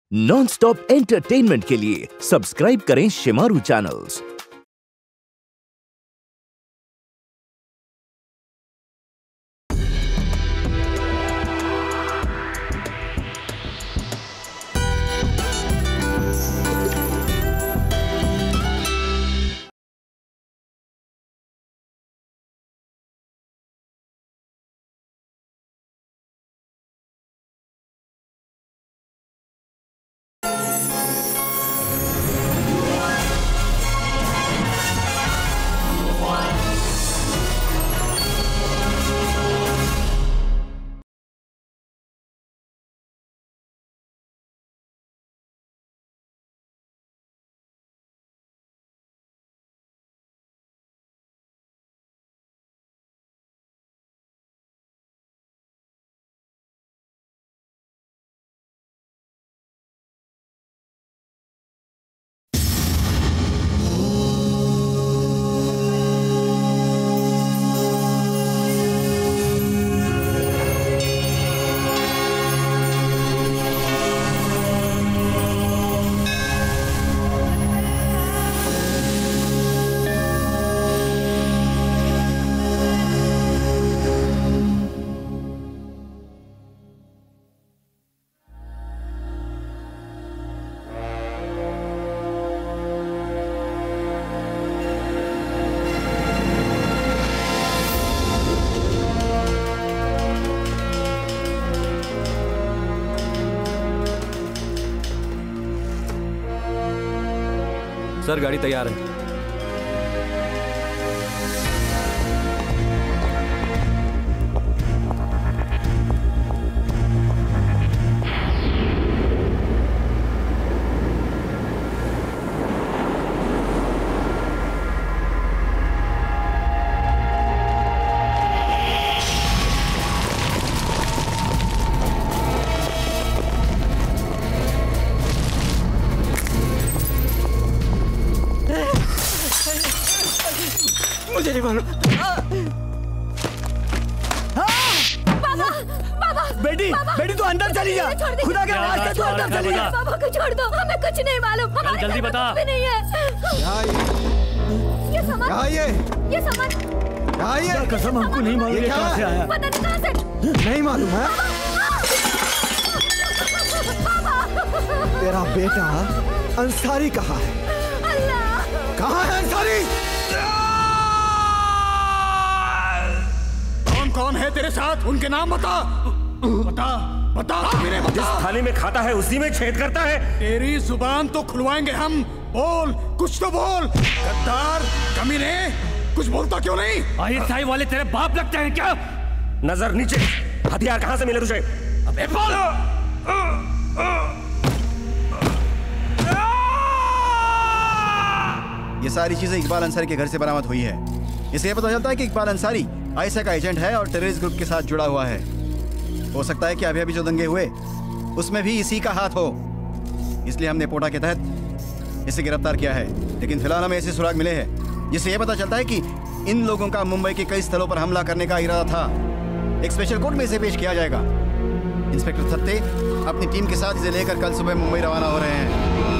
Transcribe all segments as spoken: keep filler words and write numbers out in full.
Non stop entertainment के लिए subscribe करें शिमारू चैनल्स। सर गाड़ी तैयार है। मुझे नहीं मालूम। बाबा, बाबा, बेटी, बाबा, बेटी तू अंदर चली जा। खुदा के वास्ते तू अंदर चली जा। बाबा को छोड़ दो, हमें कुछ नहीं मालूम। हमारे जल्दी बता। भी नहीं है। क्या ये? ये सामान, क्या ये? ये सामान, क्या ये? कसम हमको नहीं मालूम ये कहाँ से आया। पता नहीं कहाँ से। नहीं मालूम है? तेरा बेटा अंसारी कहाँ है? अल्लाह, कहाँ है अंसारी? कौन कौन है तेरे साथ? उनके नाम बता। बता, बता मेरे बता। जिस थाली में खाता है उसी में छेद करता है। तेरी जुबान तो खुलवाएंगे हम। बोल, कुछ तो बोल। गद्दार, कमीने, कुछ बोलता क्यों नहीं? आईएसआई वाले तेरे बाप लगते हैं क्या? नजर नीचे। हथियार कहाँ से मिले तुझे? अबे बोल। ये सारी चीजें इकबाल अंसारी के घर से बरामद हुई है। इससे पता चलता है कि इकबाल अंसारी आईएसआई का एजेंट है और टेररिस्ट ग्रुप के साथ जुड़ा हुआ है। हो सकता है कि अभी अभी जो दंगे हुए उसमें भी इसी का हाथ हो, इसलिए हमने पोटा के तहत इसे गिरफ्तार किया है। लेकिन फिलहाल हमें ऐसे सुराग मिले हैं जिससे यह पता चलता है कि इन लोगों का मुंबई के कई स्थलों पर हमला करने का इरादा था। एक स्पेशल कोर्ट में इसे पेश किया जाएगा। इंस्पेक्टर सत्ते अपनी टीम के साथ इसे लेकर कल सुबह मुंबई रवाना हो रहे हैं।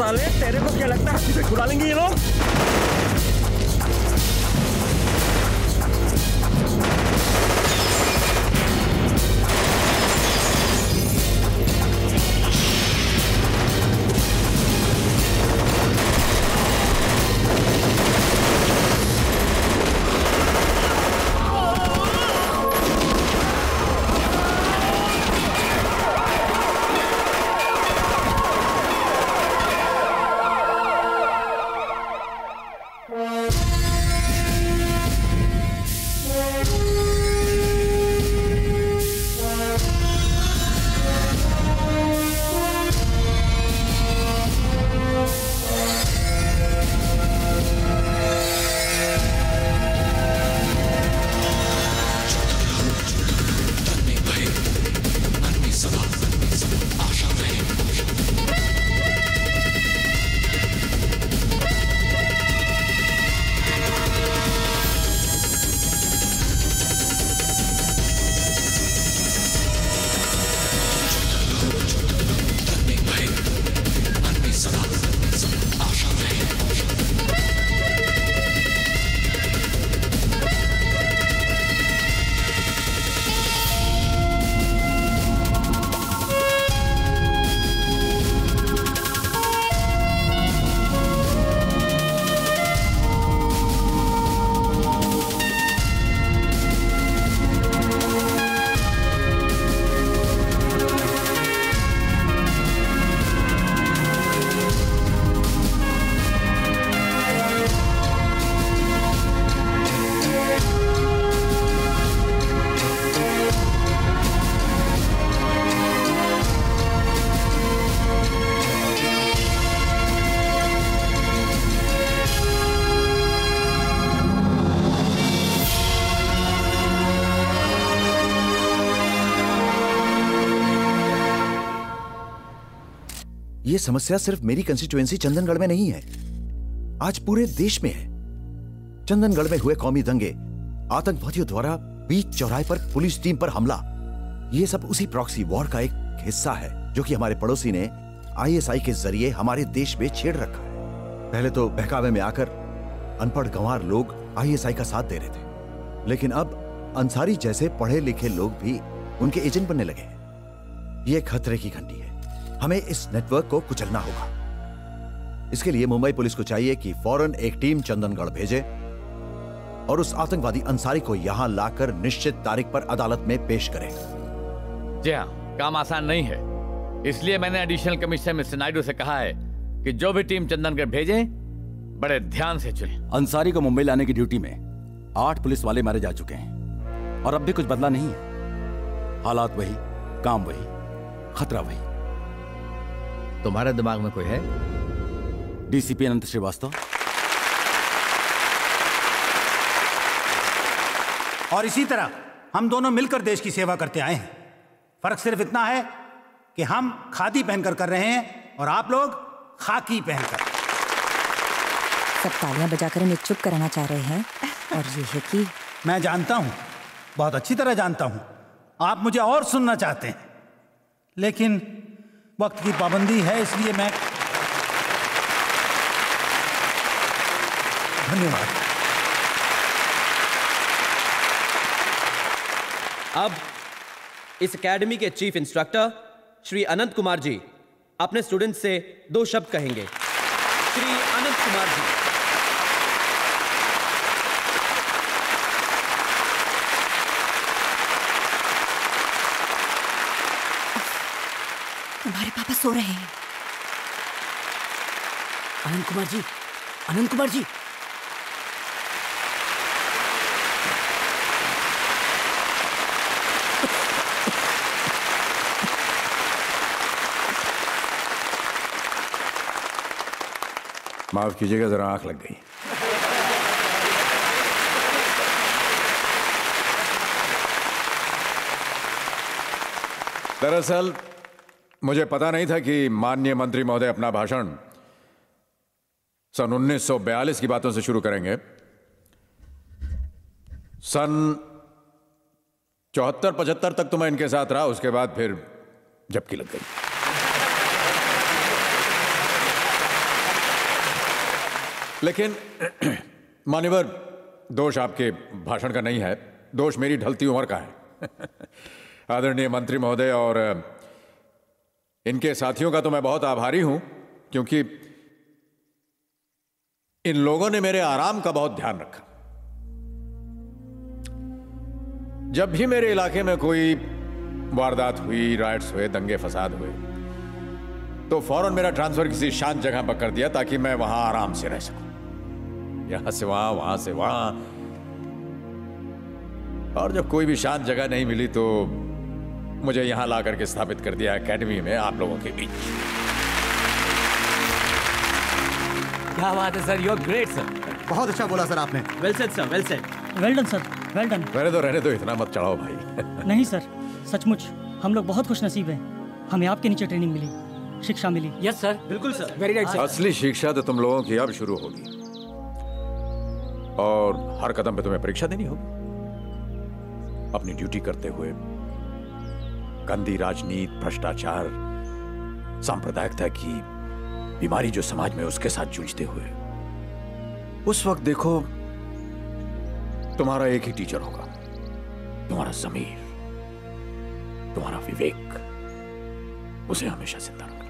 साले तेरे को क्या लगता है हंसी से छुड़ा लेंगे ये लोग? ये समस्या सिर्फ मेरी कंस्टिट्यूएंसी चंदनगढ़ में नहीं है, आज पूरे देश में है। चंदनगढ़ में हुए कौमी दंगे, आतंकवादियों द्वारा बीच चौराहे पर पुलिस टीम पर हमला, ये सब उसी प्रॉक्सी वॉर का एक हिस्सा है जो कि हमारे पड़ोसी ने आईएसआई के जरिए हमारे देश में छेड़ रखा है। पहले तो बहकावे में आकर अनपढ़ गंवार लोग आईएसआई का साथ दे रहे थे, लेकिन अब अंसारी जैसे पढ़े लिखे लोग भी उनके एजेंट बनने लगे हैं। ये खतरे की घंटी है, हमें इस नेटवर्क को कुचलना होगा। इसके लिए मुंबई पुलिस को चाहिए कि फौरन एक टीम चंदनगढ़ भेजे और उस आतंकवादी अंसारी को यहां लाकर निश्चित तारीख पर अदालत में पेश करे। जी हाँ, काम आसान नहीं है, इसलिए मैंने एडिशनल कमिश्नर मिस्टर नायडू से कहा है कि जो भी टीम चंदनगढ़ भेजे बड़े ध्यान से चुने। अंसारी को मुंबई लाने की ड्यूटी में आठ पुलिस वाले मारे जा चुके हैं और अब भी कुछ बदला नहीं है। हालात वही, काम वही, खतरा वही। तुम्हारे दिमाग में कोई है? डीसीपी अनंत श्रीवास्तव। और इसी तरह हम दोनों मिलकर देश की सेवा करते आए हैं। फर्क सिर्फ इतना है कि हम खादी पहनकर कर रहे हैं और आप लोग खाकी पहनकर। सब तालियां बजाकर हमें चुप कराना चाह रहे हैं और ये है कि मैं जानता हूं, बहुत अच्छी तरह जानता हूं, आप मुझे और सुनना चाहते हैं, लेकिन वक्त की पाबंदी है, इसलिए मैं धन्यवाद। अब इस एकेडमी के चीफ इंस्ट्रक्टर श्री अनंत कुमार जी अपने स्टूडेंट्स से दो शब्द कहेंगे। श्री अनंत कुमार जी। तुम्हारे पापा सो रहे हैं। अनंत कुमार जी, अनंत कुमार जी। माफ कीजिएगा, जरा आंख लग गई। दरअसल मुझे पता नहीं था कि माननीय मंत्री महोदय अपना भाषण सन उन्नीस सौ बयालीस की बातों से शुरू करेंगे। सन चौहत्तर पचहत्तर तक तो मैं इनके साथ रहा, उसके बाद फिर झपकी लग गई। लेकिन मान्यवर, दोष आपके भाषण का नहीं है, दोष मेरी ढलती उम्र का है। आदरणीय मंत्री महोदय और इनके साथियों का तो मैं बहुत आभारी हूं, क्योंकि इन लोगों ने मेरे आराम का बहुत ध्यान रखा। जब भी मेरे इलाके में कोई वारदात हुई, राइट्स हुए, दंगे फसाद हुए, तो फौरन मेरा ट्रांसफर किसी शांत जगह पर कर दिया ताकि मैं वहां आराम से रह सकूं। यहां से वहां, वहां से वहां, और जब कोई भी शांत जगह नहीं मिली तो मुझे यहां ला करके स्थापित कर दिया एकेडमी में आप लोगों के बीच। क्या बात है sir, you are great sir. बहुत अच्छा बोला सर आपने। Well said sir, well said. Well done sir, well done. रहने दो रहने दो, इतना मत चढ़ाओ भाई। नहीं सर, सचमुच हम लोग बहुत खुश नसीब हैं। हमें आपके नीचे ट्रेनिंग मिली, शिक्षा मिली। यस सर, बिल्कुल सर, वेरी राइट सर। असली शिक्षा तो तुम लोगों की अब शुरू होगी, और हर कदम पे तुम्हें परीक्षा देनी होगी। अपनी ड्यूटी करते हुए गंदी राजनीति, भ्रष्टाचार, सांप्रदायिकता की बीमारी जो समाज में, उसके साथ जूझते हुए उस वक्त देखो, तुम्हारा एक ही टीचर होगा, तुम्हारा ज़मीर, तुम्हारा विवेक। उसे हमेशा जिंदा रखना।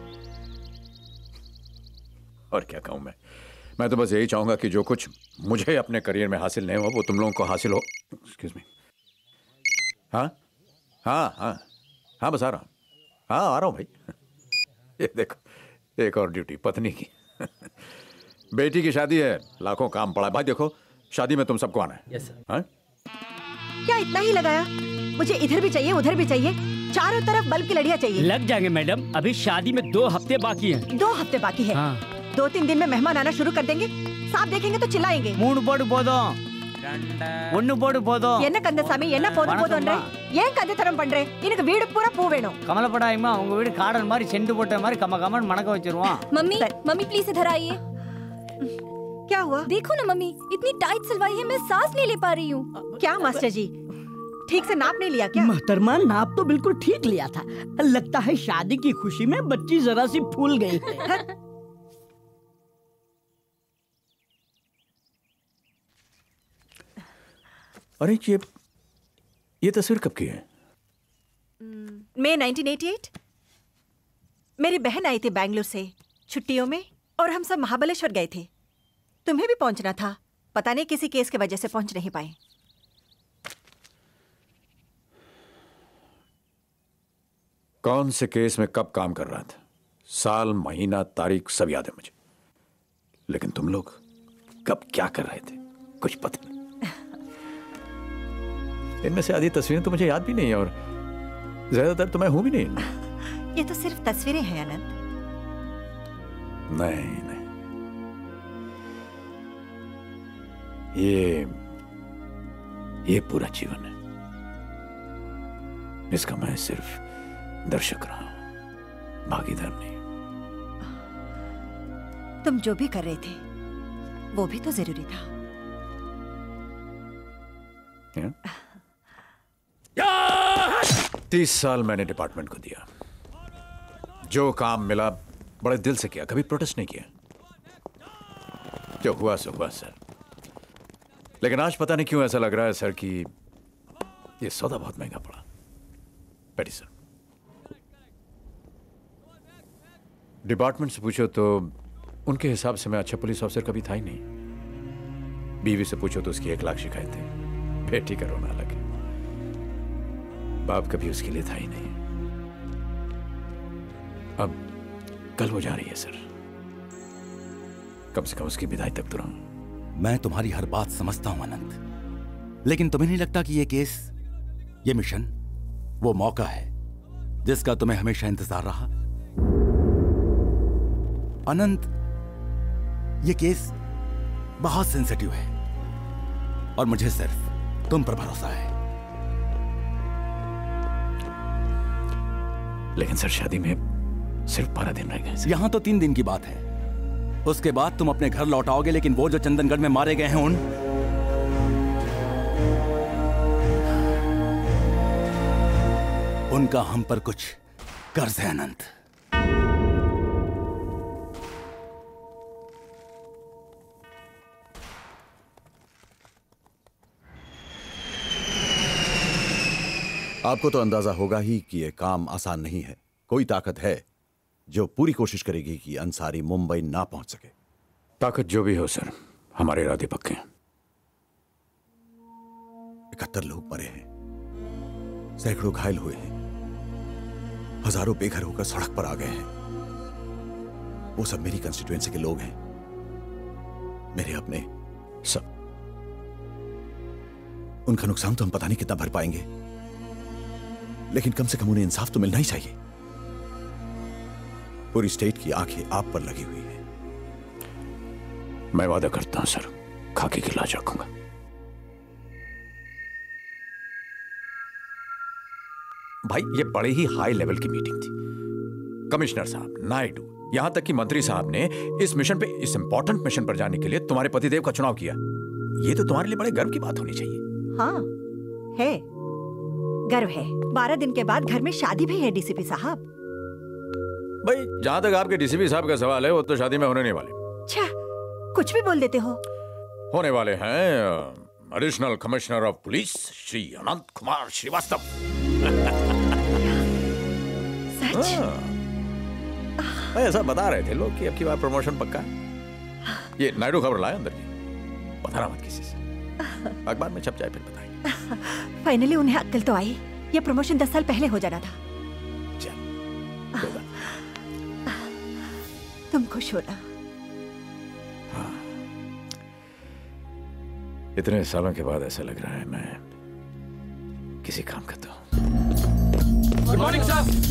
और क्या कहूं मैं मैं तो बस यही चाहूंगा कि जो कुछ मुझे अपने करियर में हासिल नहीं हुआ वो तुम लोगों को हासिल हो। Excuse me. हाँ हाँ हाँ हाँ बस आ रहा हूँ। हाँ आ रहा हूँ भाई। ये देखो, एक और ड्यूटी पत्नी की। बेटी की शादी है, लाखों काम पड़ा है भाई। देखो, शादी में तुम सबको आना है। Yes sir. हाँ? क्या इतना ही लगाया? मुझे इधर भी चाहिए, उधर भी चाहिए, चारों तरफ बल्ब की लड़ियाँ चाहिए। लग जाएंगे मैडम, अभी शादी में दो हफ्ते बाकी हैं। दो हफ्ते बाकी है। हाँ। दो तीन दिन में मेहमान आना शुरू कर देंगे, साफ देखेंगे तो चिल्लाएंगे। மூணு போடு போதும், ஒன்னு போடு போதும். என்ன கந்தசாமி, என்ன போதும் போதும்ன்ற? ஏன் கந்தத்தரம் பண்றே? எனக்கு வீடு பூரா பூ வேணும். கமலப்படாயமா, உங்க வீடு கார்டன் மாதிரி செண்டு போட்ட மாதிரி கம கமன் மணக்க வச்சிருவோம். मम्मी, मम्मी प्लीज इधर आइए। क्या हुआ? देखो ना मम्मी, इतनी टाइट सिलवाई है, मैं सांस नहीं ले पा रही हूँ। क्या मास्टर जी, ठीक से नाप नहीं लिया क्या? मोहतरमा, नाप तो बिल्कुल ठीक लिया था। लगता है शादी की खुशी में बच्ची जरा सी फूल गई है। अरे ये ये तस्वीर कब की है? May nineteen eighty eight. मेरी बहन आई थी बैंगलोर से छुट्टियों में, और हम सब महाबलेश्वर गए थे। तुम्हें भी पहुंचना था, पता नहीं किसी केस की वजह से पहुंच नहीं पाए। कौन से केस में कब काम कर रहा था, साल, महीना, तारीख सब याद है मुझे, लेकिन तुम लोग कब क्या कर रहे थे कुछ पता नहीं। इनमें से आधी तस्वीरें तो मुझे याद भी नहीं, और ज्यादातर तो मैं हूं भी नहीं। ये तो सिर्फ तस्वीरें हैं अनंत। नहीं नहीं, ये ये पूरा जीवन है, इसका मैं सिर्फ दर्शक रहा हूं, भागीदार नहीं। तुम जो भी कर रहे थे वो भी तो जरूरी था। तीस साल मैंने डिपार्टमेंट को दिया, जो काम मिला बड़े दिल से किया, कभी प्रोटेस्ट नहीं किया। जो हुआ सो हुआ सर। लेकिन आज पता नहीं क्यों ऐसा लग रहा है सर कि ये सौदा बहुत महंगा पड़ा। बैठी सर। डिपार्टमेंट से पूछो तो उनके हिसाब से मैं अच्छा पुलिस ऑफिसर कभी था ही नहीं। बीवी से पूछो तो उसकी एक लाख शिकायतें, बेटी का रोना अलग है, बाप कभी उसके लिए था ही नहीं। अब कल वो जा रही है सर, कम से कम उसकी विदाई तक तो रहूं। मैं तुम्हारी हर बात समझता हूं अनंत, लेकिन तुम्हें नहीं लगता कि ये केस, ये मिशन वो मौका है जिसका तुम्हें हमेशा इंतजार रहा? अनंत, ये केस बहुत सेंसिटिव है और मुझे सिर्फ तुम पर भरोसा है। लेकिन सर शादी में सिर्फ बारह दिन रह गए। यहां तो तीन दिन की बात है, उसके बाद तुम अपने घर लौट आओगे, लेकिन वो जो चंदनगढ़ में मारे गए हैं उन उनका हम पर कुछ कर्ज है अनंत। आपको तो अंदाजा होगा ही कि यह काम आसान नहीं है। कोई ताकत है जो पूरी कोशिश करेगी कि अंसारी मुंबई ना पहुंच सके। ताकत जो भी हो सर, हमारे इरादे पक्के हैं। इकहत्तर लोग मरे हैं, सैकड़ों घायल हुए हैं, हजारों बेघर होकर सड़क पर आ गए हैं। वो सब मेरी कंस्टिट्यूएंसी के लोग हैं, मेरे अपने। सब उनका नुकसान तो हम पता नहीं कितना भर पाएंगे, लेकिन कम से कम उन्हें इंसाफ तो मिलना ही चाहिए। पूरी स्टेट की आंखें आप पर लगी हुई है। मैं वादा करता हूं सर, खाकी की लाज रखूंगा। भाई ये बड़े ही हाई लेवल की मीटिंग थी। कमिश्नर साहब, नायडू, यहां तक कि मंत्री साहब ने इस मिशन पे, इस इंपॉर्टेंट मिशन पर जाने के लिए तुम्हारे पतिदेव का चुनाव किया। ये तो तुम्हारे लिए बड़े गर्व की बात होनी चाहिए। हाँ है, गर्व है। बारह दिन के बाद घर में शादी भी है डीसीपी साहब। भाई जहां तक आपके डीसीपी साहब का सवाल है, वो तो शादी में होने नहीं वाले। अच्छा, कुछ भी बोल देते हो। होने वाले हैं additional commissioner of police Shri Anant Kumar Shrivastav. सच? ऐसा बता रहे थे लोग कि अब की बार प्रमोशन पक्का है। ये नायडू खबर लाए अंदर की, बताना मत किसी से, अखबार में छप जाए फिर बताएंगे। फाइनली उन्हें अक्ल तो आई। ये प्रमोशन दस साल पहले हो जाना था। तुम खुश हो ना? हाँ। इतने सालों के बाद ऐसा लग रहा है मैं किसी काम का तो। Good morning sir.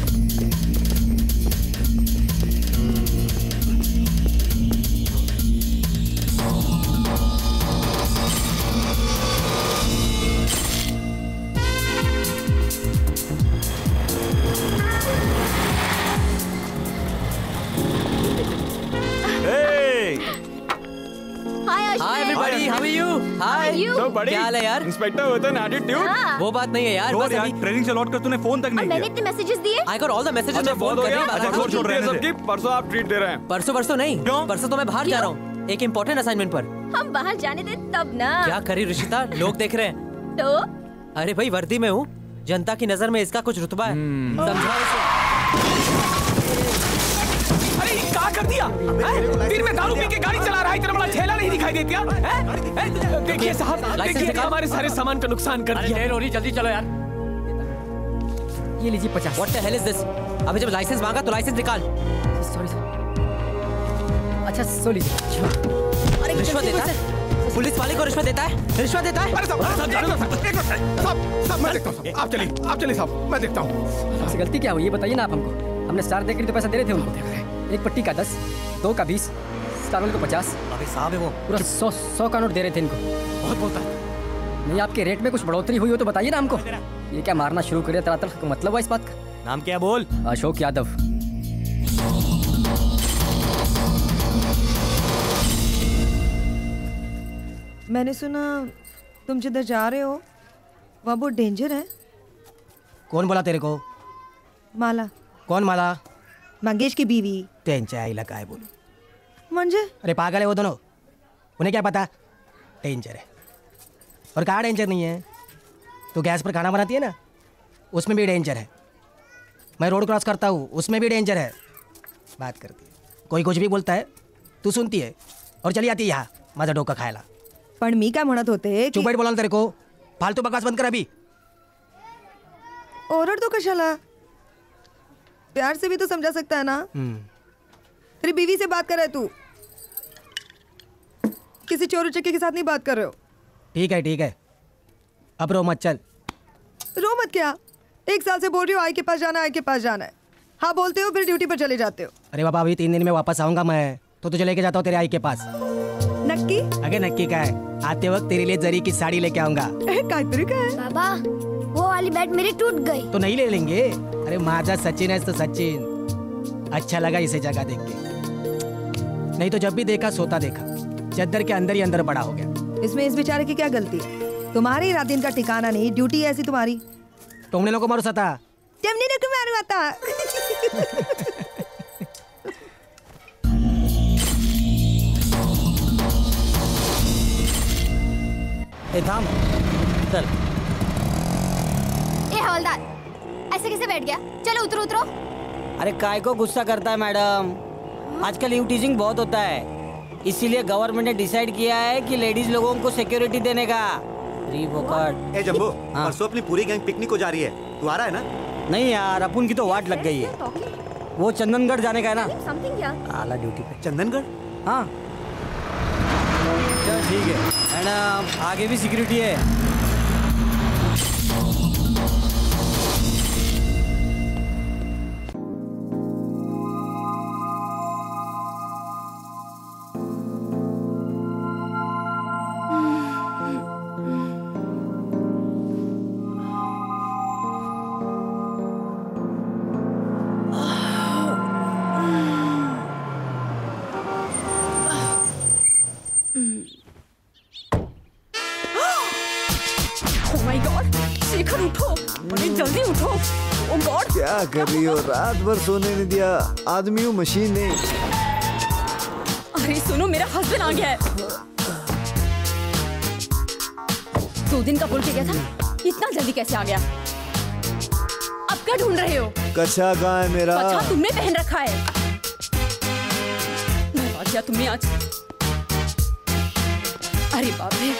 Hi everybody, how are you? Hi. So buddy, क्या हाल है यार? Inspector with an attitude? वो बात नहीं है यार। बस यार, ट्रेनिंग से लौट कर तूने फोन तक नहीं किया। मैंने इतने मैसेजेस दिए। I got all the messages अच्छा, में फोन बहुत कर हो रही गया। अच्छा, छोड़ छोड़ रहने दे। परसों आप ट्रीट दे रहे हैं। परसों परसों नहीं। क्यों? परसों तो मैं बाहर जा रहा हूँ, एक इम्पोर्टेंट असाइनमेंट पर। हम बाहर जाने दे तब ना। क्या करी रिशिता, लोग देख रहे हैं। तो? अरे भाई वर्दी में हूँ, जनता की नजर में इसका कुछ रुतबा है। समझा अरे क्या कर दिया? दिन में दारू पी के गाड़ी चला रहा है, इतना बड़ा ठेला नहीं दिखाई देती है? देखिए साहब, देखिए हमारे सारे सामान का नुकसान कर दिया। देर हो रही, जल्दी चलो यार। ये लीजिए पचास। What the hell is this? अबे जब लाइसेंस मांगा तो लाइसेंस निकाल। Sorry sir. अच्छा सो लीजिए। अरे रिश्वत देता है? पुलिस वाले को रिश्वत देता है? रिश्वत देता है? अरे साहब, साहब, जाने दो साहब, एक मिनट, साहब, साहब, मैं देखता हूँ। आप चलिए, आप चलिए साहब, मैं देखता हूँ। आपसे गलती क्या हुई ये बताइए ना आप हमको। हमने स्टार देख के तो पैसा दे रहे थे उनको। एक पट्टी का दस, दो का बीस, स्टार वाले को पचास। अबे साहब है वो। पूरा सौ सौ का नोट दे रहे थे इनको। बहुत बोलता है। नहीं आपके रेट में कुछ बढ़ोतरी हुई हो तो बताइए ना हमको। ये क्या मारना शुरू करे तरह मतलब हुआ इस बात का? नाम क्या बोल? अशोक यादव। मैंने सुना तुम जिधर जा रहे हो वहाँ बहुत डेंजर है। कौन बोला तेरे को? माला। कौन माला? मंगेश की बीवी। टेंशन आई लगा है बोलो। मंजे? अरे पागल है वो दोनों, उन्हें क्या पता डेंजर है। और कहाँ डेंजर नहीं है? तो गैस पर खाना बनाती है ना, उसमें भी डेंजर है। मैं रोड क्रॉस करता हूँ, उसमें भी डेंजर है। बात करती है, कोई कुछ भी बोलता है तू सुनती है और चली आती है यहाँ माझा डोका खायला। पण मी काय म्हणत होते चुप बैठ, बोला तेरे को, फालतू बकवास बंद कर अभी। ओरड तो कशाला? प्यार से भी तो समझा सकता है ना। तेरी बीवी से बात कर रहा है तू, किसी चोर उचक्के के साथ नहीं बात कर रहे हो। ठीक है ठीक है, अब रो मत, चल। रो मत क्या? एक साल से बोल रही हो आई के पास जाना है, आई के पास जाना है। हाँ बोलते हो फिर ड्यूटी पर चले जाते हो। अरे बाबा अभी तीन दिन में वापस आऊंगा मैं, तो तुझे लेके जाता हूँ तेरे आई के पास। नक्की? अगे नक्की का है, आते वक्त तेरे लिए जरी की साड़ी लेके आऊंगा। काहीतरी काय? बाबा वो वाली बैट मेरी टूट गई। तो नहीं ले लेंगे? अरे माझा सचिन है तो सचिन। अच्छा लगा इसे जगह देख के, नहीं तो जब भी देखा सोता देखा, चद्दर के अंदर ही अंदर बड़ा हो गया। इसमें इस बेचारे की क्या गलती है? तुम्हारी रात दिन का ठिकाना नहीं, ड्यूटी ऐसी तुम्हारी। तुमने लोग को मारो सता, जमनी ने क्यों मारू आता? ए थाम, चल। ए हवलदार, ऐसे कैसे बैठ गया? चलो उतरो उतरो। अरे काय को गुस्सा करता है मैडम? आजकल यू टीजिंग बहुत होता है, इसीलिए गवर्नमेंट ने डिसाइड किया है कि लेडीज लोगों को सिक्योरिटी देने का। फ्री वोकट। ए जम्बो, परसों अपनी पूरी गैंग पिकनिक को जा रही है, तू आ रहा है ना? नहीं यार, अपन की तो वाट लग गई है। वो चंदनगढ़ जाने का है ना? आला ड्यूटी पे। चंदनगढ़? हाँ चल ठीक है मैडम, आगे भी सिक्योरिटी है। क्या कर रही हो? रात भर सोने नहीं दिया। आदमी हूँ, मशीन नहीं। अरे सुनो, मेरा हस्बैंड आ गया है। दो दिन का बोल के गया था, इतना जल्दी कैसे आ गया? अब क्या ढूंढ रहे हो? कच्छा कहाँ है मेरा? कच्छा तुमने पहन रखा है। मैं बात किया तुमने आज। अरे बाप रे,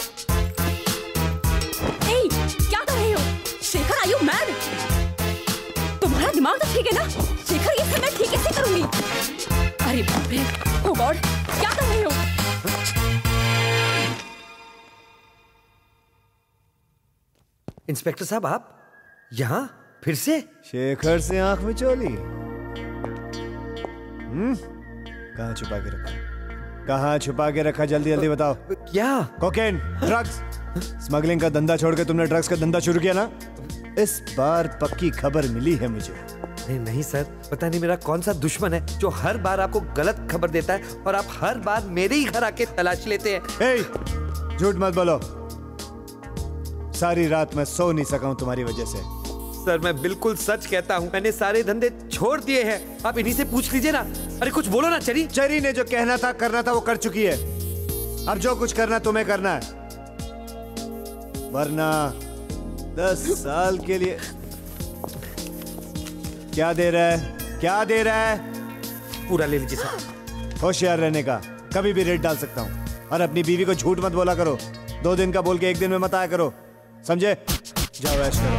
ए, क्या कर रहे हो? Shekhar, are you mad? तुम्हारा दिमाग तो ठीक है ना? शेखर, ये सब मैं ठीक कैसे करूंगी? अरे बाप रे, ओह गॉड, क्या कर रहे हो? इंस्पेक्टर साहब, आप यहाँ फिर से? शेखर से आंख में चोली। हम्म, कहाँ छुपा के रखा? कहाँ छुपा के रखा? जल्दी जल्दी बताओ। क्या? कोकेन, ड्रग्स, स्मगलिंग का धंधा छोड़ के तुमने ड्रग्स का धंधा शुरू किया ना? इस बार पक्की खबर मिली है मुझे। नहीं नहीं सर, पता नहीं मेरा कौन सा दुश्मन है जो हर बार आपको गलत खबर देता है और आप हर बार मेरे ही घर आके तलाश लेते हैं। ए, झूठ मत बोलो। सारी रात मैं सो नहीं सका हूं तुम्हारी वजह से। सर मैं बिल्कुल सच कहता हूं, मैंने सारे धंधे छोड़ दिए हैं। आप इन्हीं से पूछ लीजिए ना। अरे कुछ बोलो ना। चरी चरी ने जो कहना था करना था वो कर चुकी है। अब जो कुछ करना तुम्हें करना है, वरना दस साल के लिए। क्या दे रहा है? क्या दे रहा है? पूरा ले लीजिए सर। होशियार रहने का, कभी भी रेट डाल सकता हूँ। और अपनी बीवी को झूठ मत बोला करो। दो दिन का बोल के एक दिन में मत आया करो, समझे? जाओ ऐश करो।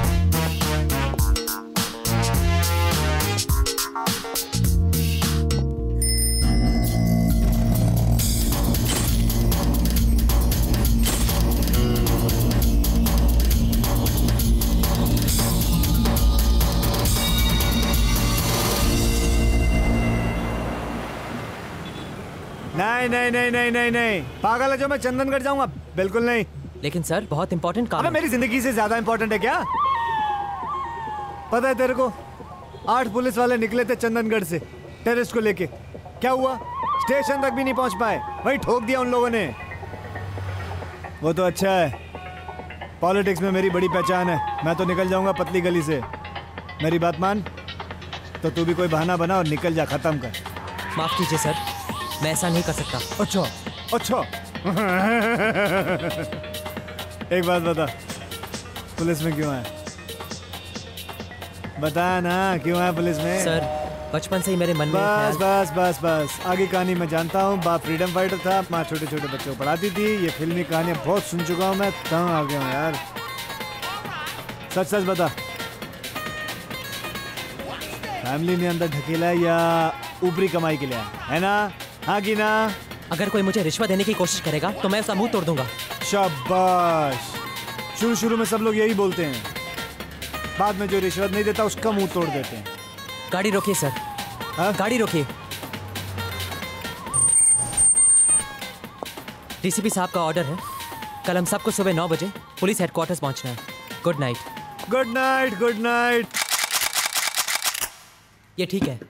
नहीं नहीं नहीं नहीं नहीं नहीं पागल है जो मैं चंदनगढ़ जाऊंगा? बिल्कुल नहीं। लेकिन सर बहुत इंपॉर्टेंट काम है। मेरी जिंदगी से ज्यादा इंपॉर्टेंट है क्या? पता है तेरे को, आठ पुलिस वाले निकले थे चंदनगढ़ से टेररिस्ट को लेके। क्या हुआ? स्टेशन तक भी नहीं पहुंच पाए, वही ठोक दिया उन लोगों ने। वो तो अच्छा है, पॉलिटिक्स में मेरी बड़ी पहचान है। मैं तो निकल जाऊंगा पतली गली से। मेरी बात मान, तो तू भी कोई बहाना बना और निकल जा, खत्म कर। माफ कीजिए सर, मैं ऐसा नहीं कर सकता। अच्छा अच्छा एक बात बता, पुलिस में क्यों है? बता ना, क्यों है पुलिस में? सर बचपन से ही मेरे मन में बस बस बस बस आगे कहानी मैं जानता हूँ। बाप फ्रीडम फाइटर था, माँ छोटे छोटे बच्चों को पढ़ाती थी। ये फिल्मी कहानियाँ बहुत सुन चुका हूँ मैं, तंग आ गया हूँ यार। सच सच बता, फैमिली ने अंदर ढकेला या ऊपरी कमाई के लिए है ना? हाँ कि ना? अगर कोई मुझे रिश्वत देने की कोशिश करेगा तो मैं उसका मुंह तोड़ दूंगा। शाबाश। शुरू शुरू में सब लोग यही बोलते हैं, बाद में जो रिश्वत नहीं देता उसका मुंह तोड़ देते हैं। गाड़ी रोकिए सर। हाँ? गाड़ी रोकिए। डीसीपी साहब का ऑर्डर है, कल हम सबको सुबह नौ बजे पुलिस हेडक्वार्टर्स पहुंचना है। Good night. Good night good night. ये ठीक है?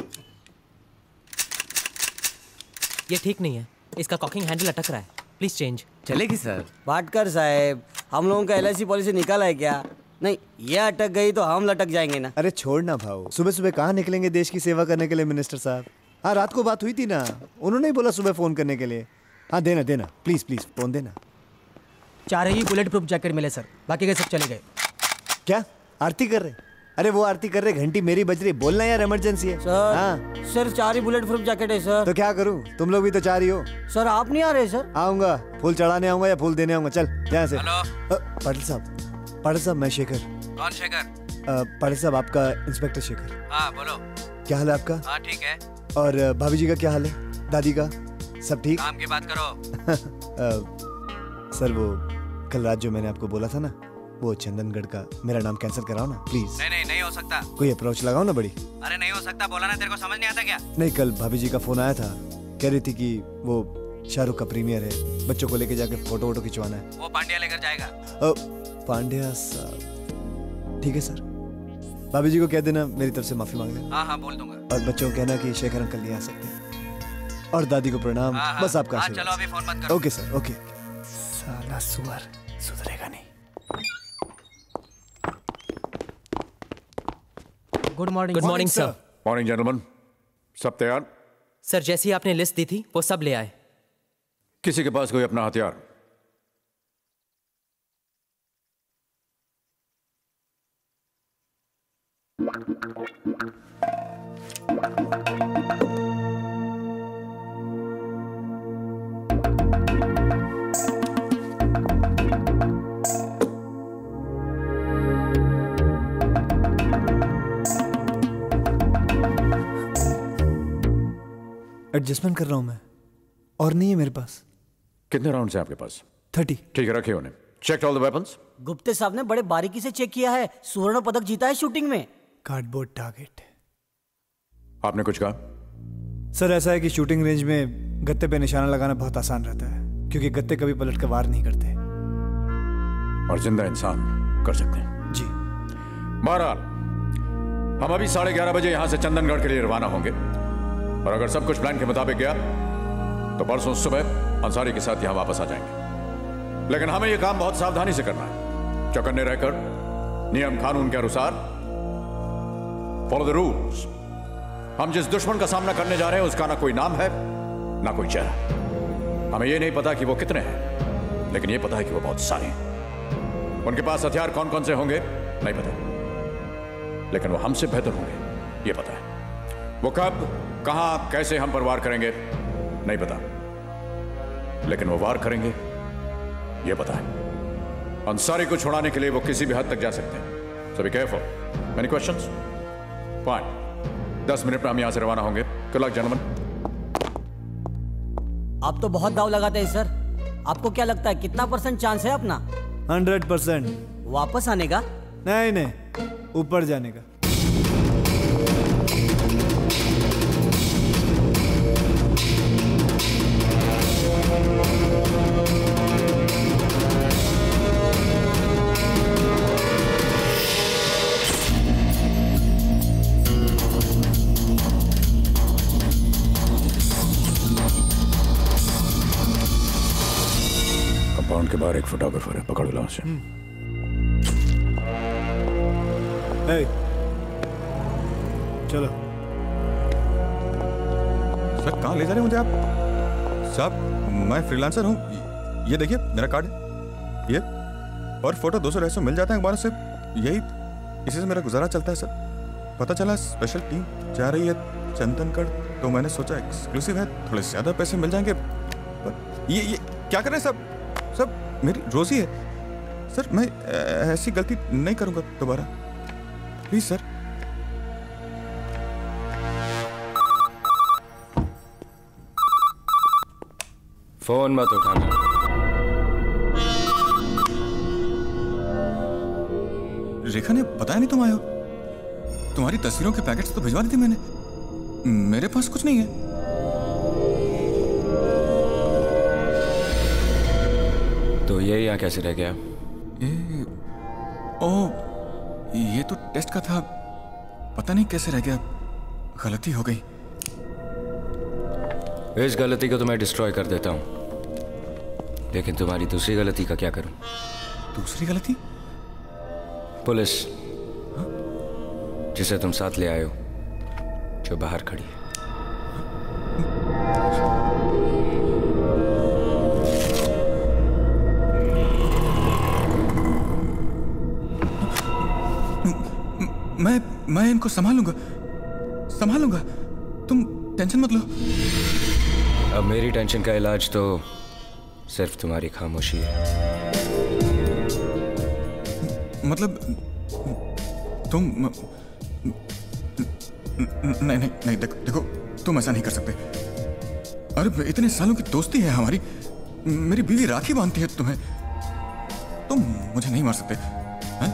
ये ठीक नहीं है, इसका कॉकिंग हैंडल अटक रहा है, प्लीज चेंज। चलेगी सर। वाटकर साहब, हम लोगों का एल आई सी पॉलिसी निकाला है क्या? नहीं, ये अटक गई तो हम लटक जाएंगे ना। अरे छोड़ना भाऊ, सुबह सुबह कहाँ निकलेंगे देश की सेवा करने के लिए मिनिस्टर साहब? हाँ रात को बात हुई थी ना, उन्होंने ही बोला सुबह फोन करने के लिए। हाँ देना देना प्लीज प्लीज फोन देना। चार ही बुलेट प्रूफ जैकेट मिले सर, बाकी के सब चले गए। क्या? आरती कर रहे? अरे वो आरती कर रहे, घंटी मेरी बज रही, बोलना यार, इमरजेंसी है। सर हाँ सिर्फ चार ही बुलेट प्रूफ जैकेट है सर। तो क्या करूं, तुम लोग भी तो चार ही हो। सर आप नहीं आ रहे सर? आऊंगा, फूल चढ़ाने आऊंगा या फूल देने आऊंगा। चल यहाँ से। हेलो पाटिल साहब, पाटिल साहब मैं शेखर। कौन शेखर? पाटिल साहब आपका इंस्पेक्टर शेखर। हाँ बोलो। क्या हाल है आपका? हाँ ठीक है। और भाभी जी का क्या हाल है, दादी का सब ठीक? काम की बात करो। सर वो कल रात जो मैंने आपको बोला था ना, वो चंदनगढ़ का मेरा नाम कैंसिल कराओ ना प्लीज। नहीं नहीं नहीं हो सकता। कोई अप्रोच लगाओ ना बड़ी। अरे नहीं हो सकता, बोला ना, तेरे को समझ नहीं आता क्या? नहीं, कल भाभी जी का फोन आया था, कह रही थी कि वो शाहरुख का प्रीमियर है, बच्चों को लेके जाके फोटो वोटो खिंचवाना है। वो पांड्या लेकर जाएगा। पांड्या साहब ठीक है सर, भाभी जी को कह देना मेरी तरफ से माफी मांग लेना। हाँ हाँ बोल दूंगा। और बच्चों को कहना कि शेखर अंकल नहीं आ सकते, और दादी को प्रणाम। हाँ, बस आपका हाँ, चलो अभी फोन मत करो। Okay sir okay. साला सुअर सुधरेगा नहीं। Good morning. Good morning sir. Morning gentleman, सब तैयार? सर जैसी आपने लिस्ट दी थी वो सब ले आए। किसी के पास कोई अपना हथियार? एडजस्टमेंट कर रहा हूं मैं, और नहीं है मेरे पास। कितने राउंड्स हैं आपके पास? थर्टी। ठीक है, रखे उन्हें। Check all the weapons. Gupte साहब ने बड़े बारीकी से चेक किया है, स्वर्ण पदक जीता है शूटिंग में। Cardboard target. आपने कुछ कहा? सर ऐसा है कि शूटिंग रेंज में गत्ते पे निशाना लगाना बहुत आसान रहता है, क्योंकि गत्ते कभी पलट कर वार नहीं करते, और जिंदा इंसान कर सकते हैं। जी। बहरहाल हम अभी साढ़े ग्यारह बजे यहां से चंदनगढ़ के लिए रवाना होंगे, और अगर सब कुछ प्लान के मुताबिक गया तो परसों सुबह अंसारी के साथ यहां वापस आ जाएंगे। लेकिन हमें यह काम बहुत सावधानी से करना है, चौकन्ने रहकर नियम कानून के अनुसार। Follow the rules. हम जिस दुश्मन का सामना करने जा रहे हैं उसका ना कोई नाम है ना कोई चेहरा। हमें यह नहीं पता कि वो कितने हैं, लेकिन यह पता है कि वो बहुत सारे हैं। उनके पास हथियार कौन कौन से होंगे नहीं पता, लेकिन वो हमसे बेहतर होंगे ये पता है। वो कब कहां कैसे हम पर वार करेंगे नहीं पता, लेकिन वो वार करेंगे ये पता है। अंसारी को छुड़ाने के लिए वो किसी भी हद तक जा सकते हैं। So be careful. Any questions? Fine. दस मिनट में हम यहां से रवाना होंगे। Good luck gentleman. आप तो बहुत दाव लगाते हैं सर। आपको क्या लगता है कितना परसेंट चांस है अपना? Hundred percent. वापस आने का? नहीं नहीं, ऊपर जाने का। कंपाउंड के बाहर एक फोटोग्राफर है, पकड़ लो उसे। hey, चलो। सर कहाँ ले जा रहे हैं मुझे आप? साहब मैं फ्रीलांसर हूँ, ये देखिए मेरा कार्ड है ये, और फोटो दो सौ ढाई सौ मिल जाता है अखबारों से, यही इसी से मेरा गुजारा चलता है सर। पता चला स्पेशल टीम जा रही है चंदनगढ़, तो मैंने सोचा एक्सक्लूसिव है, थोड़े ज्यादा पैसे मिल जाएंगे। पर ये ये क्या कर रहे हैं सब? सब मेरी रोजी है सर, मैं ऐसी गलती नहीं करूंगा दोबारा, प्लीज सर। फोन मत उठाना। रेखा ने बताया नहीं तुम आए हो? तुम्हारी तस्वीरों के पैकेट्स तो भिजवा दी थी मैंने, मेरे पास कुछ नहीं है। तो ये यहाँ कैसे रह गया? ये ओ ये तो टेस्ट का था, पता नहीं कैसे रह गया, गलती हो गई। इस गलती को तो मैं डिस्ट्रॉय कर देता हूँ, लेकिन तुम्हारी दूसरी गलती का क्या करूं? दूसरी गलती? पुलिस जिसे तुम साथ ले आए हो, जो बाहर खड़ी है। मैं मैं इनको संभालूंगा संभालूंगा तुम टेंशन मत लो। अब मेरी टेंशन का इलाज तो सिर्फ तुम्हारी खामोशी है। मतलब तुम नहीं नहीं नहीं देखो देखो तुम ऐसा नहीं कर सकते। अरे इतने सालों की दोस्ती है हमारी, मेरी बीवी राखी बांधती है तुम्हें, तुम मुझे नहीं मार सकते हैं?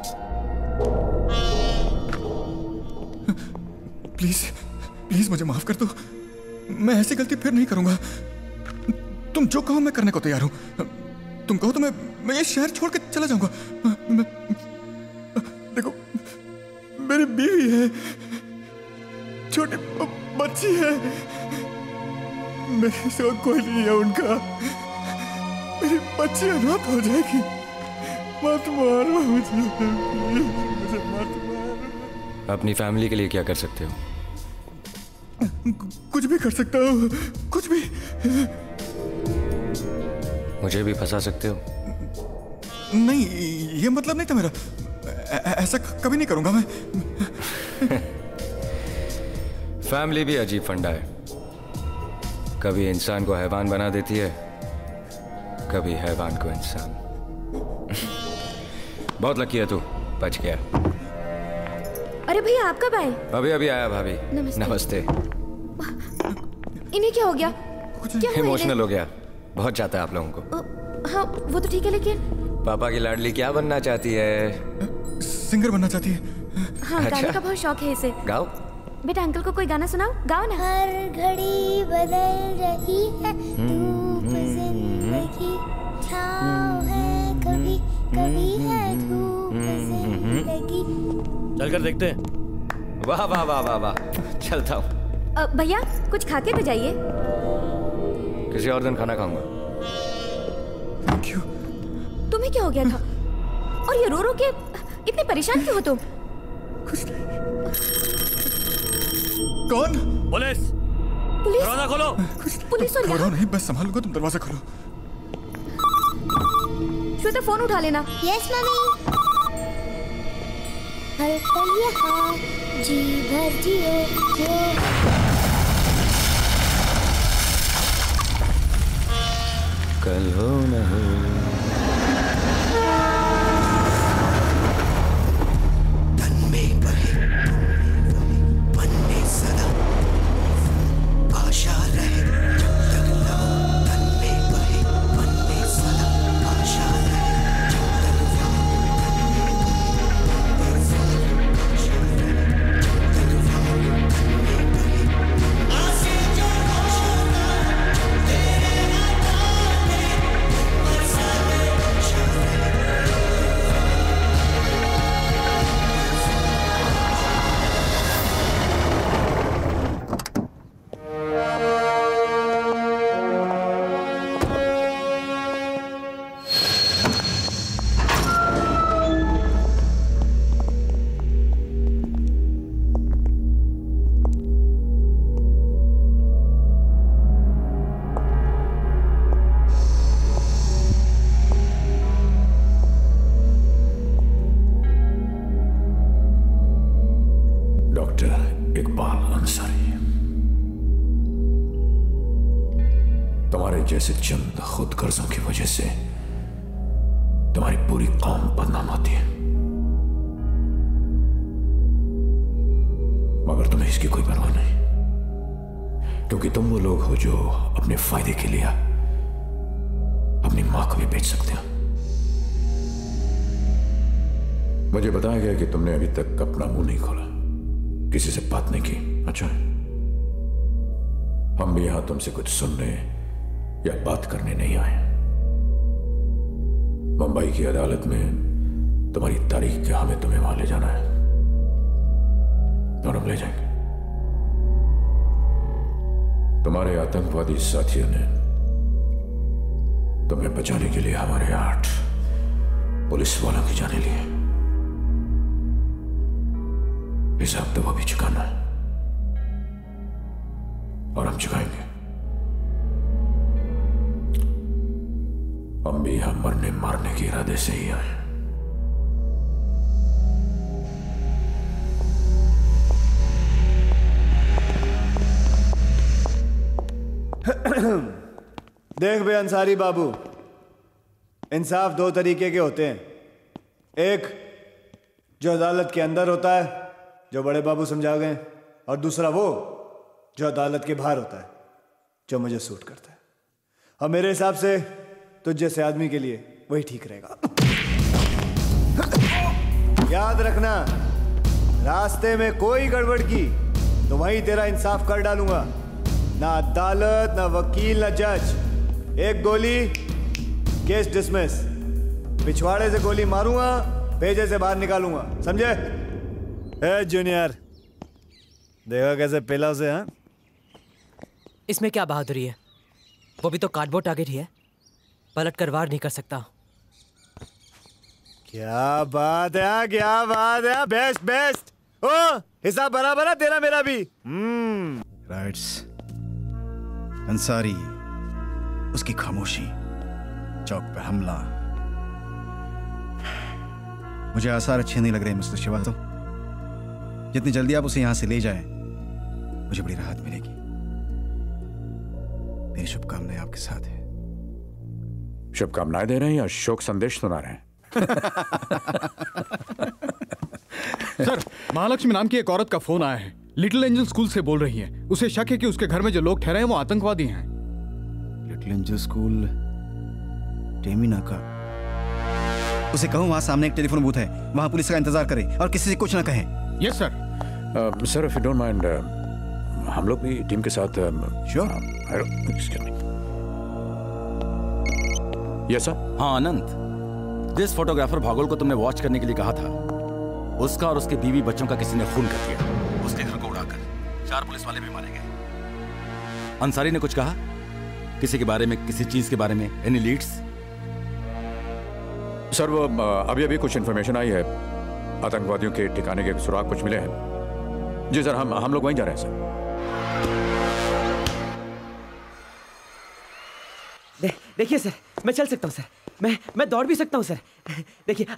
प्लीज प्लीज मुझे माफ कर दो, मैं ऐसी गलती फिर नहीं करूंगा। तुम जो कहो मैं करने को तैयार हूं। तुम कहो तो मैं मैं ये शहर छोड़ के चला जाऊंगा। मैं, देखो मेरी बीवी है, छोटी बच्ची है, मेरे सिवा कोई नहीं है उनका। मेरी बच्ची अनाथ हो जाएगी। मत मारो मुझे, मुझे मत मारो। अपनी फैमिली के लिए क्या कर सकते हो? कुछ भी कर सकता हूँ, कुछ भी। मुझे भी फंसा सकते हो? नहीं, ये मतलब नहीं था मेरा। ऐसा कभी नहीं करूंगा मैं। फैमिली भी अजीब फंडा है, कभी इंसान को हैवान बना देती है, कभी हैवान को इंसान। बहुत लकी है तू, बच गया। अरे भैया आप कब आए? अभी अभी आया भाभी। नमस्ते। नमस्ते। इन्हें क्या हो गया? क्या हुआ इमोशनल हो गया, बहुत चाहता है आप लोगों को। इन्हें? हाँ वो तो ठीक है, लेकिन पापा की लाडली क्या बनना चाहती है? सिंगर बनना चाहती है। हाँ अच्छा। गाने का बहुत शौक है इसे। गाओ बेटा, अंकल को कोई गाना सुनाओ, गाओ ना। हर घड़ी बदल रही है, धूप जिंदगी छाँव है, कभी कभी है धूप जिंदगी। चलकर देखते हैं। वाह वाह वाह वाह वाह, चलता हूँ। भैया कुछ खा के तो जाइए। किसी और दिन खाना खाऊंगा। क्यों? तुम्हें क्या हो गया था? और ये रो रो के इतने परेशान क्यों हो तुम? कुछ नहीं। कौन? पुलिस। पुलिस? दरवाजा खोलो। पुलिस और यहाँ? नहीं, बस संभालूंगा, तुम दरवाजा खोलो। श्वेता फोन उठा लेना। Yes mummy. हर पल यहाँ जी भर जियो जो। कल हो न हो। तन में बहे मन में सदा आशा रहे जब तक ना। तन में बहे मन में सदा आशा रहे जब तक ना। आसे जो रोशना तेरे नाम बरसाते डॉक्टर इकबाल अंसारी, तुम्हारे जैसे चंद खुद कर्जों की वजह से तुम्हारी पूरी कौम बदनाम होती है, मगर तुम्हें इसकी कोई परवाह नहीं, क्योंकि तुम वो लोग हो जो अपने फायदे के लिए अपनी मां को भी बेच सकते हो। मुझे बताया गया कि तुमने अभी तक अपना मुंह नहीं खोला, किसी से बात नहीं की। अच्छा है, हम भी यहां तुमसे कुछ सुनने या बात करने नहीं आए। मुंबई की अदालत में तुम्हारी तारीख के हमें तुम्हें वहां ले जाना है और हम ले जाएंगे। तुम्हारे आतंकवादी साथियों ने तुम्हें बचाने के लिए हमारे आठ पुलिस वालों की जाने ली है। हिसाब तो वो भी चुकाना है और हम चुकाएंगे। हम भी यहां मरने मारने के इरादे से ही आए। देख बे अंसारी बाबू, इंसाफ दो तरीके के होते हैं। एक जो अदालत के अंदर होता है, जो बड़े बाबू समझा गए, और दूसरा वो जो अदालत के बाहर होता है, जो मुझे सूट करता है। और मेरे हिसाब से तुझ जैसे आदमी के लिए वही ठीक रहेगा। याद रखना, रास्ते में कोई गड़बड़ की तो वहीं तेरा इंसाफ कर डालूंगा। ना अदालत, ना वकील, ना जज। एक गोली, केस डिसमिस। पिछवाड़े से गोली मारूंगा, भेजे से बाहर निकालूंगा, समझे? ए जूनियर, देखा कैसे पेला उसे? हाँ, इसमें क्या बहादुरी है? वो भी तो कार्डबोर्ड टारगेट ही है, पलट कर वार नहीं कर सकता। क्या बात है, क्या बात है, बेस्ट बेस्ट। ओ, हिसाब बराबर है तेरा मेरा भी। हम्म राइट्स। अंसारी, उसकी खामोशी, चौक पे हमला, मुझे आसार अच्छे नहीं लग रहे मिस्टर श्रीवास्तव। जितनी जल्दी आप उसे यहां से ले जाएं, मुझे बड़ी राहत मिलेगी। मेरी शुभकामनाएं आपके साथ है। शुभकामनाएं दे रहे हैं या शोक संदेश सुना रहे हैं? सर, महालक्ष्मी नाम की एक औरत का फोन आया है। लिटिल एंजल स्कूल से बोल रही है। उसे शक है कि उसके घर में जो लोग ठहरे हैं वो आतंकवादी हैं। लिटिल एंजल स्कूल, टेमिना का। उसे कहो वहां सामने एक टेलीफोन बूथ है, वहां पुलिस का इंतजार करे और किसी से कुछ ना कहें। Yes sir. Sir, if you don't mind, हम लोग भी टीम के साथ। श्योर। Yes sir. हाँ अनंत, जिस फोटोग्राफर भागोल को तुमने वॉच करने के लिए कहा था, उसका और उसके बीवी बच्चों का किसी ने खून कर दिया। उसके घर को उड़ाकर चार पुलिस वाले भी मारे गए। अंसारी ने कुछ कहा किसी के बारे में, किसी चीज के बारे में? Any Leeds? सर, वो अभी अभी कुछ इन्फॉर्मेशन आई है, आतंकवादियों के ठिकाने के सुराग कुछ मिले हैं। जी सर, हम हम लोग वहीं जा रहे हैं सर। दे, देखिए सर, मैं चल सकता हूँ सर, मैं मैं दौड़ भी सकता हूँ सर। देखिए।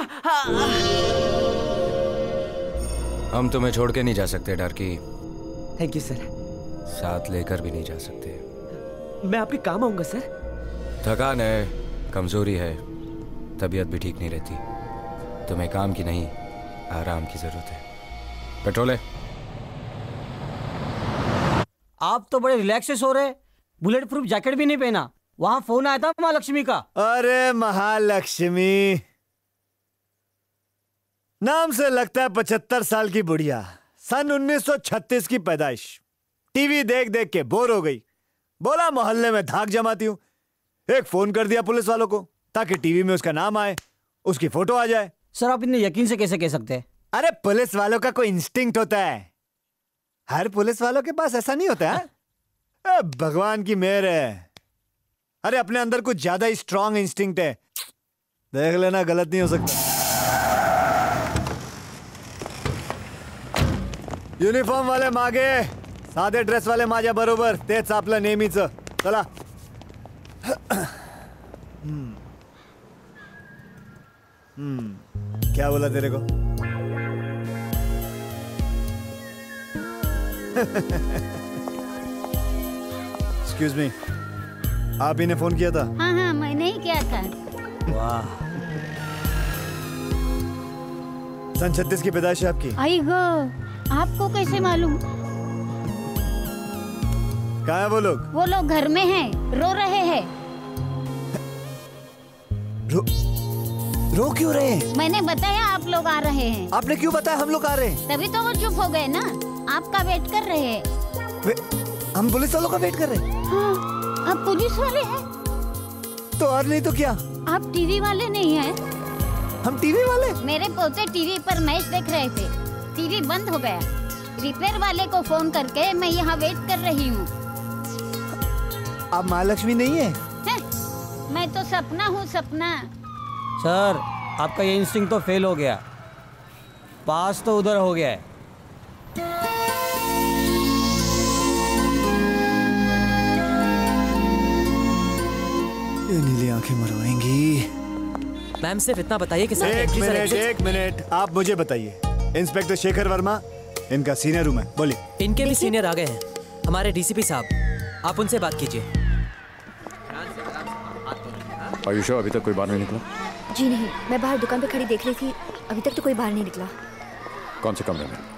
हम तुम्हें छोड़ के नहीं जा सकते डार्की। Thank you sir. साथ लेकर भी नहीं जा सकते। मैं आपके काम आऊंगा सर। थकान है, कमजोरी है, तबीयत भी ठीक नहीं रहती। तुम्हें काम की नहीं, आराम की जरूरत है। पेट्रोल है? आप तो बड़े रिलैक्स से सो रहे, बुलेट प्रूफ जैकेट भी नहीं पहना। वहां फोन आया था महालक्ष्मी का। अरे महालक्ष्मी नाम से लगता है पचहत्तर साल की बुढ़िया। सन उन्नीस सौ छत्तीस की पैदाइश। टीवी देख देख के बोर हो गई, बोला मोहल्ले में धाक जमाती हूं। एक फोन कर दिया पुलिस वालों को ताकि टीवी में उसका नाम आए, उसकी फोटो आ जाए। सर, आप इतने यकीन से कैसे कह सकते हैं? अरे पुलिस वालों का कोई इंस्टिंक्ट होता है, हर पुलिस वालों के पास ऐसा नहीं होता है। भगवान की मेहर है। अरे अपने अंदर कुछ ज्यादा ही स्ट्रॉन्ग इंस्टिंक्ट है, देख लेना गलत नहीं हो सकता। युनिफॉर्म वाले मागे, साधे ड्रेस वाले माझ्या बरोबर, तेच आपलं नेहमीचं। चला। हम्म हम्म क्या बोला तेरे को? एक्सक्यूज मी, आप ही ने फोन किया था? हाँ हाँ, मैंने ही किया था। वाह, सन छत्तीस की पैदाइश है आपकी? आई गो, आपको कैसे मालूम? कहाँ है वो लोग? वो लोग घर में हैं, रो रहे हैं। रो रो क्यों रहे हैं? मैंने बताया आप लोग आ रहे हैं। आपने क्यों बताया हम लोग आ रहे हैं? तभी तो वो चुप हो गए ना, आपका वेट कर रहे हैं। वे, हम पुलिस वालों का वेट कर रहे हैं? हाँ, आप पुलिस वाले हैं? तो और नहीं तो क्या? आप टीवी वाले नहीं हैं? हम टीवी वाले? मेरे पोते टीवी पर मैच देख रहे थे, टीवी बंद हो गया। रिपेयर वाले को फोन करके मैं यहाँ वेट कर रही हूँ। आप महालक्ष्मी नहीं है? है? मैं तो सपना हूँ, सपना। सर, आपका ये इंस्टिंक्ट तो फेल हो गया, पास तो उधर हो गया है। ये नीली आंखें मरवाएंगी। मैम सिर्फ इतना बताइए कि सर एक मिनट एक मिनट आप मुझे बताइए, इंस्पेक्टर शेखर वर्मा इनका सीनियर रूम है, बोलिए। इनके भी सीनियर आ गए हैं, हमारे डीसीपी साहब, आप उनसे बात कीजिए। आयुषा अभी तक कोई बाहर नहीं निकला? जी नहीं, मैं बाहर दुकान पे खड़ी देख रही थी, अभी तक तो कोई बाहर नहीं निकला। कौन से कमरे में?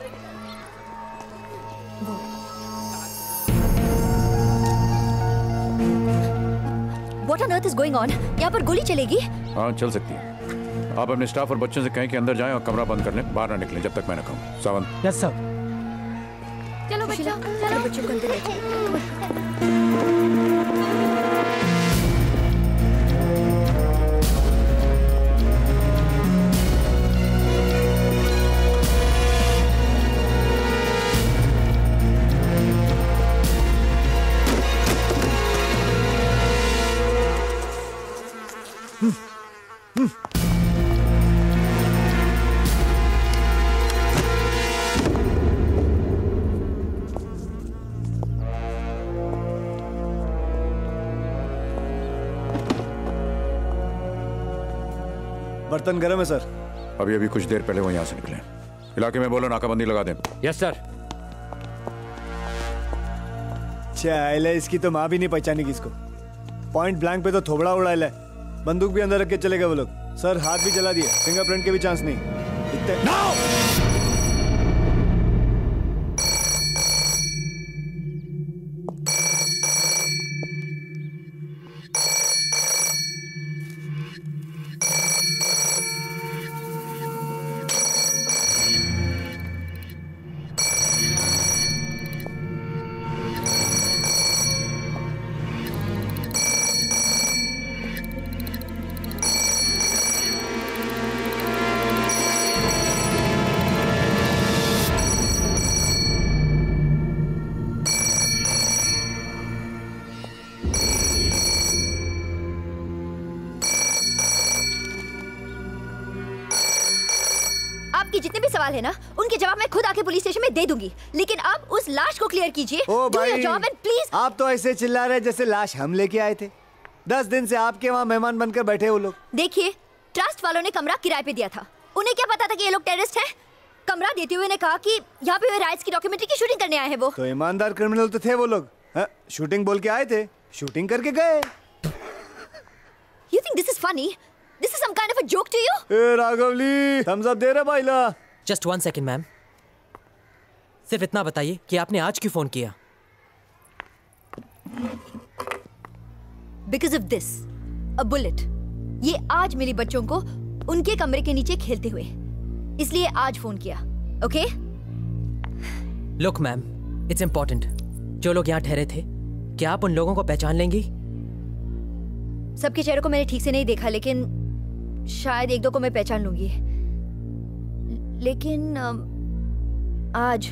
वो What on earth is going on? यहाँ पर गोली चलेगी? हाँ चल सकती है। आप अपने स्टाफ और बच्चों से कहें कि अंदर जाएं और कमरा बंद कर लें, बाहर ना निकलें जब तक मैं न कहूँ। सावंत। Yes sir. चलो बच्चों, चलो बच्चों को अंदर लेके। बर्तन गर्म है सर। अभी अभी कुछ देर पहले वो यहाँ से निकले। इलाके में बोलो नाकाबंदी लगा दें। Yes sir. चाइले इसकी तो माँ भी नहीं पहचानी किसको। पॉइंट ब्लैंक पे तो थोबड़ा उड़ाइल है, बंदूक भी अंदर रख के चले गए वो लोग। सर हाथ भी जला दिए, फिंगरप्रिंट के भी चांस नहीं। इतने no! है ना, उनके जवाब मैं खुद आके पुलिस स्टेशन में दे दूंगी, लेकिन आप उस लाश को क्लियर कीजिए। ओ भाई, प्लीज। आप तो ऐसे चिल्ला रहे जैसे लाश हम लेके आए थे। दस दिन से आपके वहाँ मेहमान बनकर बैठे वो लोग। देखिए, ट्रस्ट वालों ने कमरा किराए पे दिया था, उन्हें क्या पता था कि ये लोग टेररिस्ट हैं? कमरा देते हुए ने कहा कि यहाँ पे राइट्स की डॉक्यूमेंट्री की शूटिंग करने आए हैं वो। तो ईमानदार क्रिमिनल तो थे वो लोग। हा? शूटिंग बोल के आए थे, शूटिंग करके गए। You think this is funny? This is some kind of a joke to you? A राघवली, thumbs up दे रहा भाईला। Just one second, ma'am. सिर्फ इतना बताइए कि आपने आज क्यों फोन किया? Because of this, a bullet. ये आज मिली बच्चों को उनके कमरे के नीचे खेलते हुए, इसलिए आज फोन किया। Okay? Look, ma'am, it's important. जो लोग यहाँ ठहरे थे, क्या आप उन लोगों को पहचान लेंगी? सबके चेहरों को मैंने ठीक से नहीं देखा, लेकिन शायद एक दो को मैं पहचान लूंगी। लेकिन आज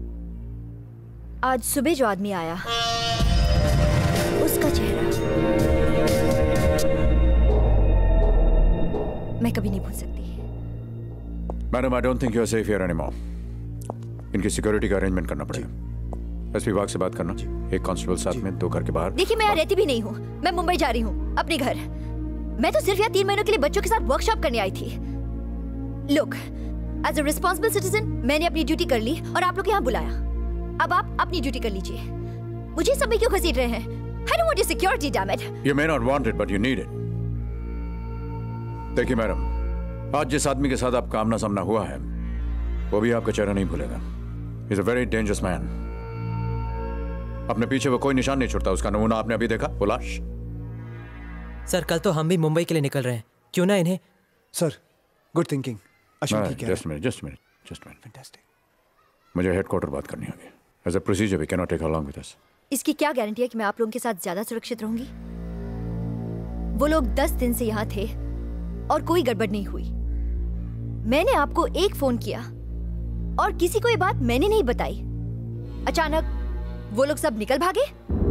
आज सुबह जो आदमी आया, उसका चेहरा मैं कभी नहीं भूल सकती। Madam, I don't think you are safe here anymore. इनकी सिक्योरिटी का अरेंजमेंट करना पड़ेगा। एस पी विभाग से बात करना, एक कांस्टेबल साथ में, दो घर के बाहर। देखिए, मैं यहाँ रहती भी नहीं हूँ, मैं मुंबई जा रही हूँ अपने घर। मैं तो सिर्फ यहाँ तीन महीनों के लिए बच्चों के साथ वर्कशॉप करने आई थी। Look, as a responsible citizen मैंने अपनी ड्यूटी कर ली और आप लोग यहाँ बुलाया। अब आप अपनी ड्यूटी कर लीजिए। मुझे सब में क्यों घसीट रहे हैं? I don't want your security, damn it. You may not want it, but you need it. देखिए मैडम, आज जिस आदमी के साथ आपका आमना सामना हुआ है, वो भी आपका चेहरा नहीं भूलेगा। He's a very dangerous man. अपने पीछे वो कोई निशान नहीं छोड़ता। उसका नमूना आपने अभी देखा, वो लाश। सर, कल तो हम भी मुंबई के लिए निकल रहे हैं, क्यों ना इन्हें? Sir, good thinking. अश्विन ठीक है। Just minute, just minute, just minute. Fantastic. मुझे हेडक्वार्टर बात करनी होगी। As a procedure, we cannot take her along with us. इसकी क्या गारंटी है कि मैं आप लोगों के साथ ज्यादा सुरक्षित रहूंगी? वो लोग दस दिन से यहाँ थे और कोई गड़बड़ नहीं हुई। मैंने आपको एक फोन किया और किसी को ये बात मैंने नहीं बताई। अचानक वो लोग सब निकल भागे।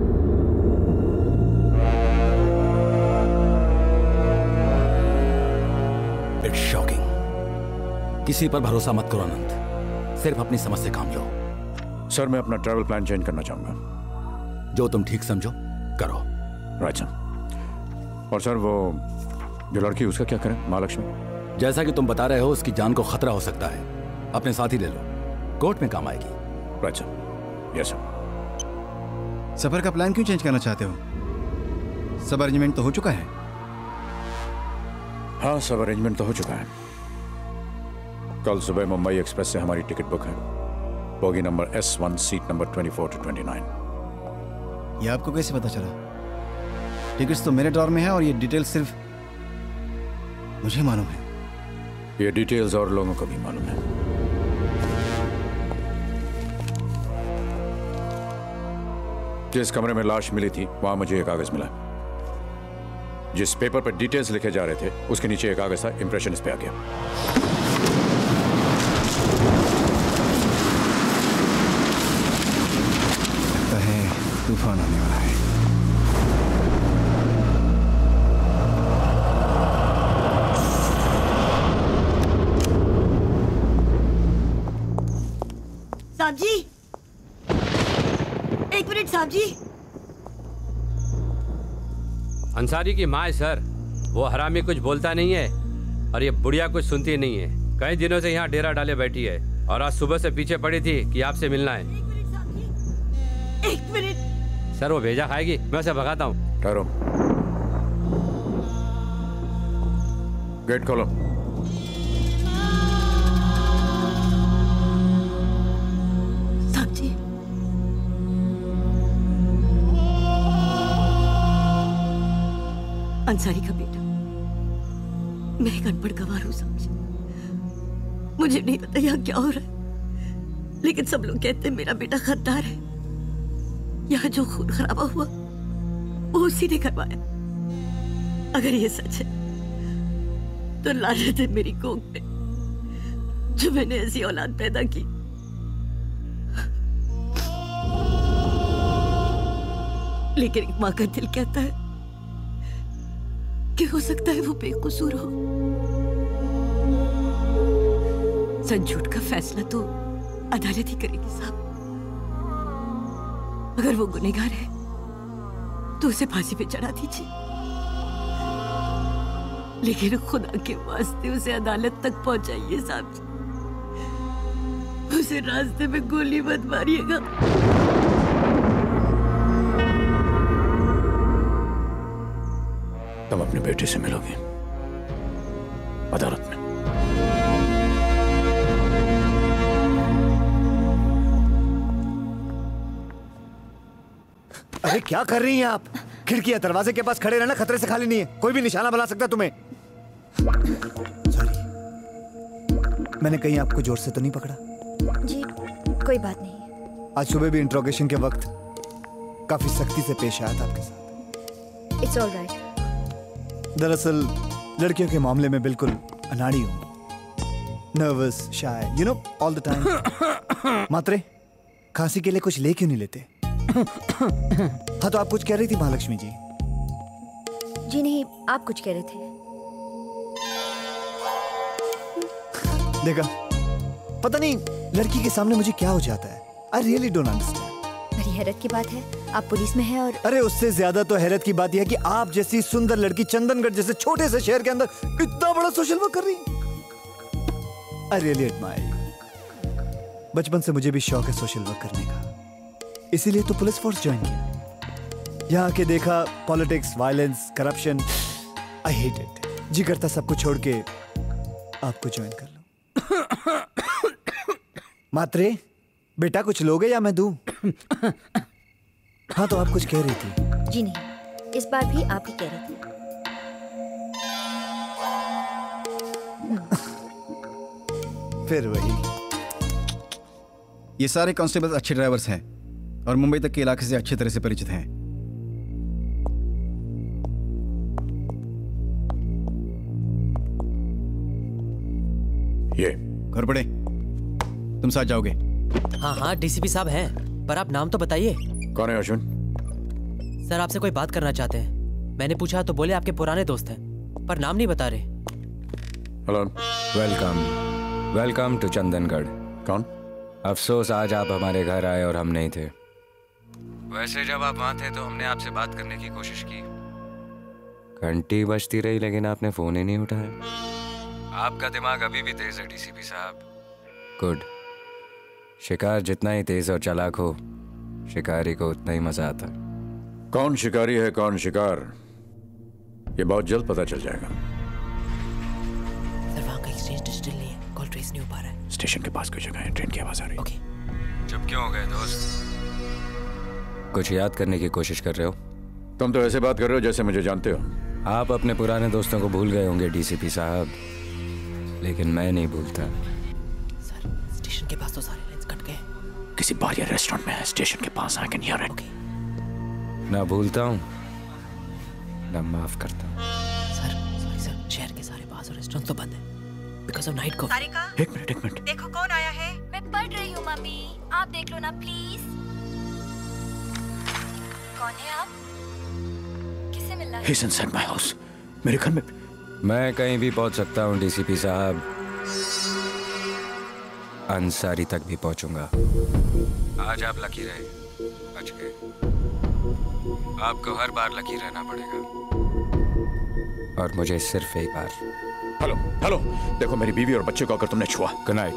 It's shocking. किसी पर भरोसा मत करो अनंत, सिर्फ अपनी समझ से काम लो। सर, मैं अपना ट्रैवल प्लान चेंज करना चाहूंगा। जो तुम ठीक समझो करो। Right sir. और सर, वो जो लड़की, उसका क्या करें? महालक्ष्मी, जैसा कि तुम बता रहे हो, उसकी जान को खतरा हो सकता है। अपने साथ ही ले लो, कोर्ट में काम आएगी। Right sir. Yes sir. सफर का प्लान क्यों चेंज करना चाहते हो? सब अरेंजमेंट तो हो चुका है। हाँ, सब अरेंजमेंट तो हो चुका है। कल सुबह मुंबई एक्सप्रेस से हमारी टिकट बुक है, bogie number S one, seat number twenty four to twenty nine. ये आपको कैसे पता चला? टिकट्स तो मेरे ड्रॉर में है और ये डिटेल सिर्फ मुझे मालूम है। ये डिटेल्स और लोगों को भी मालूम है। जिस कमरे में लाश मिली थी वहां मुझे एक कागज मिला। जिस पेपर पर डिटेल्स लिखे जा रहे थे उसके नीचे एक कागज था, इंप्रेशन इस पे आ गया। लगता है तूफान आने वाला है। साहब जी, एक मिनट साहब जी। अंसारी की माँ है सर, वो हरामी कुछ बोलता नहीं है और ये बुढ़िया कुछ सुनती नहीं है। कई दिनों से यहाँ डेरा डाले बैठी है और आज सुबह से पीछे पड़ी थी कि आपसे मिलना है। एक मिनट सर, वो भेजा खाएगी, मैं उसे भगाता हूँ। ठहरो, गेट खोलो। साहब जी, अंसारी का बेटा, मैं एक अनपढ़ गवार हूं साहब जी। मुझे नहीं पता यहाँ क्या हो रहा है, लेकिन सब लोग कहते हैं मेरा बेटा खद्दार है। यहाँ जो खून खराबा हुआ वो उसी ने करवाया। अगर ये सच है तो लानत है मेरी कोख पे जो मैंने ऐसी औलाद पैदा की। लेकिन एक माँ का दिल कहता है कि हो सकता है वो बेकसूर हो। सच झूठ का फैसला तो अदालत ही करेगी साहब। अगर वो गुनहगार है तो उसे फांसी पे चढ़ा दीजिए, लेकिन खुदा के वास्ते उसे अदालत तक पहुंचाइए साहब जी। उसे रास्ते में गोली मत मारिएगा। तुम अपने बेटे से मिलोगे अदालत में। अरे क्या कर रही हैं आप? खिड़की या दरवाजे के पास खड़े रहना खतरे से खाली नहीं है। कोई भी निशाना बना सकता है तुम्हें। सॉरी, मैंने कहीं आपको जोर से तो नहीं पकड़ा? जी कोई बात नहीं। आज सुबह भी इंट्रोगेशन के वक्त काफी सख्ती से पेश आया था आपके साथ। It's all right. दरअसल लड़कियों के मामले में बिल्कुल अनाड़ी हूँ, nervous, shy, you know, all the time. Matre, खांसी के लिए कुछ ले क्यों नहीं लेते? हाँ, तो आप कुछ कह रही थी महालक्ष्मी जी। जी नहीं, आप कुछ कह रहे थे। देखा, पता नहीं लड़की के सामने मुझे क्या हो जाता है। I really don't understand. बड़ी हैरत की बात है, आप पुलिस में हैं और अरे उससे ज्यादा तो हैरत की बात यह है कि आप जैसी सुंदर लड़की चंदनगढ़ जैसे छोटे से शहर के अंदर इतना बड़ा सोशल वर्क कर रही है। I really admire. बचपन से मुझे भी शौक है सोशल वर्क करने का, इसीलिए तो पुलिस फोर्स ज्वाइन किया। यहाँ आके देखा politics, violence, corruption, I hate it. जी करता सबको छोड़ के आपको ज्वाइन कर लूं। मात्रे, बेटा कुछ लोगे या मैं दूं? हाँ, तो आप कुछ कह रही थी। जी नहीं, इस बार भी आप ही कह रही थी। फिर वही। ये सारे कांस्टेबल्स अच्छे ड्राइवर्स हैं और मुंबई तक के इलाके से अच्छी तरह से परिचित हैं। ये घर पड़े, तुम साथ जाओगे? हाँ हाँ, डीसीपी साहब हैं, पर आप नाम तो बताइए। कौन है अश्विन? सर आपसे कोई बात करना चाहते हैं। मैंने पूछा तो बोले आपके पुराने दोस्त हैं, पर नाम नहीं बता रहे। Hello, welcome welcome to Chandangarh. कौन? अफसोस आज आप हमारे घर आए और हम नहीं थे। वैसे जब आप वहां थे तो हमने आपसे बात करने की कोशिश की, घंटी बजती रही लेकिन आपने फोन ही नहीं उठाया। आपका दिमाग अभी भी तेज है डीसीपी साहब। गुड। शिकार जितना ही तेज और चालाक हो, शिकारी को उतना ही मजा आता। कौन शिकारी है कौन शिकार, ये बहुत जल्द पता चल जाएगा। एक्सचेंज डिजिटल नहीं है, कॉल ट्रेस नहीं हो पा रहा है। स्टेशन के पास कोई जगह है, ट्रेन की आवाज आ रही है। ओके। चुप क्यों हो गए दोस्त? कुछ याद करने की कोशिश कर रहे हो? तुम तो ऐसे बात कर रहे हो जैसे मुझे जानते हो। आप अपने पुराने दोस्तों को भूल गए होंगे डीसीपी साहब, लेकिन मैं नहीं भूलता। सर स्टेशन के पास तो सारे लाइंस कट गए। किसी बार या रेस्टोरेंट में है, स्टेशन के पास, आई कैन हियर इट। ना भूलता हूँ ना माफ करता हूँ। सर सॉरी सर, शहर के सारे बार्स और रेस्टोरेंट तो बंद है because of night coffee. Sarika, एक मिनट एक मिनट, देखो कौन आया है। मैं पढ़ रही हूँ मम्मी, आप देख लो ना प्लीज। कौन है आप? किससे मिलना है? He's inside my house, मेरे घर में। मैं कहीं भी पहुंच सकता हूँ डीसीपी साहब, अंसारी तक भी पहुंचूंगा। आज आप लकी रहे, बच गए। आपको हर बार लकी रहना पड़ेगा, और मुझे सिर्फ एक बार। हेलो हेलो, देखो मेरी बीवी और बच्चे को अगर तुमने छुआ। Good night.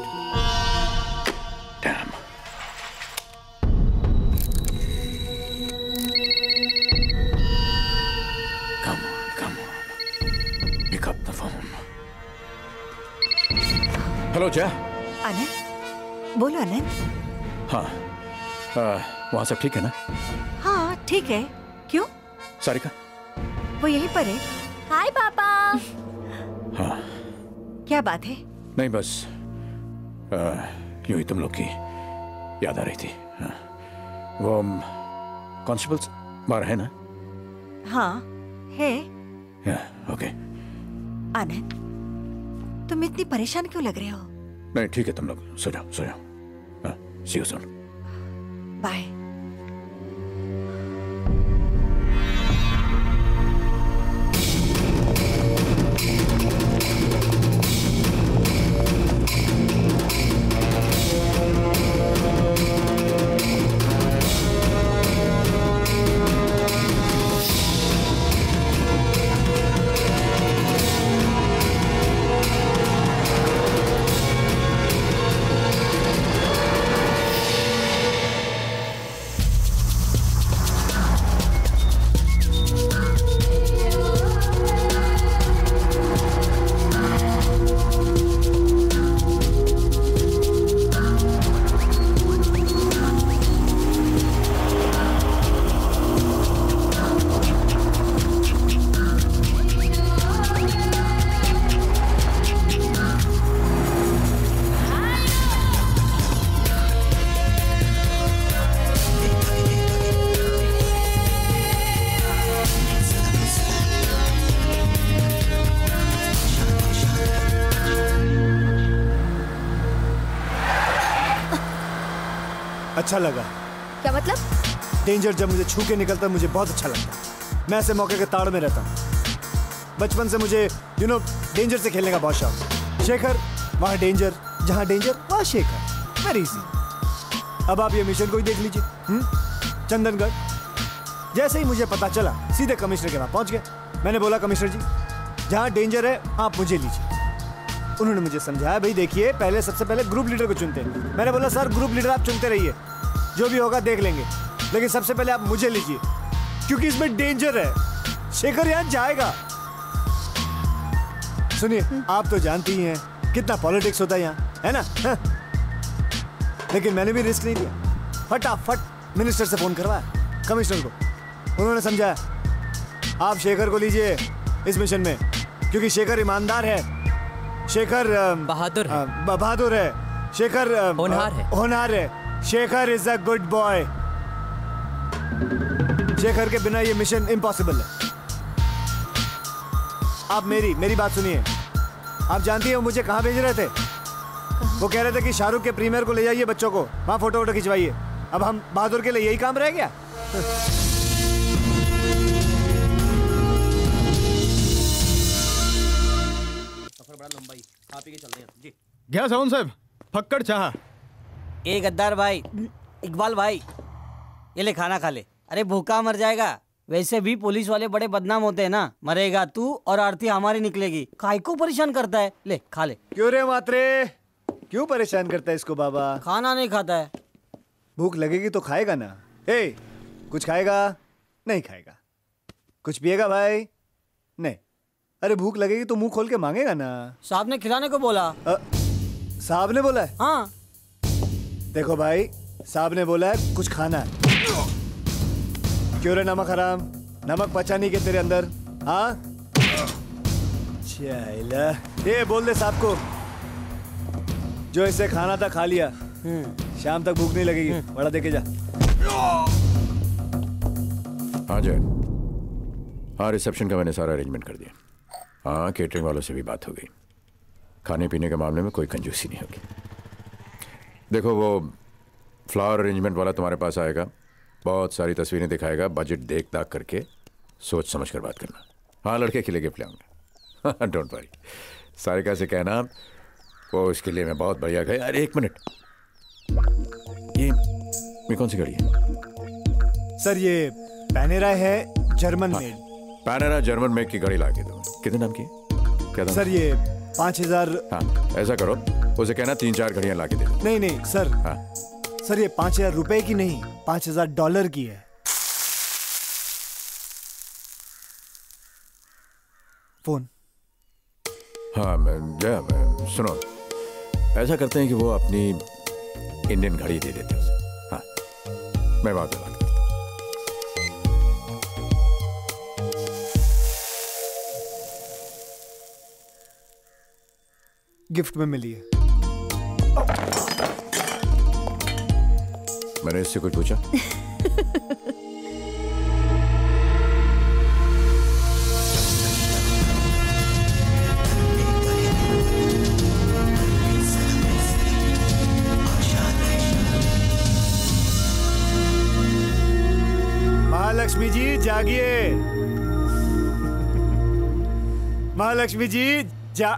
Damn. Come on, come on. Pick up the phone. Hello Jaya. Anand, बोलो आनंद। हाँ, आ, वहाँ सब ठीक है ना? हाँ ठीक है। क्यों? सारिका वो यहीं पर है। हाय पापा। हाँ। क्या बात है? नहीं बस यूं ही तुम लोग की याद आ रही थी। हाँ। वो कॉन्स्टेबल्स बाहर है ना? हाँ है। या, ओके। आनंद, तुम इतनी परेशान क्यों लग रहे हो? नहीं ठीक है, तुम लोग सो जाओ सो जाओ। See you soon. बाय। अच्छा लगा। क्या मतलब? डेंजर जब मुझे छू के निकलता है मुझे बहुत अच्छा लगता है। मैं ऐसे मौके के ताड़ में रहता हूँ। बचपन से मुझे यू नो डेंजर से खेलने का बहुत शौक। शेखर वहाँ डेंजर, जहाँ डेंजर वहाँ शेखर, वेरी इजी। अब आप ये मिशन को ही देख लीजिए। हम्म चंदनगढ़। जैसे ही मुझे पता चला सीधे कमिश्नर के वहाँ पहुँच गए। मैंने बोला कमिश्नर जी जहाँ डेंजर है आप मुझे लीजिए। उन्होंने मुझे समझाया भाई देखिए पहले सबसे पहले ग्रुप लीडर को चुनते हैं। मैंने बोला सर ग्रुप लीडर आप चुनते रहिए, जो भी होगा देख लेंगे, लेकिन सबसे पहले आप मुझे लीजिए क्योंकि इसमें डेंजर है। शेखर यहाँ जाएगा। सुनिए आप तो जानती ही हैं कितना पॉलिटिक्स होता है यहाँ, है ना? हा? लेकिन मैंने भी रिस्क नहीं लिया, फटाफट मिनिस्टर से फोन करवाया कमिश्नर को। उन्होंने समझाया आप शेखर को लीजिए इस मिशन में क्योंकि शेखर ईमानदार है, शेखर बहादुर है, बहादुर है, शेखर होनहार है, होनहार है, Shekhar is a good boy. Shekhar के बिना ये मिशन इम्पॉसिबल है। आप मेरी मेरी बात सुनिए। आप जानती हैं वो मुझे कहाँ भेज रहे थे? वो कह रहे थे कि शाहरुख के प्रीमियर को ले जाइए बच्चों को, वहाँ फोटो वोटो खिंचवाइए। अब हम बहादुर के लिए यही काम रह गया? क्या साउंड साहब, फक्कड़ चाह। ए गद्दार भाई, इकबाल भाई, ये ले खाना खा ले। अरे भूखा मर जाएगा। वैसे भी पुलिस वाले बड़े बदनाम होते हैं ना। मरेगा तू और आरती हमारी निकलेगी। काय को परेशान करता है? ले खा ले। क्यों रे मात्रे, क्यों परेशान करता है इसको बाबा? खाना नहीं खाता है। भूख लगेगी तो खाएगा ना। ए, कुछ खाएगा? नहीं खाएगा। कुछ पिएगा भाई? नहीं। अरे भूख लगेगी तो मुंह खोल के मांगेगा ना। साहब ने खिलाने को बोला। अ, साहब ने बोला है? हाँ। देखो भाई, साहब ने बोला है कुछ खाना है। क्यों रे नमक हराम, नमक पचा नहीं के तेरे अंदर? हाँ चला, ये बोल दे साहब को जो इसे खाना था खा लिया, शाम तक भूख नहीं लगेगी। बड़ा देके जा। हाँ जय, हाँ रिसेप्शन का मैंने सारा अरेंजमेंट कर दिया। हाँ केटरिंग वालों से भी बात हो गई, खाने पीने के मामले में कोई कंजूसी नहीं होगी। देखो वो फ्लावर अरेंजमेंट वाला तुम्हारे पास आएगा, बहुत सारी तस्वीरें दिखाएगा, बजट देख दाख करके सोच समझ कर बात करना। हाँ लड़के के लिए गिफ्ट ले आऊँगा, डोंट वरी। सारिका से कहना वो इसके लिए मैं बहुत बढ़िया गया। अरे एक मिनट, ये ये कौन सी गाड़ी है? सर ये पैनेरा है, जर्मन हाँ, मेड। पैनेरा जर्मन मेड की गाड़ी ला के दो। कितने नाम की? क्या दाम? सर ये पाँच हजार। हाँ ऐसा करो, उसे कहना तीन चार घड़ियां ला के दे दो। नहीं नहीं सर। हाँ सर ये पाँच हजार रुपए की नहीं, पाँच हजार डॉलर की है। फोन। हाँ मैं, जय मैं, सुनो ऐसा करते हैं कि वो अपनी इंडियन घड़ी दे देते हैं उसे। हाँ मैं बात बात करता हूँ। गिफ्ट में मिली है। मैंने इससे कुछ पूछा? महालक्ष्मी जी जागिए, महालक्ष्मी जी जा।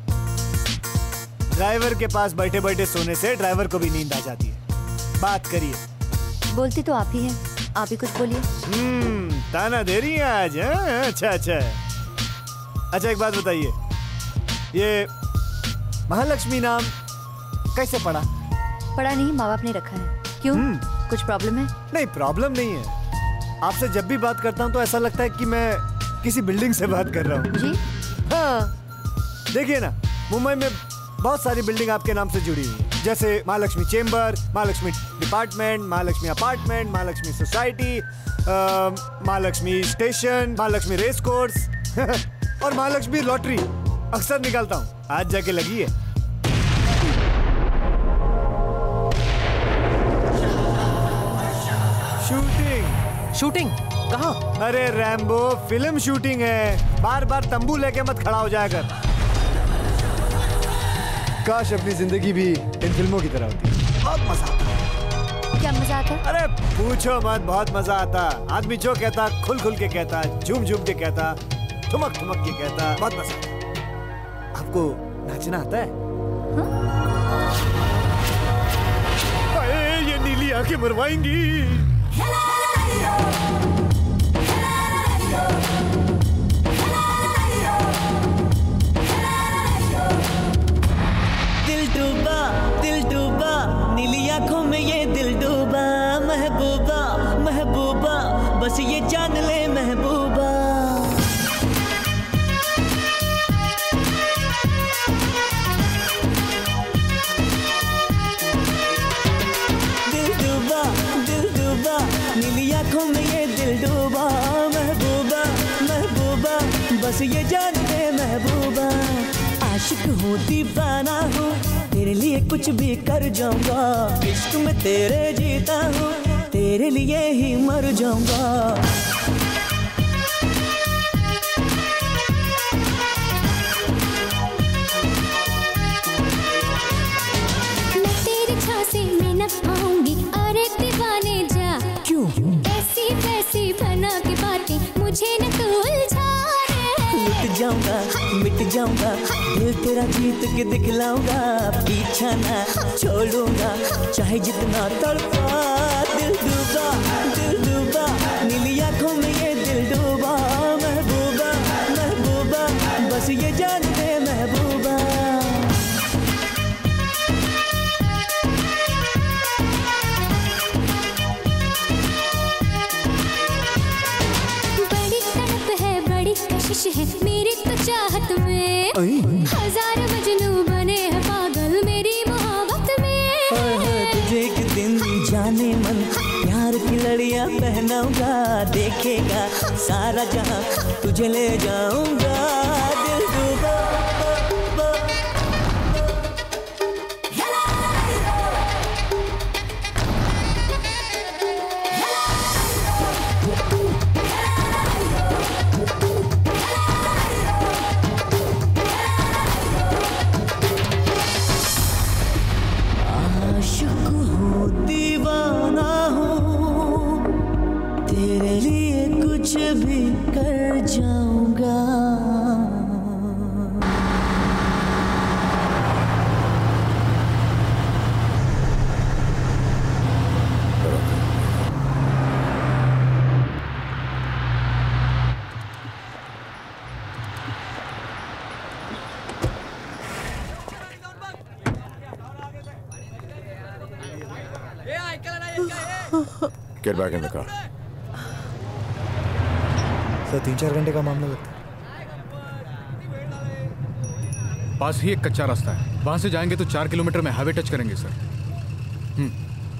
ड्राइवर के पास बैठे बैठे सोने से ड्राइवर को भी नींद आ जाती है। बात करिए। बोलती तो आप ही हैं, आप ही कुछ बोलिए। हम्म, ताना दे रही हैं आज। हाँ? अच्छा अच्छा अच्छा एक बात बताइए, ये महालक्ष्मी नाम कैसे पड़ा? पढ़ा नहीं, माँ बाप ने रखा है। क्यों, कुछ प्रॉब्लम है? नहीं प्रॉब्लम नहीं है। आपसे जब भी बात करता हूँ तो ऐसा लगता है कि मैं किसी बिल्डिंग से बात कर रहा हूँ। जी? हाँ देखिए ना, मुंबई में बहुत सारी बिल्डिंग आपके नाम से जुड़ी हुई है, जैसे Mahalakshmi chamber, Mahalakshmi department, Mahalakshmi apartment, Mahalakshmi society, Mahalakshmi station, Mahalakshmi race course और महालक्ष्मी लॉटरी अक्सर निकालता हूँ। आज जाके लगी है। शूटिंग। शूटिंग कहाँ? अरे रैम्बो, फिल्म शूटिंग है। बार बार तंबू लेके मत खड़ा हो जाया कर। काश अपनी जिंदगी भी इन फिल्मों की तरह होती। बहुत मजा आता। क्या मजा आता? अरे पूछो मत, बहुत मजा आता। आदमी जो कहता खुल खुल के कहता, झूम झूम के कहता, ठुमक ठुमक के कहता, बहुत मजा। आपको नाचना आता है? अरे ये नीली आंखें मरवाएंगी। दिल डूबा दिल डूबा नीली आंखों में ये दिल डूबा, महबूबा महबूबा बस ये जान ले महबूबा। दिल डूबा दिल डूबा नीली आंखों में ये दिल डूबा, महबूबा महबूबा बस ये जान ले महबूबा। आशिक हूँ दीवाना हूँ, तेरे लिए कुछ भी कर जाऊंगा। इश्क में तेरे जीता हूँ, तेरे लिए ही मर जाऊंगा। मैं तेरी झांसे में न आऊंगी, अरे दीवाने जा। क्यों? ऐसी वैसी बना के बातें मुझे न तू उलझा रे। लुट जाऊंगा मिट जाऊंगा, दिल तेरा जीत के दिखलाऊंगा। पीछा ना छोड़ूंगा चाहे जितना तड़पा। दिल डूबा दिल डूबा नीली आंखों में ये दिल डूबा, महबूबा महबूबा बस ये जान दे महबूबा। बड़ी तड़प है, बड़ी कशिश है, मेरी तो चाहत में, हजार मजनू बने हैं पागल मेरी मोहब्बत में। तुझे एक दिन जाने मन प्यार की लड़ियां पहनाऊंगा, देखेगा सारा जहां तुझे ले जाऊंगा। दिल डूबा कुछ भी कर जाऊंगा। Get back in the car. Sir तीन चार घंटे का मामला लगता है। पास ही एक कच्चा रास्ता है, वहां से जाएंगे तो चार किलोमीटर में हाईवे टच करेंगे सर। हम्म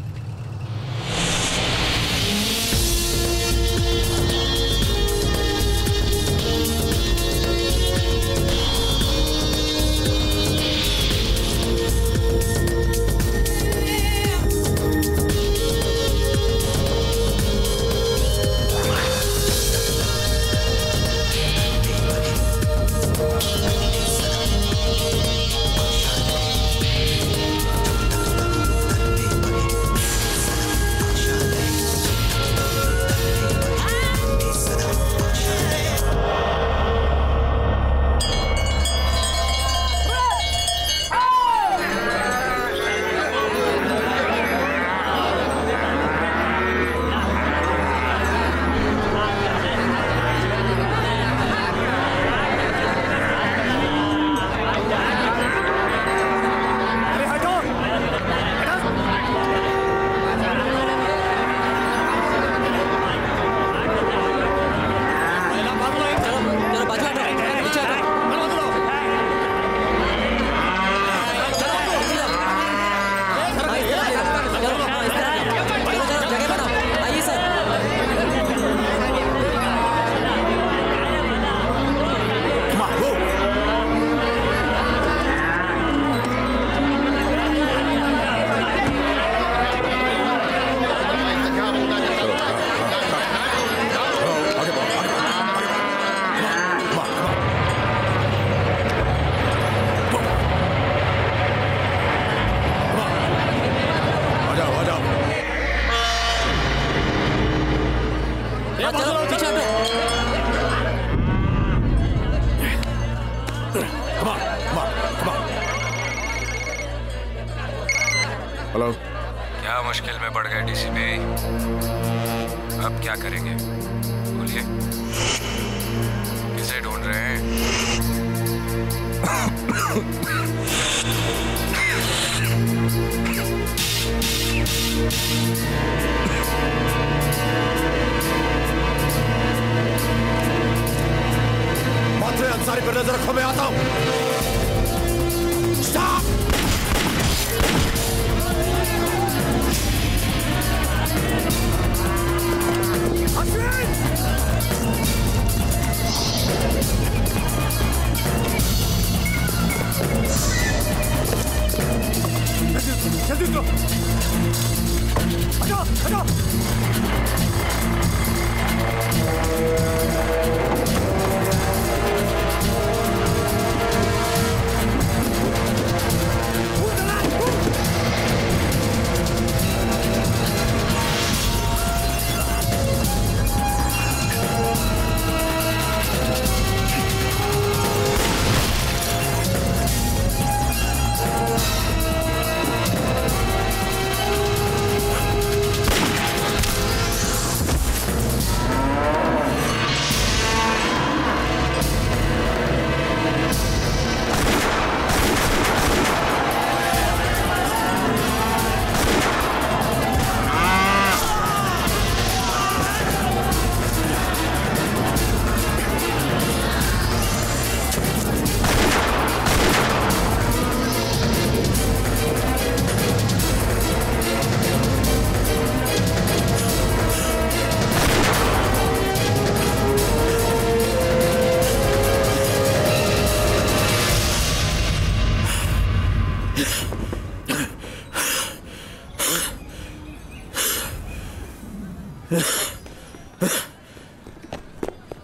हेलो, क्या मुश्किल में पड़ गए डीसीपी? अब क्या करेंगे बोलिए, किसे ढूंढ रहे हैं? मात्र अंसारी पर नजर रखो, मैं आता हूं। स्टॉप! जल्दी उतरो! हटो, हटो!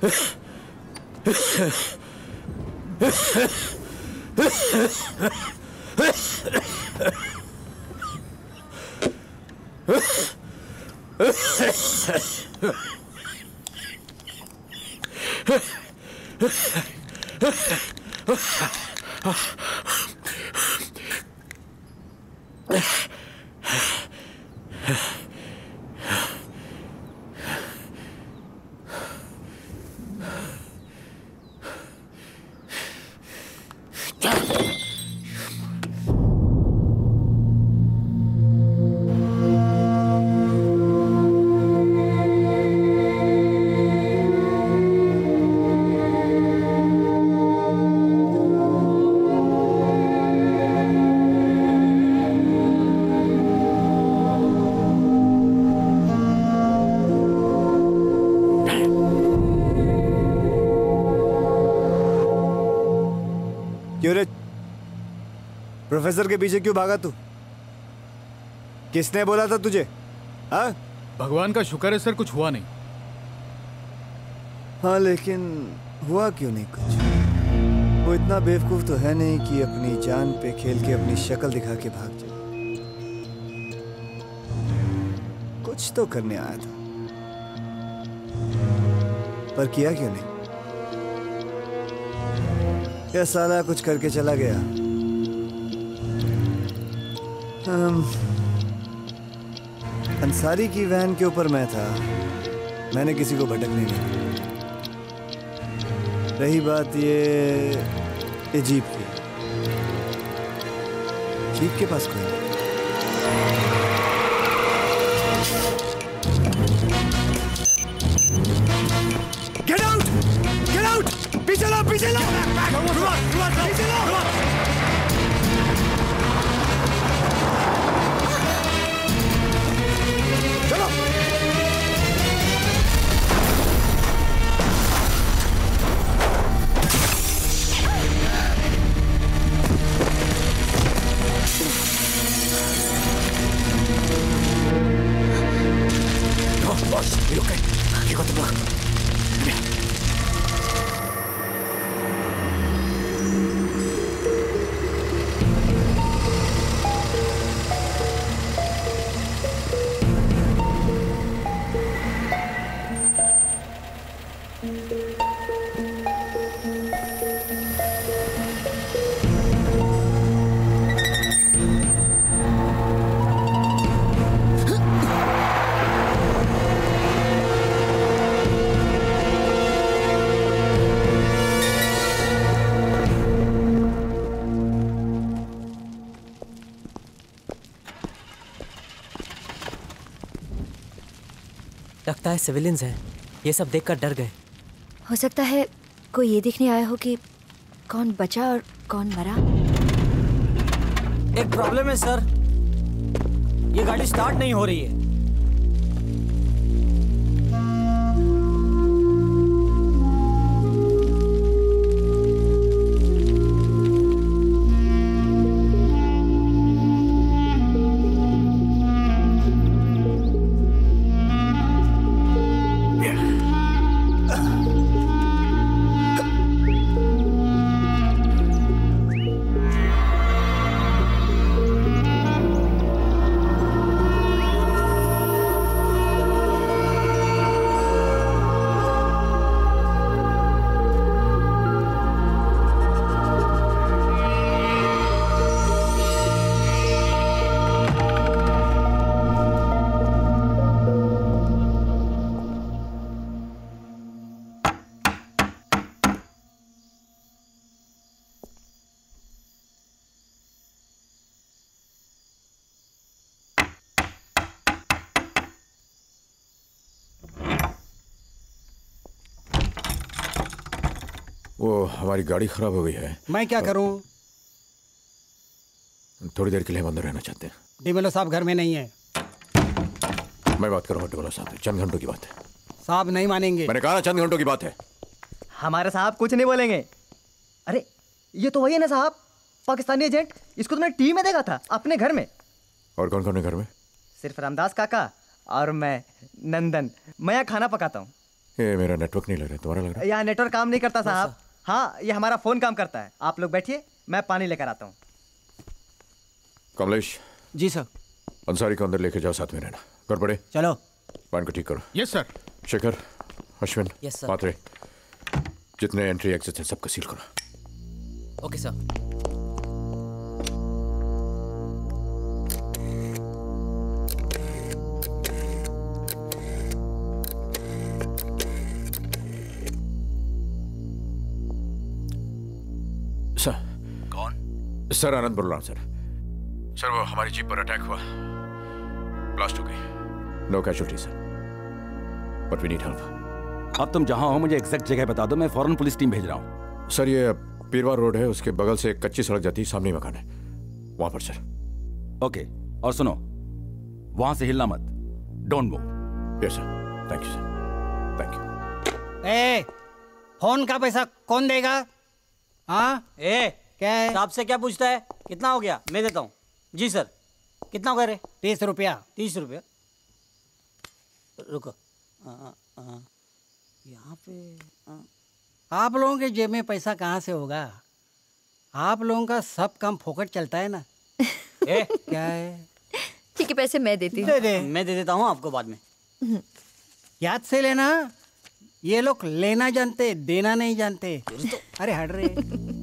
क्यों रे? प्रोफेसर के पीछे क्यों भागा तू? किसने बोला था तुझे? हाँ? भगवान का शुक्र है सर, कुछ हुआ नहीं। हाँ, लेकिन हुआ क्यों नहीं कुछ? वो इतना बेवकूफ तो है नहीं कि अपनी जान पे खेल के अपनी शक्ल दिखा के भाग जाए। कुछ तो करने आया था, पर किया क्यों नहीं? यह साला कुछ करके चला गया। um, अंसारी की वैन के ऊपर मैं था, मैंने किसी को भटकने नहीं दिया। रही बात ये, ये जीप की, जीप के पास कोई नहीं। Get out! Get out! पीछे लो, पीछे लो! पीछे लो! चलो! बॉस, ये लोग ये को तुम लोग लगता है सिविलियंस हैं, ये सब देखकर डर गए। हो सकता है कोई ये देखने आया हो कि कौन बचा और कौन मरा। एक प्रॉब्लम है सर, ये गाड़ी स्टार्ट नहीं हो रही है। वो हमारी गाड़ी खराब हो गई है। मैं क्या करूं? थोड़ी देर के लिए हम अंदर रहना चाहते हैं। डीमेलो साहब घर में नहीं है। मैं बात कर रहा हूँ डीमेलो साहब से, चंद घंटों की बात है। साहब नहीं मानेंगे। मैंने कहा ना चंद घंटों की बात है। हमारे साहब कुछ नहीं बोलेंगे। अरे ये तो वही है ना साहब, पाकिस्तानी एजेंट। इसको तुमने टीवी में देखा था, अपने घर में। और कौन कौन है घर में? सिर्फ रामदास काका और मैं नंदन। मैं यहाँ खाना पकाता हूँ। ये मेरा नेटवर्क नहीं लग रहा है, तुम्हारा लग रहा है? यहाँ नेटवर्क काम नहीं करता साहब। हाँ, ये हमारा फोन काम करता है। आप लोग बैठिए, मैं पानी लेकर आता हूँ। कमलेश। जी सर। अंसारी को अंदर लेके जाओ, साथ में रहना। कर पड़े चलो। पान को ठीक करो। Yes sir. Shekhar, Ashwin, yes sir. Patre, जितने एंट्री एग्जिट हैं सबको सील करो। Okay sir. सर। कौन? सर आनंद बोल रहा हूँ सर। सर वो हमारी जीप पर अटैक हुआ, ब्लास्ट हो गई। No casualty sir, but we need help. अब तुम जहां हो मुझे एग्जैक्ट जगह बता दो, मैं फौरन पुलिस टीम भेज रहा हूँ। सर ये पीरवा रोड है, उसके बगल से एक कच्ची सड़क जाती है, सामने ही मकान है, वहां पर सर। ओके, और सुनो, वहां से हिलना मत, don't move. Yes sir, thank you sir, thank you. ए, फोन का पैसा कौन देगा? हाँ ए क्या है? साहब से क्या पूछता है? कितना हो गया? मैं देता हूँ। जी सर। कितना हो गया रे? तीस रुपया। तीस रुपया। रुको, यहाँ पे आ, आप लोगों के जेब में पैसा कहाँ से होगा? आप लोगों का सब काम फोकट चलता है ना। ए क्या है? ठीक है, पैसे मैं देती हूँ। दे दे। मैं दे देता हूँ आपको बाद में। याद से लेना, ये लोग लेना जानते, देना नहीं जानते। अरे हट रे।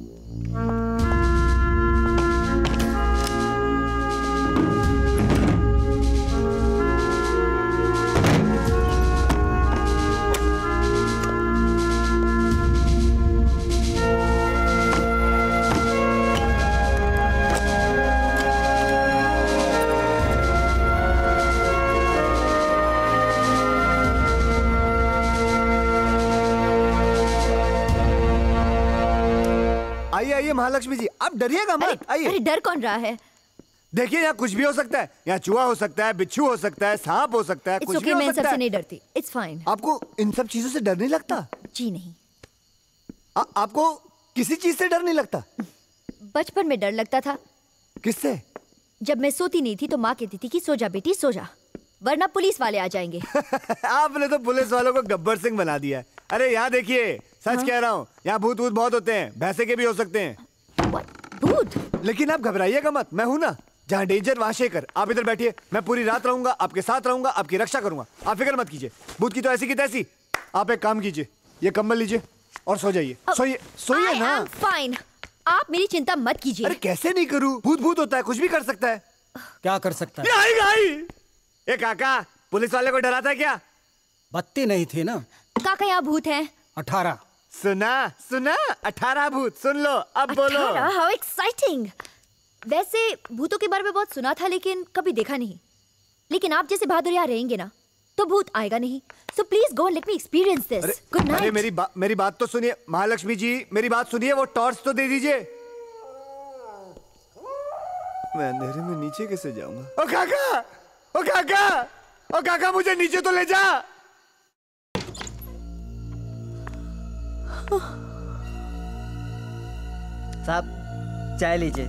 आइए आइए महालक्ष्मी जी, आप डरिएगा मत, आइए। अरे डर कौन रहा है? देखिए यहाँ कुछ भी हो सकता है, यहाँ चूहा हो सकता है, बिच्छू हो सकता है, सांप हो सकता है, It's कुछ okay, भी हो मैं इन सकता सबसे है। नहीं डरती। It's fine। आपको इन सब चीजों से डर नहीं लगता? जी नहीं। आ, आपको किसी चीज से डर नहीं लगता? बचपन में डर लगता था। किससे? जब मैं सोती नहीं थी तो माँ कहती थी कि सो जा बेटी सो जा, वरना पुलिस वाले आ जाएंगे। आपने तो पुलिस वालों को गब्बर सिंह बना दिया है। अरे यहाँ देखिए, सच हाँ? कह रहा हूँ, यहाँ भूत भूत बहुत होते हैं, भैंसे के भी हो सकते हैं। भूत? लेकिन आप घबराइएगा मत, मैं हूं ना, जहाँ डेंजर वहाँ शेखर। आप इधर बैठिए, मैं पूरी रात रहूंगा, आपके साथ रहूंगा, आपकी रक्षा करूंगा, आप फिक्र मत कीजिए। भूत की तो ऐसी की तैसी। आप एक काम कीजिए, ये कंबल लीजिए और सो जाइए। सोइए सोइए ना। फाइन, आप मेरी चिंता मत कीजिए। अरे कैसे नहीं करूं, भूत भूत होता है, कुछ भी कर सकता है। क्या कर सकता है? ये आएगा आई। ए काका, पुलिस वाले को डराता है क्या? बत्ती नहीं थी ना। काका यहाँ भूत है। अठारह। सुना सुना, अठारह भूत। सुन लो, अब बोलो। How exciting. वैसे भूतों के बारे में बहुत सुना था, लेकिन कभी देखा नहीं। लेकिन आप जैसे बहादुर यहाँ रहेंगे ना, तो भूत आएगा नहीं। So please go let me experience this. Good night. अरे मेरी बा, मेरी बात तो सुनिए महालक्ष्मी जी, मेरी बात सुनिए, वो टॉर्च तो दे दीजिए। मैं अंधेरे में नीचे कैसे जाऊंगा? ओ काका, ओ काका, ओ काका, मुझे नीचे तो ले जा। साहब चाय लीजिए।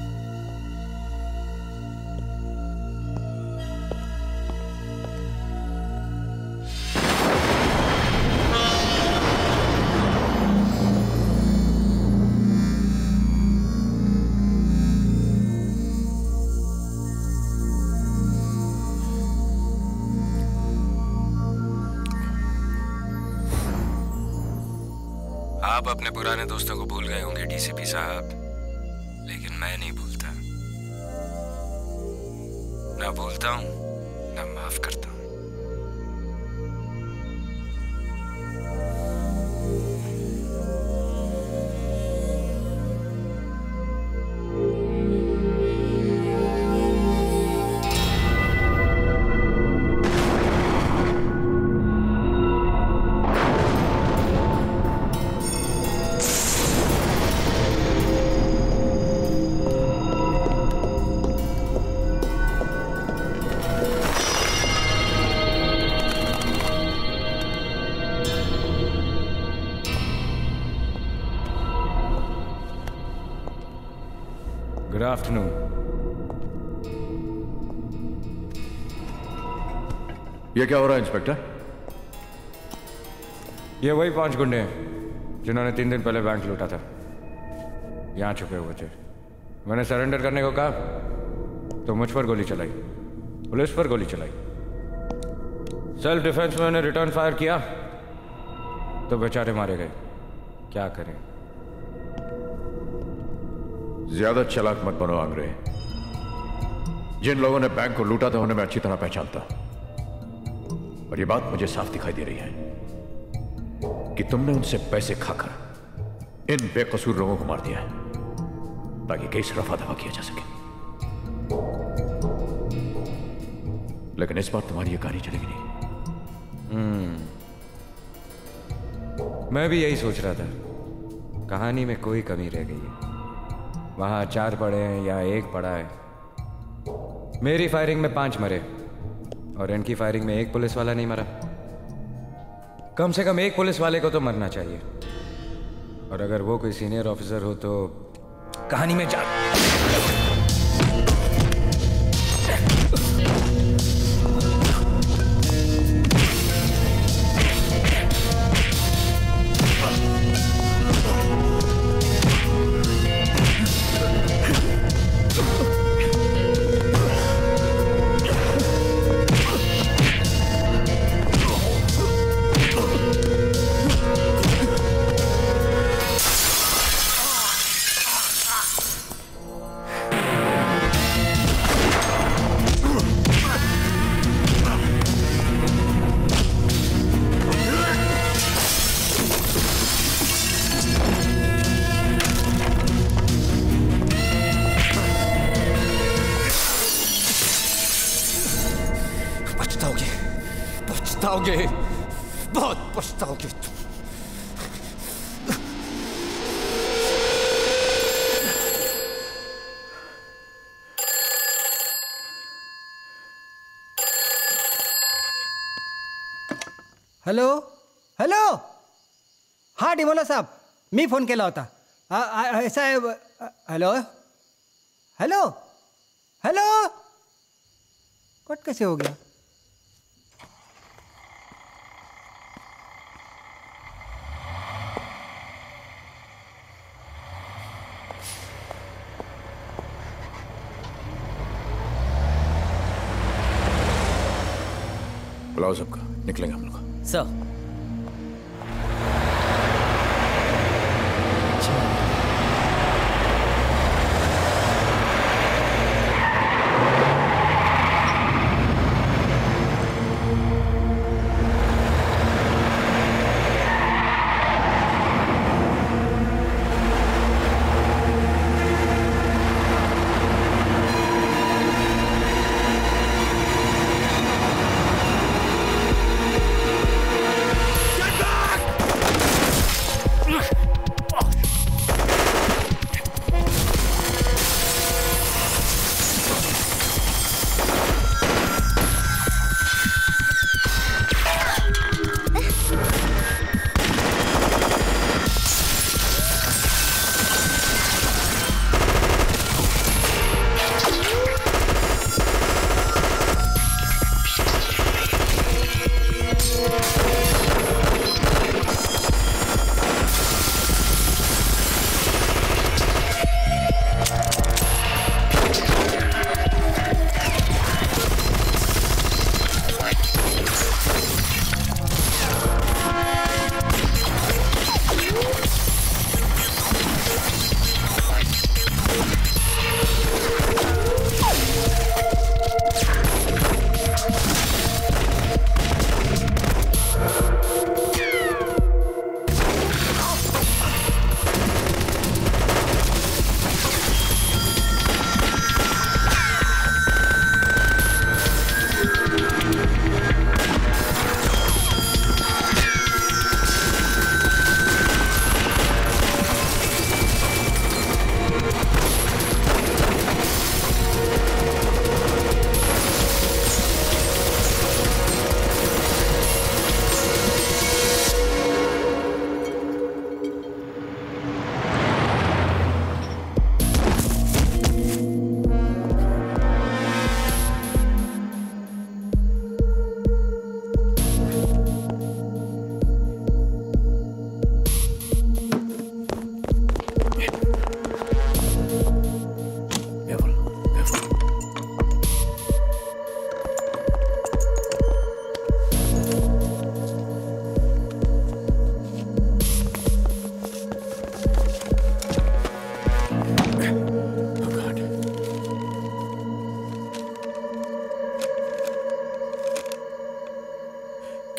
आप अपने पुराने दोस्तों को भूल गए होंगे डीसीपी साहब, लेकिन मैं नहीं भूलता। ना भूलता हूं, ना माफ करता हूं। Good afternoon. ये क्या हो रहा है इंस्पेक्टर? ये वही पांच गुंडे हैं जिन्होंने तीन दिन पहले बैंक लूटा था, यहाँ छुपे हुए थे। मैंने सरेंडर करने को कहा तो मुझ पर गोली चलाई, पुलिस पर गोली चलाई। सेल्फ डिफेंस में उन्हें रिटर्न फायर किया तो बेचारे मारे गए। क्या करें? ज्यादा चालाक मत बनो आंग्रे। जिन लोगों ने बैंक को लूटा था उन्हें मैं अच्छी तरह पहचानता, और ये बात मुझे साफ दिखाई दे रही है कि तुमने उनसे पैसे खाकर इन बेकसूर लोगों को मार दिया है ताकि केस रफा दफा किया जा सके। लेकिन इस बार तुम्हारी ये कहानी चलेगी नहीं। हम्म, मैं भी यही सोच रहा था। कहानी में कोई कमी रह गई है। वहां चार पड़े हैं या एक पड़ा है। मेरी फायरिंग में पांच मरे और इनकी फायरिंग में एक पुलिस वाला नहीं मरा। कम से कम एक पुलिस वाले को तो मरना चाहिए, और अगर वो कोई सीनियर ऑफिसर हो तो कहानी में जा पछताओगे, बहुत पछताओगे तुम। हॅलो हॅलो हा डिमोला साहब, मी फोन केला होता। आ, आ, ऐसा है, हॅलो हॅलो हॅलो कट कैसे हो गया? बुलाओ सबका, निकलेंगे हम लोग। सर,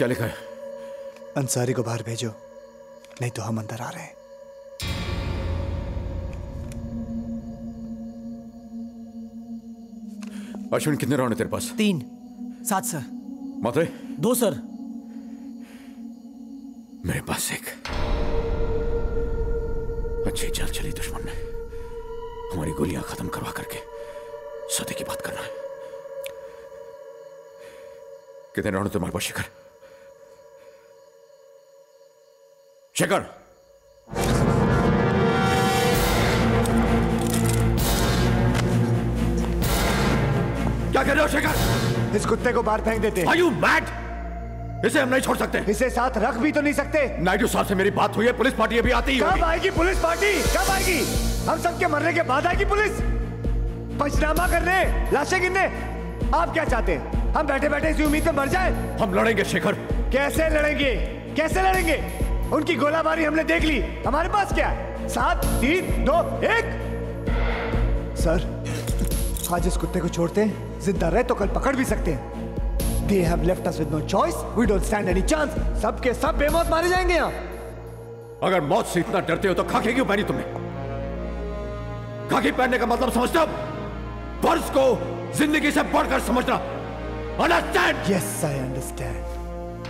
क्या लिखा है? अंसारी को बाहर भेजो, नहीं तो हम अंदर आ रहे हैं। अश्विन, कितने राउंड है तेरे पास? तीन। सात सर। मात्रे? दो सर। मेरे पास एक। अच्छी चाल चली दुश्मन ने, हमारी गोलियां खत्म करवा करके सौदे की बात करना है। कितने राउंड तुम्हारे पास शेखर? शेखर, क्या कर रहे हो शेखर? इस कुत्ते को बाहर फेंक देते। Are you mad? इसे हम नहीं छोड़ सकते। इसे साथ रख भी तो नहीं सकते। नायडू साहब से मेरी बात हुई है, पुलिस पार्टी अभी आती ही होगी। कब आएगी पुलिस पार्टी? कब आएगी? हम सबके मरने के बाद आएगी पुलिस? पंचनामा करने, लाशें गिनने? आप क्या चाहते हैं? हम बैठे बैठे इसी उम्मीद में मर जाएं? हम लड़ेंगे शेखर। कैसे लड़ेंगे? कैसे लड़ेंगे? उनकी गोलाबारी हमने देख ली। हमारे पास क्या है? सात, तीन, दो, एक। सर, आज इस कुत्ते को छोड़ते हैं, जिंदा रहे तो कल पकड़ भी सकते हैं। They have left us with no choice. We don't stand any chance. सब के सब बेमौत मारे जाएंगे यहाँ। अगर मौत से इतना डरते हो तो खाकी क्यों पहनी तुमने? खाकी पहनने का मतलब समझते हो? फर्ज को जिंदगी से बढ़कर समझना। Understand? Yes, I understand.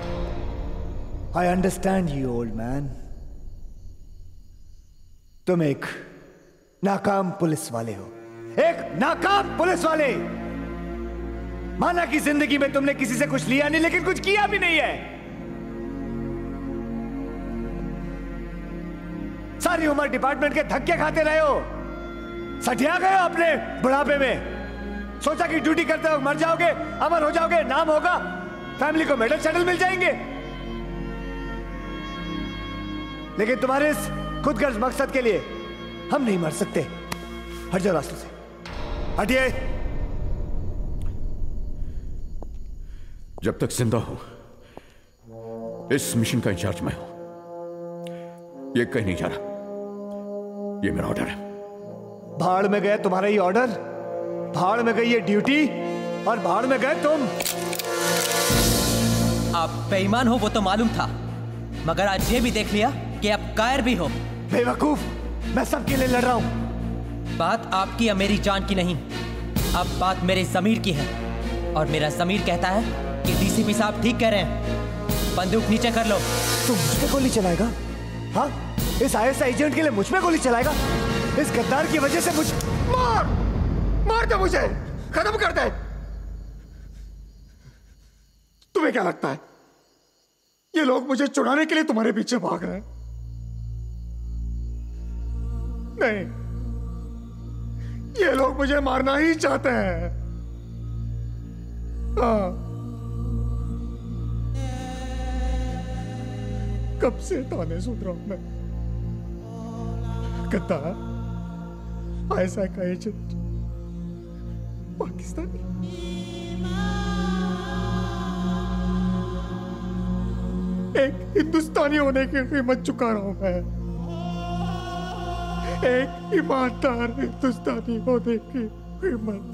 I understand you, old man. तुम एक नाकाम पुलिस वाले हो, एक नाकाम पुलिस वाले। माना कि जिंदगी में तुमने किसी से कुछ लिया नहीं, लेकिन कुछ किया भी नहीं है। सारी उम्र डिपार्टमेंट के धक्के खाते रहे हो, सठिया गए हो अपने बुढ़ापे में। सोचा कि ड्यूटी करते वक्त मर जाओगे, अमर हो जाओगे, नाम होगा, फैमिली को मेडल शेडल मिल जाएंगे। लेकिन तुम्हारे इस खुदगर्ज मकसद के लिए हम नहीं मर सकते। हट जाओ रास्ते से, हटिए। जब तक जिंदा हूं, इस मिशन का इंचार्ज मैं हूं। ये कहीं नहीं जा रहा, ये मेरा ऑर्डर है। भाड़ में गए तुम्हारा ये ऑर्डर, भाड़ में गई ये ड्यूटी, और भाड़ में गए तुम। आप बेईमान हो वो तो मालूम था, मगर आज ये भी देख लिया कि आप कायर भी हो। बेवकूफ, मैं सबके लिए लड़ रहा हूं। बात आपकी या मेरी जान की नहीं, अब बात मेरे ज़मीर की है, और मेरा ज़मीर कहता है कि डीसीपी साहब ठीक कह रहे हैं। बंदूक नीचे कर लो। तू मुझ पे गोली चलाएगा? हाँ, इस आईएसआई एजेंट के लिए मुझ पे गोली चलाएगा? इस गद्दार की वजह से मुझ मार मार दे, मुझे खत्म कर दे। तुम्हें क्या लगता है ये लोग मुझे चुराने के लिए तुम्हारे पीछे भाग रहे हैं? नहीं, ये लोग मुझे मारना ही चाहते हैं। हाँ, कब से ताने सुन रहा हूं मैं। गद्दार, ऐसा का एजेंट, पाकिस्तानी। एक हिंदुस्तानी होने की कीमत चुका रहा हूं मैं, एक ईमानदार हिंदुस्तानी होने की कीमत।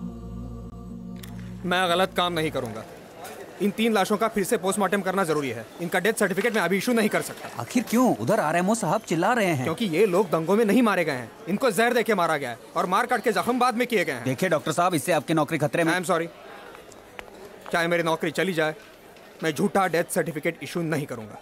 मैं गलत काम नहीं करूंगा। इन तीन लाशों का फिर से पोस्टमार्टम करना जरूरी है। इनका डेथ सर्टिफिकेट मैं अभी इशू नहीं कर सकता। आखिर क्यों? उधर आरएमओ साहब चिल्ला रहे हैं। क्योंकि ये लोग दंगों में नहीं मारे गए हैं, इनको जहर देके मारा गया है, और मार काट के जख्म बाद में किए गए हैं। देखिए डॉक्टर साहब, इससे आपकी नौकरी खतरे में। आई एम सॉरी, चाहे मेरी नौकरी चली जाए, मैं झूठा डेथ सर्टिफिकेट इशू नहीं करूंगा।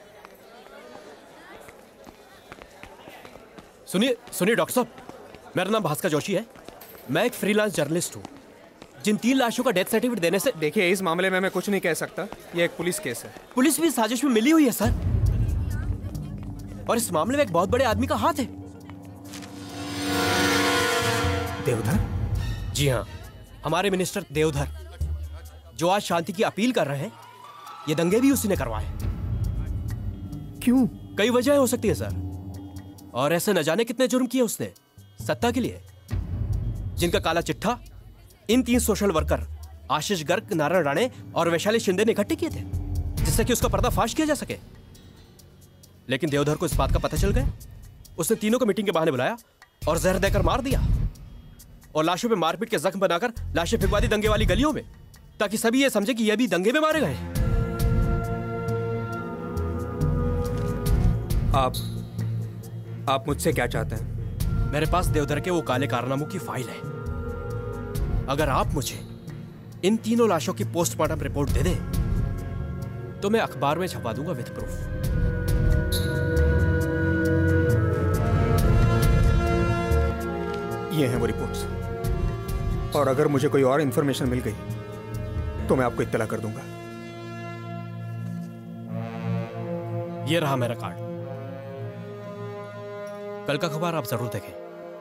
सुनिए सुनिए डॉक्टर साहब, मेरा नाम भास्कर जोशी है, मैं एक फ्रीलांस जर्नलिस्ट हूँ। जिन तीन लाशों का डेथ सर्टिफिकेट देने से, देखिए इस मामले में मैं कुछ नहीं कह सकता, ये एक पुलिस केस है। पुलिस भी साजिश में मिली हुई है सर, और इस मामले में एक बहुत बड़े आदमी का हाथ है। देवधर? जी हाँ, हमारे मिनिस्टर देवधर, जो आज शांति की अपील कर रहे हैं। ये दंगे भी उसी ने करवाए। क्यों? कई वजह हो सकती है सर, और ऐसे न जाने कितने जुर्म किए उसने सत्ता के लिए, जिनका काला चिट्ठा इन तीन सोशल वर्कर आशीष गर्ग, नारायण राणे और वैशाली शिंदे ने इकट्ठे किए थे, जिससे कि उसका पर्दाफाश किया जा सके। लेकिन देवधर को इस बात का पता चल गया, उसने तीनों को मीटिंग के बहाने बुलाया और जहर देकर मार दिया, और लाशों पे मारपीट के जख्म बनाकर लाशें फेंकवा दी दंगे वाली गलियों में, ताकि सभी ये समझे कि ये भी दंगे में मारे गए। आप आप मुझसे क्या चाहते हैं? मेरे पास देवधर के वो काले कारनामों की फाइल है। अगर आप मुझे इन तीनों लाशों की पोस्टमार्टम रिपोर्ट दे दें तो मैं अखबार में छपा दूंगा विद प्रूफ। ये हैं वो रिपोर्ट्स, और अगर मुझे कोई और इंफॉर्मेशन मिल गई तो मैं आपको इत्तला कर दूंगा। ये रहा मेरा कार्ड। कल का खबर आप जरूर देखें।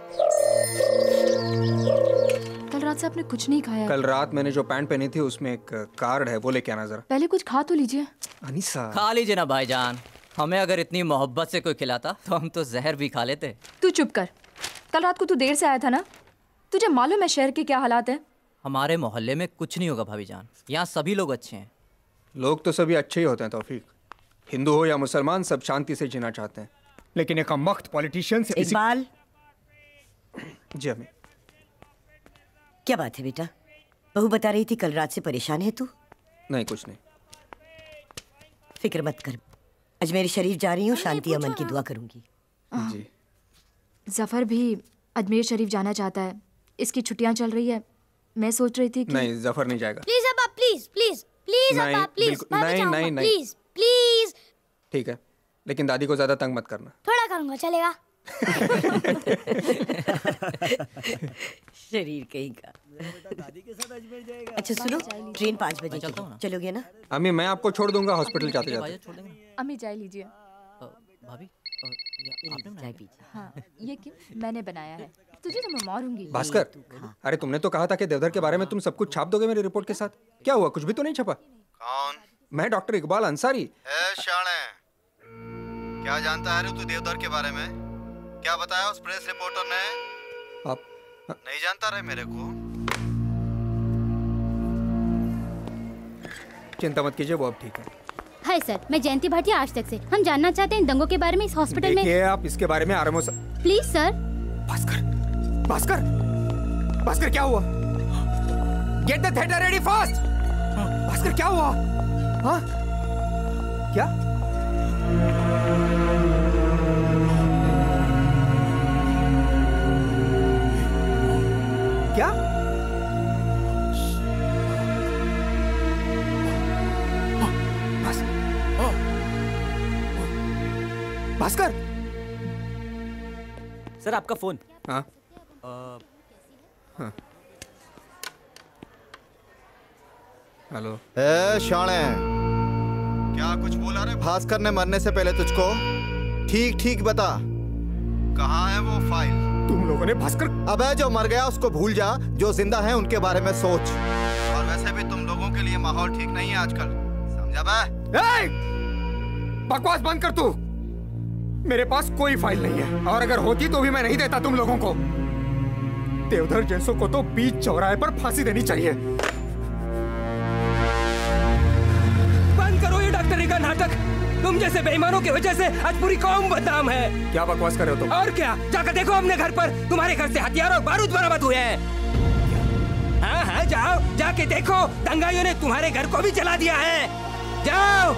कल रात से आपने कुछ नहीं खाया। कल रात मैंने जो पैंट पहनी थी उसमें एक कार्ड है, वो लेके आना जरा। पहले कुछ खा तो लीजिए। अनीसा खा लीजिए ना भाईजान। हमें अगर इतनी मोहब्बत से कोई खिलाता तो हम तो जहर भी खा लेते। तू चुप कर। कल रात को तू देर से आया था ना, तुझे मालूम है शहर के क्या हालात हैं? हमारे मोहल्ले में कुछ नहीं होगा भाभी जान, यहाँ सभी लोग अच्छे हैं। लोग तो सभी अच्छे ही होते हैं तौफीक, हिंदू हो या मुसलमान सब शांति से जीना चाहते हैं, लेकिन एक कमबख्त पॉलिटिशियन से इकबाल जी अम्मी। क्या बात है बेटा? बहू बता रही थी कल रात से परेशान है तू। नहीं कुछ नहीं। फिक्र मत कर, अजमेर शरीफ जा रही हूँ, शांति अमन की दुआ करूंगी। जी। जफर भी अजमेर शरीफ जाना चाहता है, इसकी छुट्टियां चल रही है। मैं सोच रही थी कि नहीं, जफर नहीं जाएगा। प्लीज अब्बा, प्लीज प्लीज प्लीज नहीं, अब्बा, प्लीज बिल्कुल- नहीं, नहीं, नहीं। Please please. ठीक है, लेकिन दादी को ज्यादा तंग मत करना। थोड़ा करूंगा, चलेगा? शरीर कहीं का। अच्छा सुनो, ट्रेन पाँच बजे की, चलोगे ना? अम्मी मैं आपको छोड़ दूंगा हॉस्पिटल जाते जाते। अम्मी चाय लीजिए। भाभी चाय पीजिए। हाँ, ये क्यों? मैंने बनाया है, तुझे तो मैं मारूंगी। भास्कर, अरे तुमने तो कहा था कि देवधर के बारे में तुम सब कुछ छाप दोगे मेरी रिपोर्ट के साथ। क्या हुआ, कुछ भी तो नहीं छपा? कौन? मैं डॉक्टर इकबाल अंसारी। ए शाणे, क्या जानता है रे तू देवधर के बारे में? क्या बताया उस प्रेस रिपोर्टर ने? आप नहीं जानता रे मेरे को? चिंता मत कीजिए, वो अब ठीक है। हाय सर, मैं जयंती भाटिया आज तक से। हम जानना चाहते हैं दंगों के बारे में इस हॉस्पिटल में। देखिए आप इसके बारे में आराम से। Please sir. भास्कर, भास्कर, भास्कर क्या हुआ? Get the theatre ready fast. Bhaskar क्या हुआ? हाँ? क्या? क्या? भास्कर, सर आपका फोन। हाँ आ... हाँ हेलो। ए शाणे, क्या कुछ बोला रे? भास्कर ने मरने से पहले तुझको ठीक ठीक बता, कहाँ है वो फाइल? तुम लोगों ने भास्कर? अबे जो मर गया उसको भूल जा, जो जिंदा है उनके बारे में सोच। और वैसे भी तुम लोगों के लिए माहौल ठीक नहीं है आजकल, समझा बे? बकवास बंद कर तू। मेरे पास कोई फाइल नहीं है, और अगर होती तो भी मैं नहीं देता तुम लोगों को। देवधर जैसों को तो बीच चौराहे पर फांसी देनी चाहिए। बंद करो ये डॉक्टरी का नाटक। तुम जैसे बेईमानों की वजह से आज पूरी कौम बदनाम है। क्या बकवास कर रहे हो तुम? और क्या, जाकर देखो अपने घर पर, तुम्हारे घर से हथियार और बारूद बरामद हुए हैं। हाँ हाँ जाओ, जाके देखो, दंगाइयों ने तुम्हारे घर को भी जला दिया है। जाओ।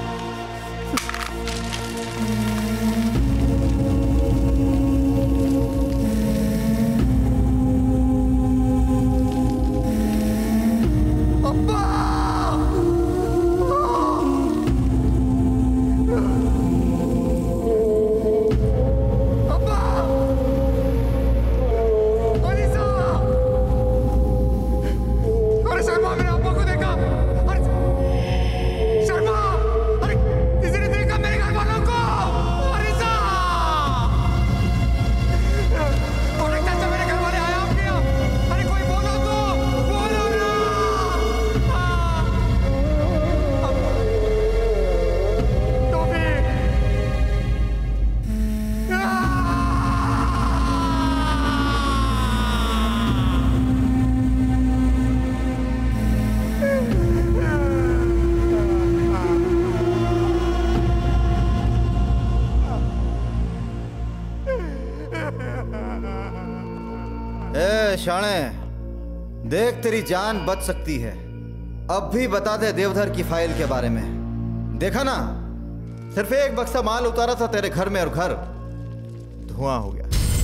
शाणे, देख तेरी जान बच सकती है, अब भी बता दे देवधर की फाइल के बारे में। देखा ना, सिर्फ एक बक्सा माल उतारा था तेरे घर में और घर धुआं हो गया।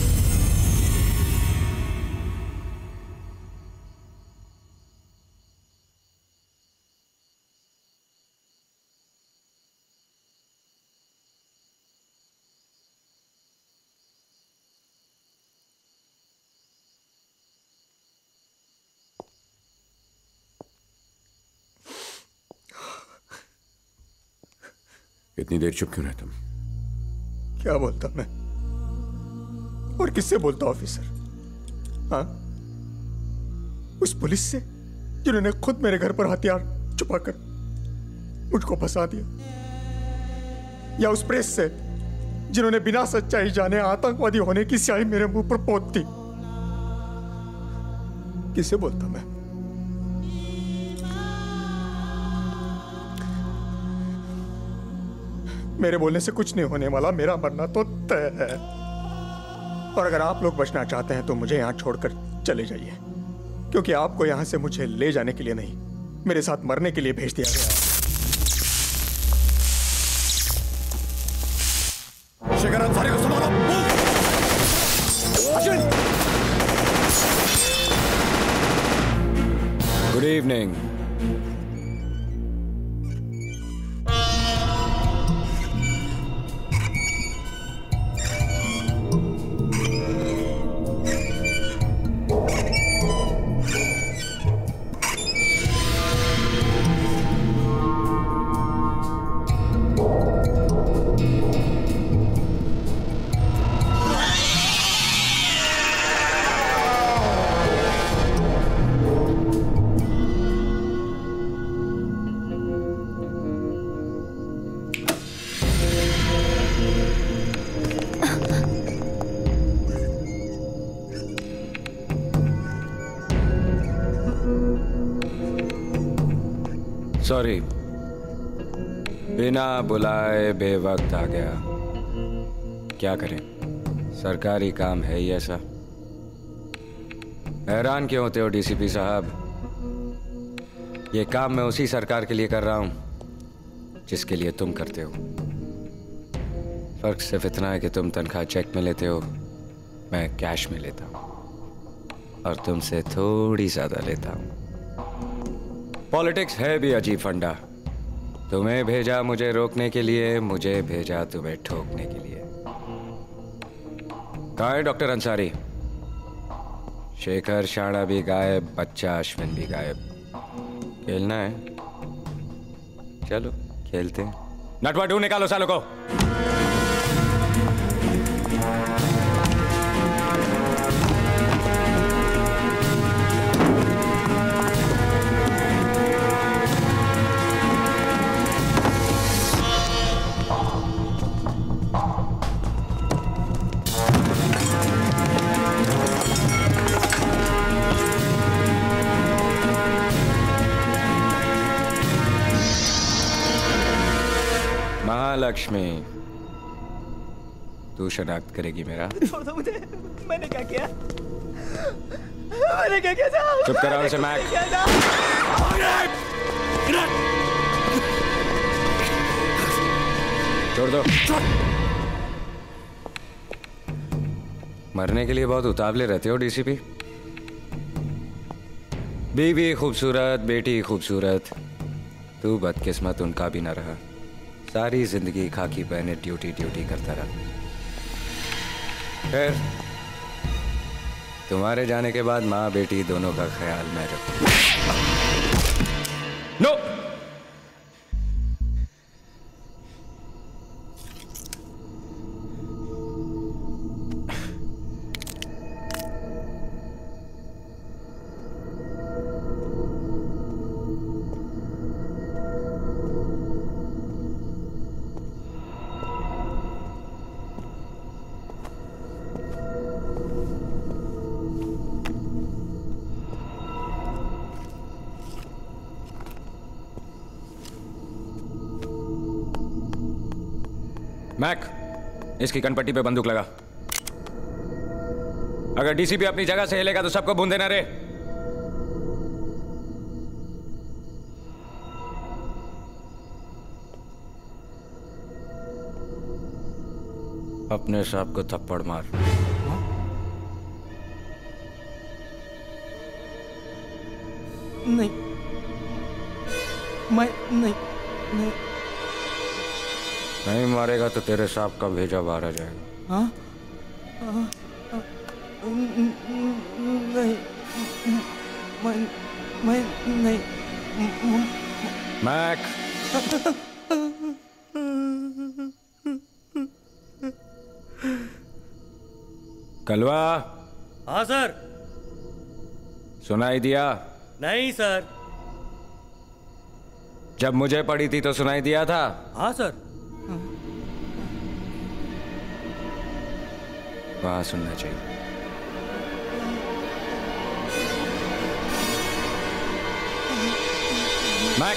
इतनी देर चुप क्यों रहे तुम? क्या बोलता मैं और किससे बोलता ऑफिसर? हाँ, उस पुलिस से जिन्होंने खुद मेरे घर पर हथियार छुपाकर मुझको फंसा दिया, या उस प्रेस से जिन्होंने बिना सच्चाई जाने आतंकवादी होने की स्याही मेरे मुंह पर पोत दी? किससे बोलता मैं? मेरे बोलने से कुछ नहीं होने वाला, मेरा मरना तो तय है। और अगर आप लोग बचना चाहते हैं तो मुझे यहां छोड़कर चले जाइए, क्योंकि आपको यहां से मुझे ले जाने के लिए नहीं, मेरे साथ मरने के लिए भेज दिया गया है। शेखर अंसारी को संभालो। अश्विन! Good evening. सॉरी, बिना बुलाए बेवक्त आ गया। क्या करें, सरकारी काम है ही ऐसा। हैरान क्यों होते हो डीसीपी साहब? ये काम मैं उसी सरकार के लिए कर रहा हूं जिसके लिए तुम करते हो। फर्क सिर्फ इतना है कि तुम तनख्वाह चेक में लेते हो, मैं कैश में लेता हूं, और तुमसे थोड़ी ज्यादा लेता हूं। पॉलिटिक्स है भी अजीब फंडा। तुम्हें भेजा मुझे रोकने के लिए, मुझे भेजा तुम्हें ठोकने के लिए। कहाँ है डॉक्टर अंसारी? शेखर शाणा भी गायब, बच्चा अश्विन भी गायब। खेलना है? चलो खेलते हैं। नटवा ढूंढ निकालो सालों को। महालक्ष्मी, तू शनाख्त करेगी मेरा? छोड़ दो मुझे, मैंने क्या किया? मैंने क्या किया? चुप कराओ उसे मैक। छोड़ दो। मरने के लिए बहुत उतावले रहते हो डीसीपी। बीवी खूबसूरत, बेटी खूबसूरत, तू बदकिस्मत उनका भी ना रहा। सारी जिंदगी खाकी पहने ड्यूटी ड्यूटी करता रहा। खैर, तुम्हारे जाने के बाद माँ बेटी दोनों का ख्याल मैं रखूं। नो! मैक, इसकी कनपट्टी पे बंदूक लगा। अगर डीसीपी अपनी जगह से हिलेगा तो सबको बूंदे न रे। अपने सांप को थप्पड़ मार। नहीं, मैं नहीं नहीं नहीं मारेगा तो तेरे सांप का भेजा बाहर आ जाएगा। हाँ? हाँ, हाँ, नहीं, मैं मैं नहीं। मैक, कलवा। हाँ सर। सुनाई दिया? नहीं सर। जब मुझे पड़ी थी तो सुनाई दिया था? हाँ सर। वहां सुनना चाहिए। मैक,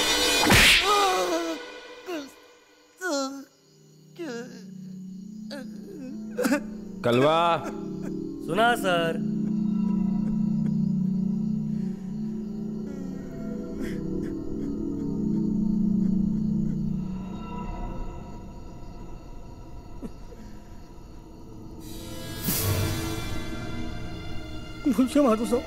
कलवा। सुना सर। मुझे मार दो साहब,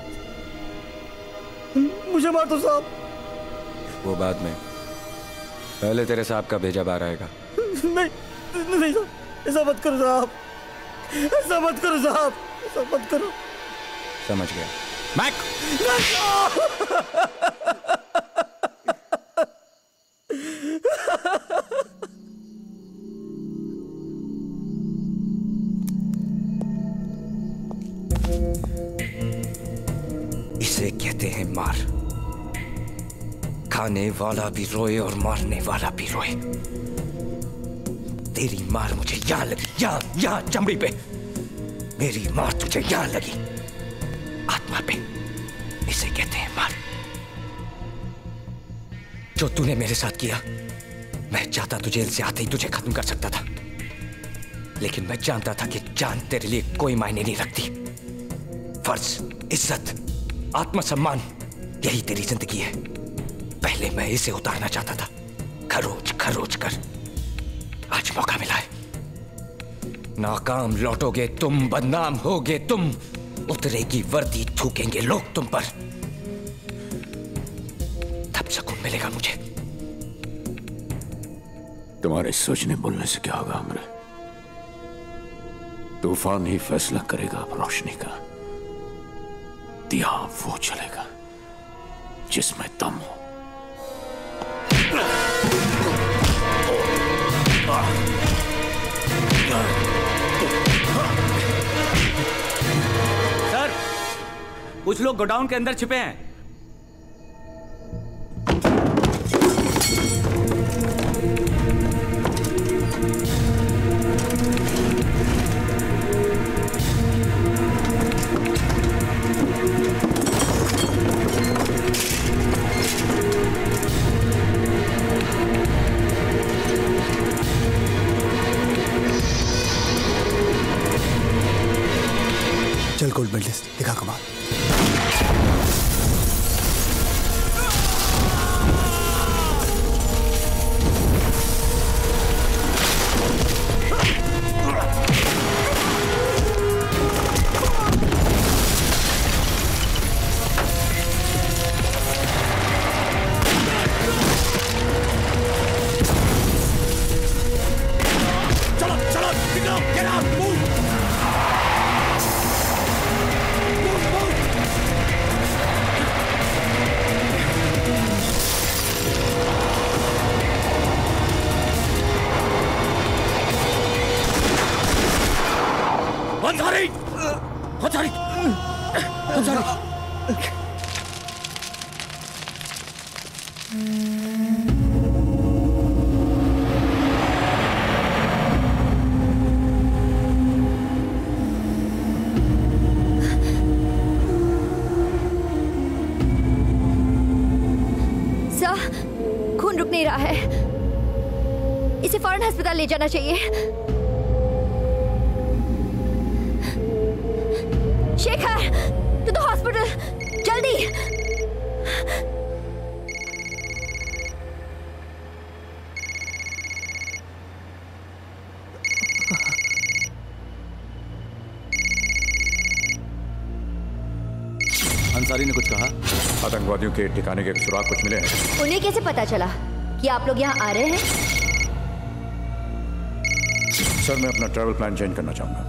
मुझे मार दो साहब। वो बाद में, पहले तेरे साहब का भेजा बाहर आएगा। नहीं नहीं साहब, ऐसा मत करो साहब, ऐसा मत करो साहब, ऐसा मत करो। समझ गया। मैक, इसे कहते हैं मार। खाने वाला भी रोए और मारने वाला भी रोए। तेरी मार मुझे यहां लगी, यहां यहां चमड़ी पे। मेरी मार तुझे यहां लगी, आत्मा पे। इसे कहते हैं मार। जो तूने मेरे साथ किया, मैं चाहता तो जेल से आते ही तुझे खत्म कर सकता था, लेकिन मैं जानता था कि जान तेरे लिए कोई मायने नहीं रखती। फर्ज, इज्जत, आत्मसम्मान, यही तेरी जिंदगी है। पहले मैं इसे उतारना चाहता था, खरोच खरोच कर। आज मौका मिला है। नाकाम लौटोगे तुम, बदनाम होगे तुम, उतरेगी वर्दी, थूकेंगे लोग तुम पर। तब सुकून मिलेगा मुझे। तुम्हारे सोचने बोलने से क्या होगा हमरे? तूफान ही फैसला करेगा अब रोशनी का। दिया वो चलेगा जिसमें दम हो। सर, कुछ लोग गोडाउन के अंदर छिपे हैं। चल गोल्ड मेडलिस्ट, दिखा कमाल। चलो चलो, get out, move! Ansari! Ansari! Ansari! Sir, खून रुक नहीं रहा है। इसे फौरन अस्पताल ले जाना चाहिए। शेखर, टू द हॉस्पिटल, जल्दी। अंसारी ने कुछ कहा? आतंकवादियों के ठिकाने के सुराग कुछ मिले हैं? उन्हें कैसे पता चला कि आप लोग यहाँ आ रहे हैं? सर, मैं अपना ट्रैवल प्लान चेंज करना चाहूंगा।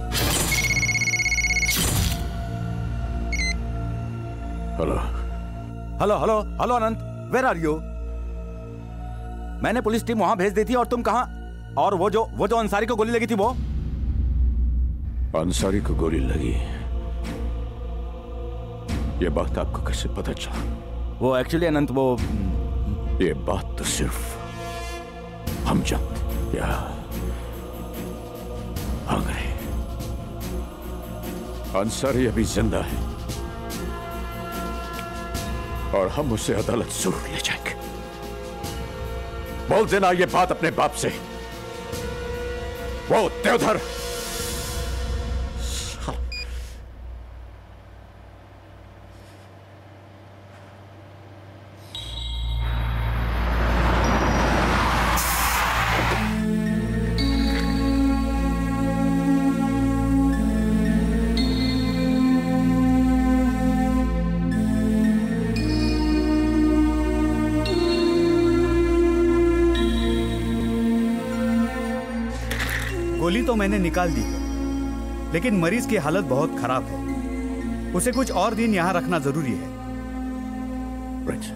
Hello hello hello hello Anant, where are you? मैंने पुलिस टीम वहां भेज दी थी और तुम कहां? और वो जो वो जो अंसारी को गोली लगी थी वो? अंसारी को गोली लगी, ये बात आपको कैसे पता चला? वो एक्चुअली अनंत वो ये बात तो सिर्फ हम जानते। या आंगरे, अंसारी अभी जिंदा है और हम उसे अदालत जरूर ले जाएंगे। बोल देना ये बात अपने बाप से। वो देवधर गोली तो मैंने निकाल दी है, लेकिन मरीज की हालत बहुत खराब है। उसे कुछ और दिन यहां रखना जरूरी है। right.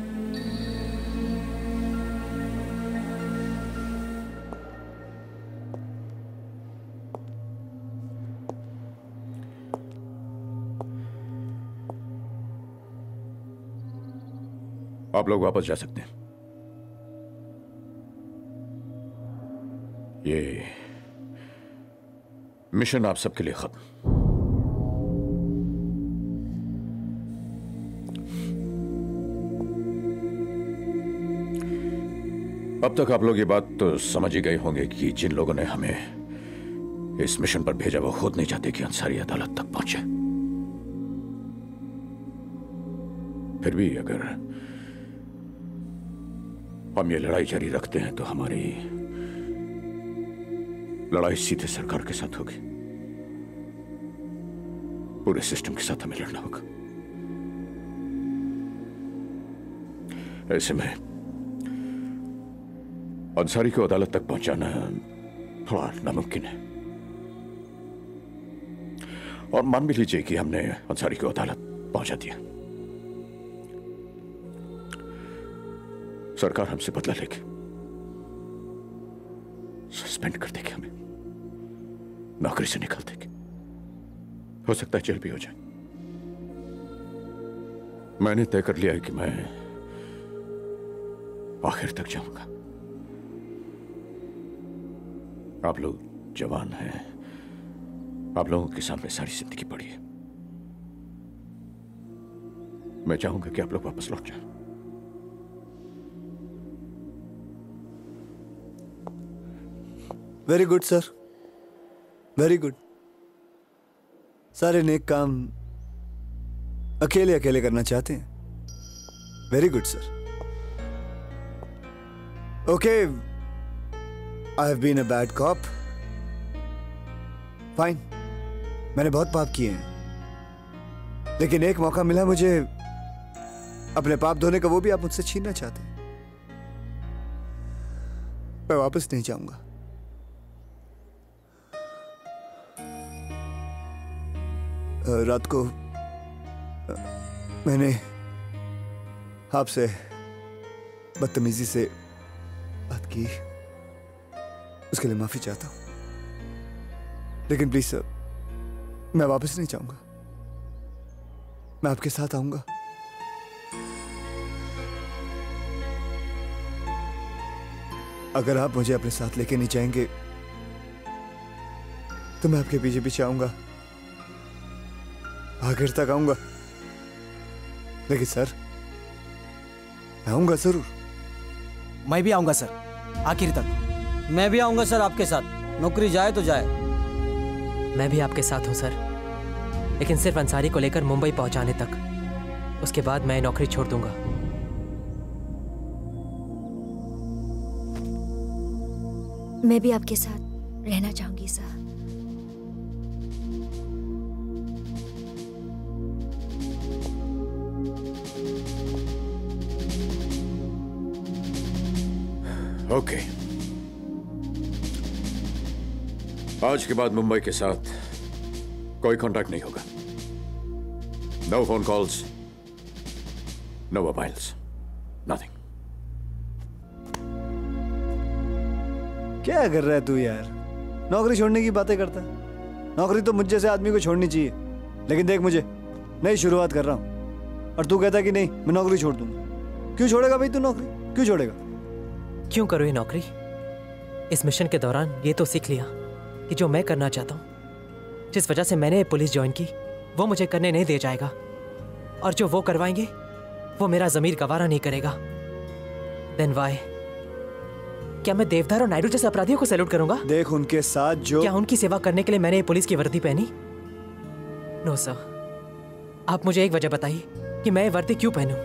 आप लोग वापस जा सकते हैं। ये मिशन आप सबके लिए खत्म। अब तक आप लोग ये बात तो समझ ही गए होंगे कि जिन लोगों ने हमें इस मिशन पर भेजा वो खुद नहीं चाहते कि अंसारी अदालत तक पहुंचे। फिर भी अगर हम ये लड़ाई जारी रखते हैं तो हमारी लड़ाई सीधे सरकार के साथ होगी। पूरे सिस्टम के साथ हमें लड़ना होगा। ऐसे में अंसारी को अदालत तक पहुंचाना थोड़ा नामुमकिन है। और मान भी लीजिए कि हमने अंसारी को अदालत पहुंचा दिया, सरकार हमसे बदला लेगी, सस्पेंड कर देगी, हमें नौकरी से निकाल देगी, हो सकता है जेल भी हो जाए। मैंने तय कर लिया है कि मैं आखिर तक जाऊंगा। आप लोग जवान हैं, आप लोगों के सामने सारी जिंदगी पड़ी है। मैं चाहूंगा कि आप लोग वापस लौट जाएं। Very good sir, very good. सारे नेक काम अकेले अकेले करना चाहते हैं। Very good sir. Okay, I have been a bad cop. Fine, मैंने बहुत पाप किए हैं, लेकिन एक मौका मिला मुझे अपने पाप धोने का, वो भी आप मुझसे छीनना चाहते हैं। मैं वापस नहीं जाऊंगा। रात को मैंने आपसे बदतमीजी से बात की, उसके लिए माफी चाहता हूं, लेकिन प्लीज सर, मैं वापस नहीं जाऊंगा। मैं आपके साथ आऊंगा। अगर आप मुझे अपने साथ लेके नहीं जाएंगे तो मैं आपके पीछे पीछे आऊंगा, आखिर तक आऊंगा। लेकिन सर, मैं आऊंगा जरूर। मैं भी आऊंगा सर, आखिर तक। मैं भी आऊंगा सर आपके साथ, नौकरी जाए तो जाए। मैं भी आपके साथ हूं सर, लेकिन सिर्फ अंसारी को लेकर मुंबई पहुंचाने तक। उसके बाद मैं नौकरी छोड़ दूंगा। मैं भी आपके साथ रहना चाहूंगी सर। ओके, आज के बाद मुंबई के साथ कोई कांटेक्ट नहीं होगा। No phone calls, no mobiles, nothing. क्या कर रहा है तू यार? नौकरी छोड़ने की बातें करता है। नौकरी तो मुझ जैसे आदमी को छोड़नी चाहिए, लेकिन देख मुझे नई शुरुआत कर रहा हूं और तू कहता कि नहीं मैं नौकरी छोड़ दूंगा। क्यों छोड़ेगा भाई तू नौकरी? क्यों छोड़ेगा? क्यों करो ये नौकरी? इस मिशन के दौरान ये तो सीख लिया कि जो मैं करना चाहता हूँ, जिस वजह से मैंने पुलिस ज्वाइन की, वो मुझे करने नहीं दे जाएगा, और जो वो करवाएंगे वो मेरा ज़मीर गवारा नहीं करेगा। Then why? क्या मैं देवदार और नायडू जैसे अपराधियों को सैल्यूट करूंगा? देख उनके साथ जो क्या उनकी सेवा करने के लिए मैंने पुलिस की वर्दी पहनी? नो सर, आप मुझे एक वजह बताइए कि मैं ये वर्दी क्यों पहनूं?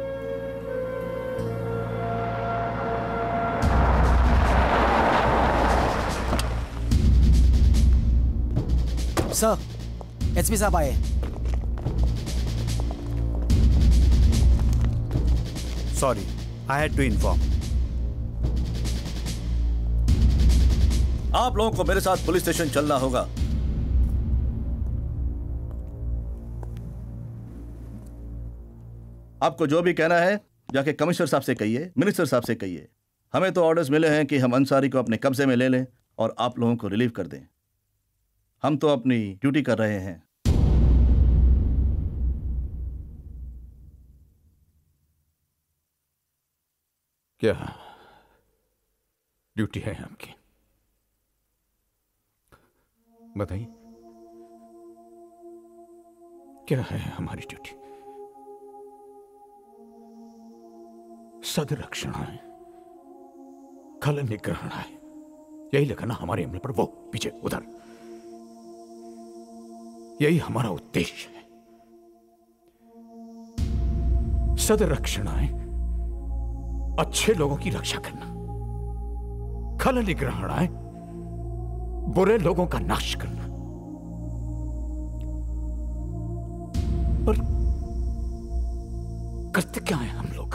सर, एसपी साहब आए। Sorry, I had to inform. आप लोगों को मेरे साथ पुलिस स्टेशन चलना होगा। आपको जो भी कहना है जाके कमिश्नर साहब से कहिए, मिनिस्टर साहब से कहिए। हमें तो ऑर्डर्स मिले हैं कि हम अंसारी को अपने कब्जे में ले लें और आप लोगों को रिलीव कर दें। हम तो अपनी ड्यूटी कर रहे हैं। क्या ड्यूटी है आपकी? बताइए, क्या है हमारी ड्यूटी? सदरक्षणाय, खल निग्रहणाय, यही लिखा ना हमारे अमले पर, वो पीछे उधर। यही हमारा उद्देश्य है। सदरक्षणाय, अच्छे लोगों की रक्षा करना। खल निग्रहणाय, बुरे लोगों का नाश करना। पर करते क्या है हम लोग?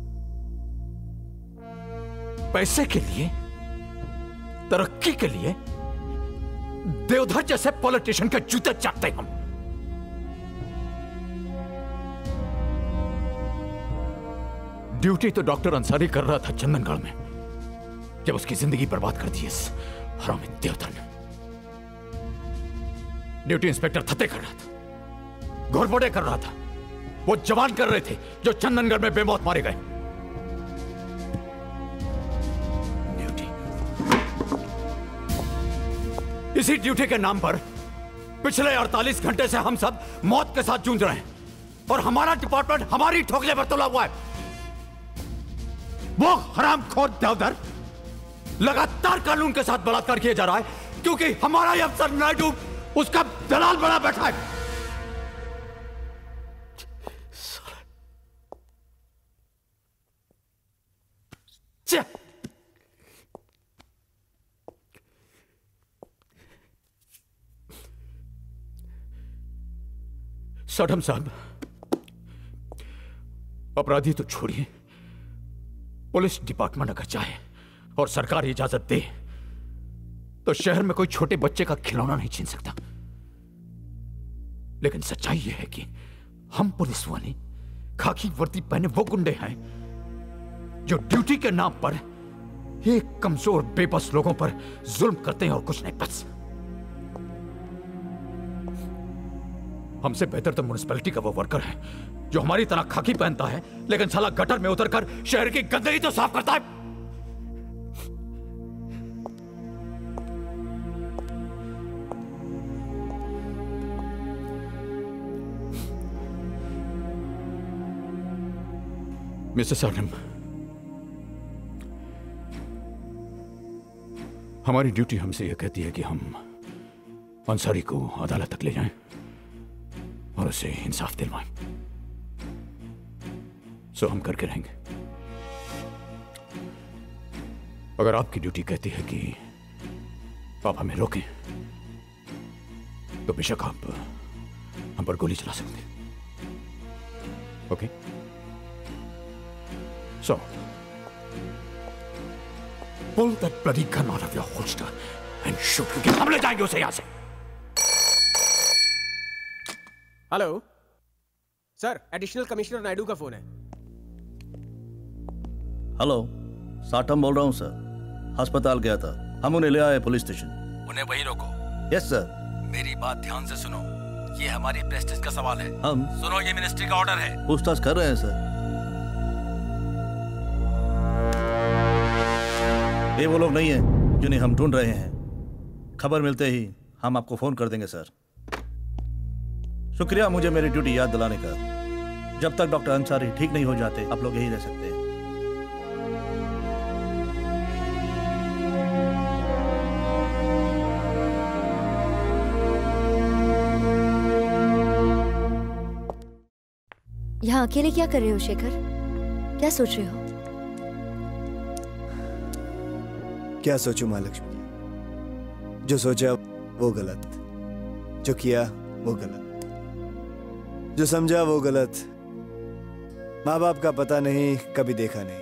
पैसे के लिए, तरक्की के लिए देवधर जैसे पॉलिटिशियन के जूते चाटते हम। ड्यूटी तो डॉक्टर अंसारी कर रहा था चंदनगढ़ में, जब उसकी जिंदगी बर्बाद कर दी इस हरामी देवधर ने। ड्यूटी इंस्पेक्टर थत्ते कर रहा था, घोरपोड़े कर रहा था। वो जवान कर रहे थे जो चंदनगढ़ में बेमौत मारे गए। ड्यूटी, इसी ड्यूटी के नाम पर पिछले अड़तालीस घंटे से हम सब मौत के साथ जूझ रहे हैं, और हमारा डिपार्टमेंट हमारी ठोकले पर तुला हुआ है। वो हरामखोर देवधर लगातार कानून के साथ बलात्कार किया जा रहा है, क्योंकि हमारा ये अफसर नायडू उसका दलाल बना बैठा है। सडम साहब, अपराधी तो छोड़िए, पुलिस डिपार्टमेंट अगर चाहे और सरकार इजाजत दे तो शहर में कोई छोटे बच्चे का खिलौना नहीं छीन सकता। लेकिन सच्चाई यह है कि हम पुलिस वाले खाकी वर्दी पहने वो गुंडे हैं जो ड्यूटी के नाम पर एक कमजोर बेबस लोगों पर जुल्म करते हैं और कुछ नहीं। बस हमसे बेहतर तो म्युनिसिपैलिटी का वो वर्कर है जो हमारी तरह खाकी पहनता है, लेकिन साला गटर में उतरकर शहर की गंदगी तो साफ करता है। मिस्टर साडम, हमारी ड्यूटी हमसे यह कहती है कि हम अंसारी को अदालत तक ले जाएं और उसे इंसाफ दिलवाएं। सो हम करके रहेंगे। अगर आपकी ड्यूटी कहती है कि आप हमें रोकें, तो बेशक आप हम पर गोली चला सकते हैं। Okay? So pull that bloody gun out of your holster and shoot him. हम ले जाएंगे उसे यहाँ से. Hello sir, additional commissioner Naidu का फोन है. हेलो, साटम बोल रहा हूँ सर. अस्पताल गया था, हम उन्हें ले आए पुलिस स्टेशन. उन्हें वहीं रोको. Yes sir. मेरी बात ध्यान से सुनो, ये हमारी प्रेस्टीज का सवाल है. हम सुनो, ये मिनिस्ट्री का ऑर्डर है. पूछताछ कर रहे हैं सर. ये वो लोग नहीं हैं जिन्हें हम ढूंढ रहे हैं. खबर मिलते ही हम आपको फोन कर देंगे सर. शुक्रिया मुझे मेरी ड्यूटी याद दिलाने का. जब तक डॉक्टर अंसारी ठीक नहीं हो जाते आप लोग यही रह सकते हैं. यहाँ अकेले क्या कर रहे हो शेखर? क्या सोच रहे हो? क्या सोचूं महालक्ष्मी जी? जो सोचा वो गलत, जो किया वो गलत, जो समझा वो गलत. माँ बाप का पता नहीं, कभी देखा नहीं,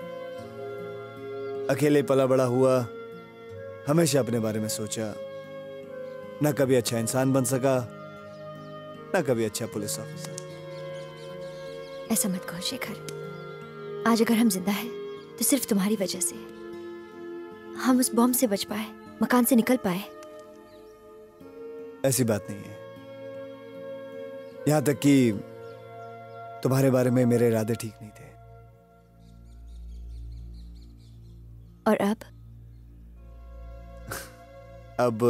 अकेले पला बड़ा हुआ, हमेशा अपने बारे में सोचा. ना कभी अच्छा इंसान बन सका, ना कभी अच्छा पुलिस ऑफिसर. ऐसा मत कहो शेखर. आज अगर हम जिंदा हैं तो सिर्फ तुम्हारी वजह से. हम उस बॉम्ब से बच पाए, मकान से निकल पाए. ऐसी बात नहीं है. यहां तक कि तुम्हारे बारे में मेरे इरादे ठीक नहीं थे. और अब अब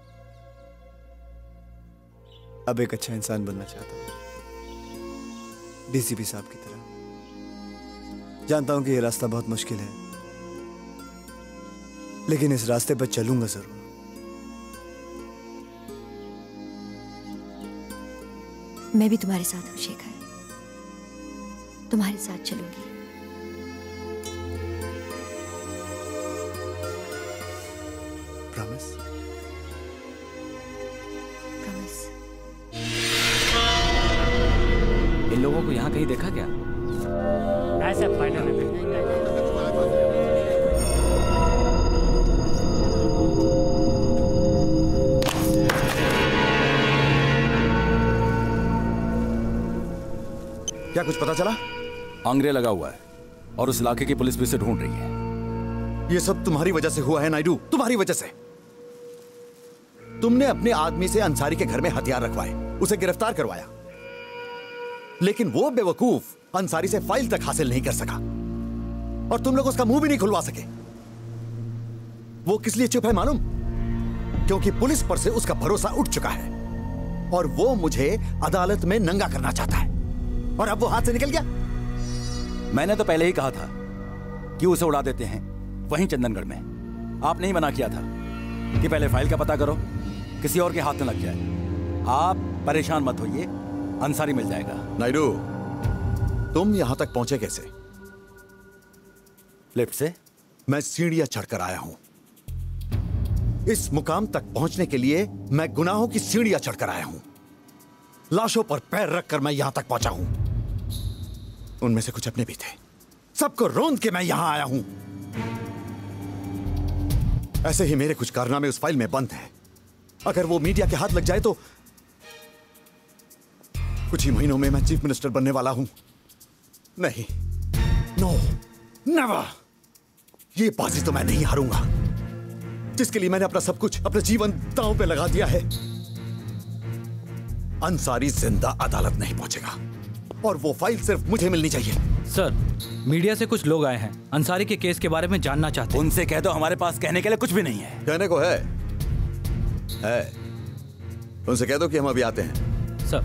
अब एक अच्छा इंसान बनना चाहता हूं, डीसीपी साहब की तरह. जानता हूं कि यह रास्ता बहुत मुश्किल है, लेकिन इस रास्ते पर चलूंगा जरूर. मैं भी तुम्हारे साथ हूं शेखर, तुम्हारे साथ चलूंगी. प्रॉमिस? प्रॉमिस. इन लोगों को यहाँ कहीं देखा क्या? ऐसे फाइनल में क्या कुछ पता चला? आंग्रे लगा हुआ है और उस इलाके की पुलिस भी उसे ढूंढ रही है. ये सब तुम्हारी वजह से हुआ है नायडू, तुम्हारी वजह से. तुमने अपने आदमी से अंसारी के घर में हथियार रखवाए, उसे गिरफ्तार करवाया, लेकिन वो बेवकूफ अंसारी से फाइल तक हासिल नहीं कर सका और तुम लोग उसका मुंह भी नहीं खुलवा सके. वो किस लिए चुप है मालूम? क्योंकि पुलिस पर से उसका भरोसा उठ चुका है और वो मुझे अदालत में नंगा करना चाहता है. और अब वो हाथ से निकल गया. मैंने तो पहले ही कहा था कि उसे उड़ा देते हैं वहीं चंदनगढ़ में. आपने ही मना किया था कि पहले फाइल का पता करो, किसी और के हाथ में लग जाए. आप परेशान मत होइए, अंसारी मिल जाएगा. नायडू, तुम यहां तक पहुंचे कैसे? लिफ्ट से. मैं सीढ़ियां चढ़कर आया हूं. इस मुकाम तक पहुंचने के लिए मैं गुनाहों की सीढ़ियां चढ़कर आया हूं. लाशों पर पैर रखकर मैं यहां तक पहुंचा हूं. उनमें से कुछ अपने भी थे. सबको रोंद के मैं यहां आया हूं. ऐसे ही मेरे कुछ कारनामे उस फाइल में बंद हैं. अगर वो मीडिया के हाथ लग जाए तो कुछ ही महीनों में मैं चीफ मिनिस्टर बनने वाला हूं. नहीं, नो, नेवर. ये बाजी तो मैं नहीं हारूंगा, जिसके लिए मैंने अपना सब कुछ, अपना जीवन दांव पे लगा दिया है. अंसारी जिंदा अदालत नहीं पहुंचेगा और वो फाइल सिर्फ मुझे मिलनी चाहिए. सर, मीडिया से कुछ लोग आए हैं, अंसारी के केस के बारे में जानना चाहते हैं. उनसे कह दो हमारे पास कहने के लिए कुछ भी नहीं है. कहने को है, है. उनसे कह दो कि हम अभी आते हैं. सर.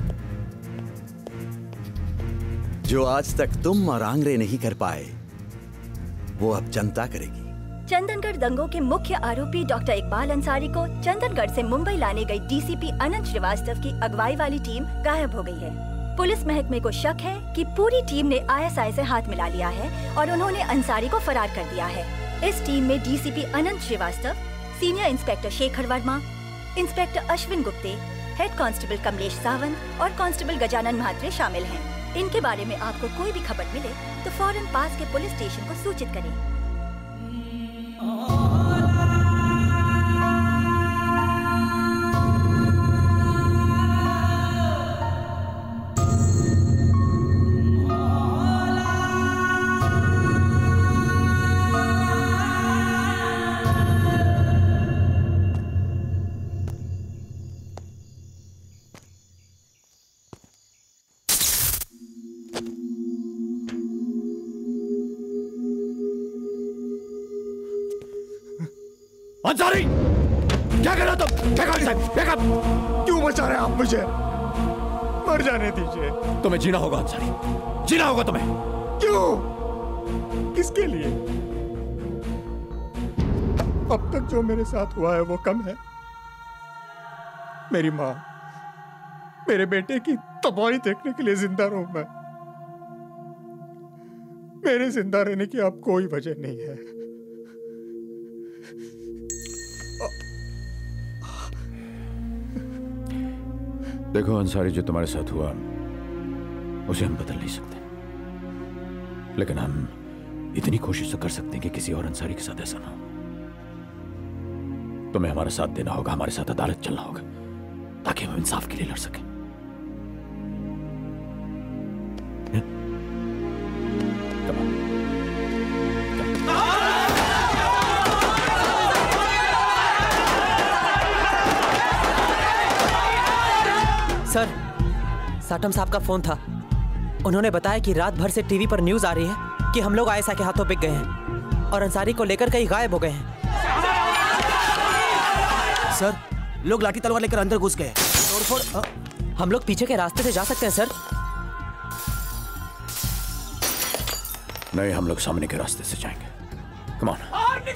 जो आज तक तुम और आंग्रे नहीं कर पाए, वो अब जनता करेगी. चंदनगढ़ दंगों के मुख्य आरोपी डॉक्टर इकबाल अंसारी को चंदनगढ़ से मुंबई लाने गई डीसीपी अनंत श्रीवास्तव की अगुवाई वाली टीम गायब हो गई है. पुलिस महकमे को शक है कि पूरी टीम ने आईएसआई से हाथ मिला लिया है और उन्होंने अंसारी को फरार कर दिया है. इस टीम में DCP Anant Shrivastava, senior inspector Shekhar Verma, inspector Ashwin Gupte, head constable Kamlesh Sawant और कांस्टेबल गजानन महात्रे शामिल हैं. इनके बारे में आपको कोई भी खबर मिले तो फौरन पास के पुलिस स्टेशन को सूचित करें. अंसारी, क्या कर रहे हो तुम? क्यों बचा रहे हैं आप मुझे? मर जाने दीजिए। तुम्हें जीना होगा अंसारी, जीना होगा तुम्हें। क्यों? किसके लिए? अब तक जो मेरे साथ हुआ है वो कम है? मेरी माँ, मेरे बेटे की तबाही देखने के लिए जिंदा रहूं मैं? मेरे जिंदा रहने की अब कोई वजह नहीं है। देखो अंसारी, जो तुम्हारे साथ हुआ उसे हम बदल नहीं सकते, लेकिन हम इतनी कोशिश तो कर सकते हैं कि किसी और अंसारी के साथ ऐसा ना हो। तुम्हें हमारा साथ देना होगा, हमारे साथ अदालत चलना होगा, ताकि हम इंसाफ के लिए लड़ सकें। सर, साटम साहब का फोन था। उन्होंने बताया कि रात भर से टीवी पर न्यूज आ रही है कि हम लोग आयशा के हाथों बिक गए हैं और अंसारी को लेकर कहीं गायब हो गए हैं। सर, लोग लाठी तलवार लेकर अंदर घुस गए। तोड़फोड़। हम लोग पीछे के रास्ते से जा सकते हैं सर? नहीं, हम लोग सामने के रास्ते से जाएंगे। Come on.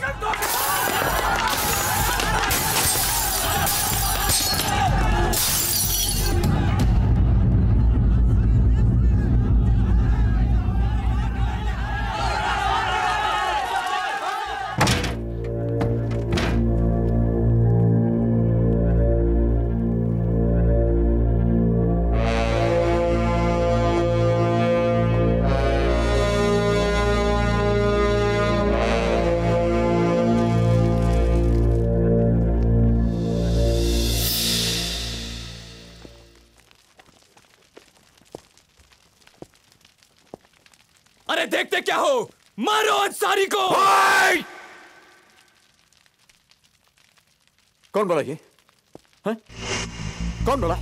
देखते क्या हो, मारो अंसारी को। कौन बोला ये? हैं? कौन बोला?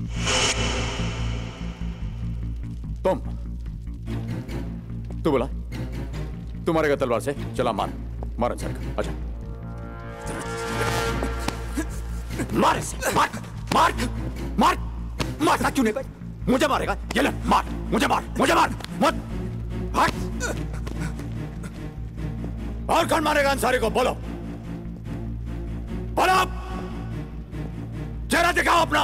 तुम तू बोला? तू मारेगा तलवार से? चला मार, मार अंसारी को। आजा, मार इसे, मार मार मार मारता क्यों नहीं? मुझे मारेगा? ये ले, मार मुझे, मार मुझे, मार मत। और कौन मारेगा अंसारी को? बोलो बोलो, चेहरा दिखाओ अपना।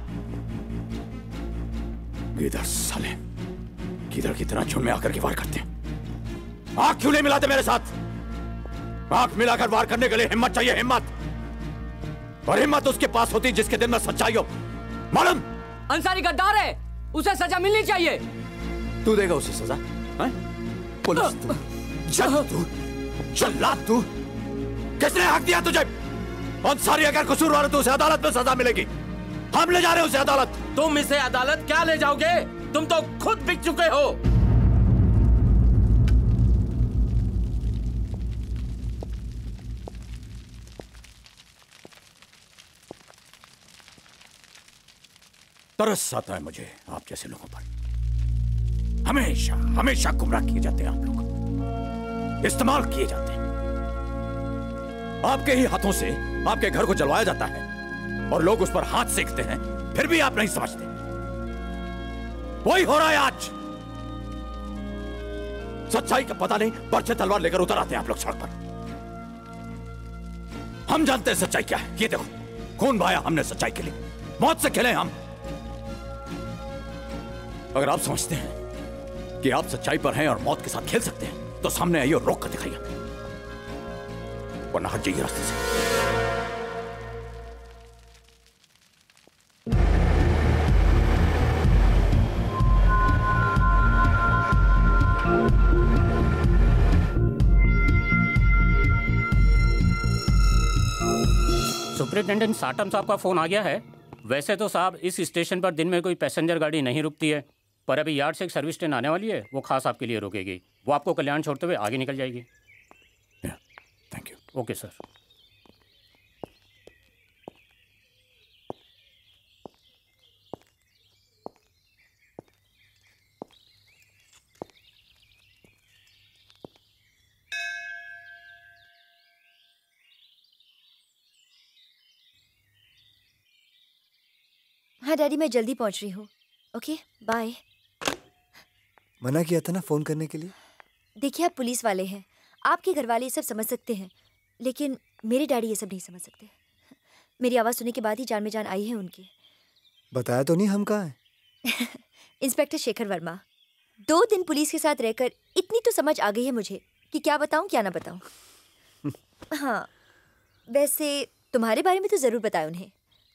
किधर साले, किधर की तरह झुंड में आकर के वार करते हैं। आंख क्यों नहीं मिलाते मेरे साथ? आंख मिलाकर वार करने के लिए हिम्मत चाहिए, हिम्मत। और हिम्मत उसके पास होती जिसके दिल में सच्चाई हो। मालूम? अंसारी गद्दार है, उसे सजा मिलनी चाहिए। तू देगा उसे सजा? हैं? पुलिस तू, जज तू, जल्लाद तू, किसने हक दिया तुझे? अंसारी अगर कसूरवार है तो उसे अदालत में सजा मिलेगी। हम ले जा रहे हैं उसे अदालत। तुम इसे अदालत क्या ले जाओगे? तुम तो खुद बिक चुके हो। तरस आता है मुझे आप जैसे लोगों पर। हमेशा हमेशा गुमराह किए जाते हैं आप लोग, इस्तेमाल किए जाते हैं। आपके ही हाथों से आपके घर को जलवाया जाता है और लोग उस पर हाथ सेकते हैं, फिर भी आप नहीं समझते। वही हो रहा है आज। सच्चाई का पता नहीं, पर्चे तलवार लेकर उतर आते हैं आप लोग सड़क पर। हम जानते हैं सच्चाई क्या है। ये देखो, खून बहाया हमने सच्चाई के लिए, मौत से खेले हम। अगर आप समझते हैं कि आप सच्चाई पर हैं और मौत के साथ खेल सकते हैं तो सामने आइए और रोक कर दिखाइए, वरना हट जाइए रास्ते से। सुपरिटेंडेंट साटम साहब का फ़ोन आ गया है। वैसे तो साहब इस स्टेशन पर दिन में कोई पैसेंजर गाड़ी नहीं रुकती है, पर अभी यार्ड से एक सर्विस ट्रेन आने वाली है, वो खास आपके लिए रुकेगी। वो आपको कल्याण छोड़ते हुए आगे निकल जाएगी। Thank you. Okay sir. हाँ डैडी, मैं जल्दी पहुंच रही हूँ। Okay bye. मना किया था ना फोन करने के लिए। देखिए आप पुलिस वाले हैं, आपके घर वाले ये सब समझ सकते हैं, लेकिन मेरे डैडी ये सब नहीं समझ सकते। मेरी आवाज़ सुनने के बाद ही जान में जान आई है उनकी। बताया तो नहीं हम कहाँ हैं। इंस्पेक्टर शेखर वर्मा। दो दिन पुलिस के साथ रहकर इतनी तो समझ आ गई है मुझे कि क्या बताऊं क्या ना बताऊं। हाँ वैसे तुम्हारे बारे में तो जरूर बताया उन्हें।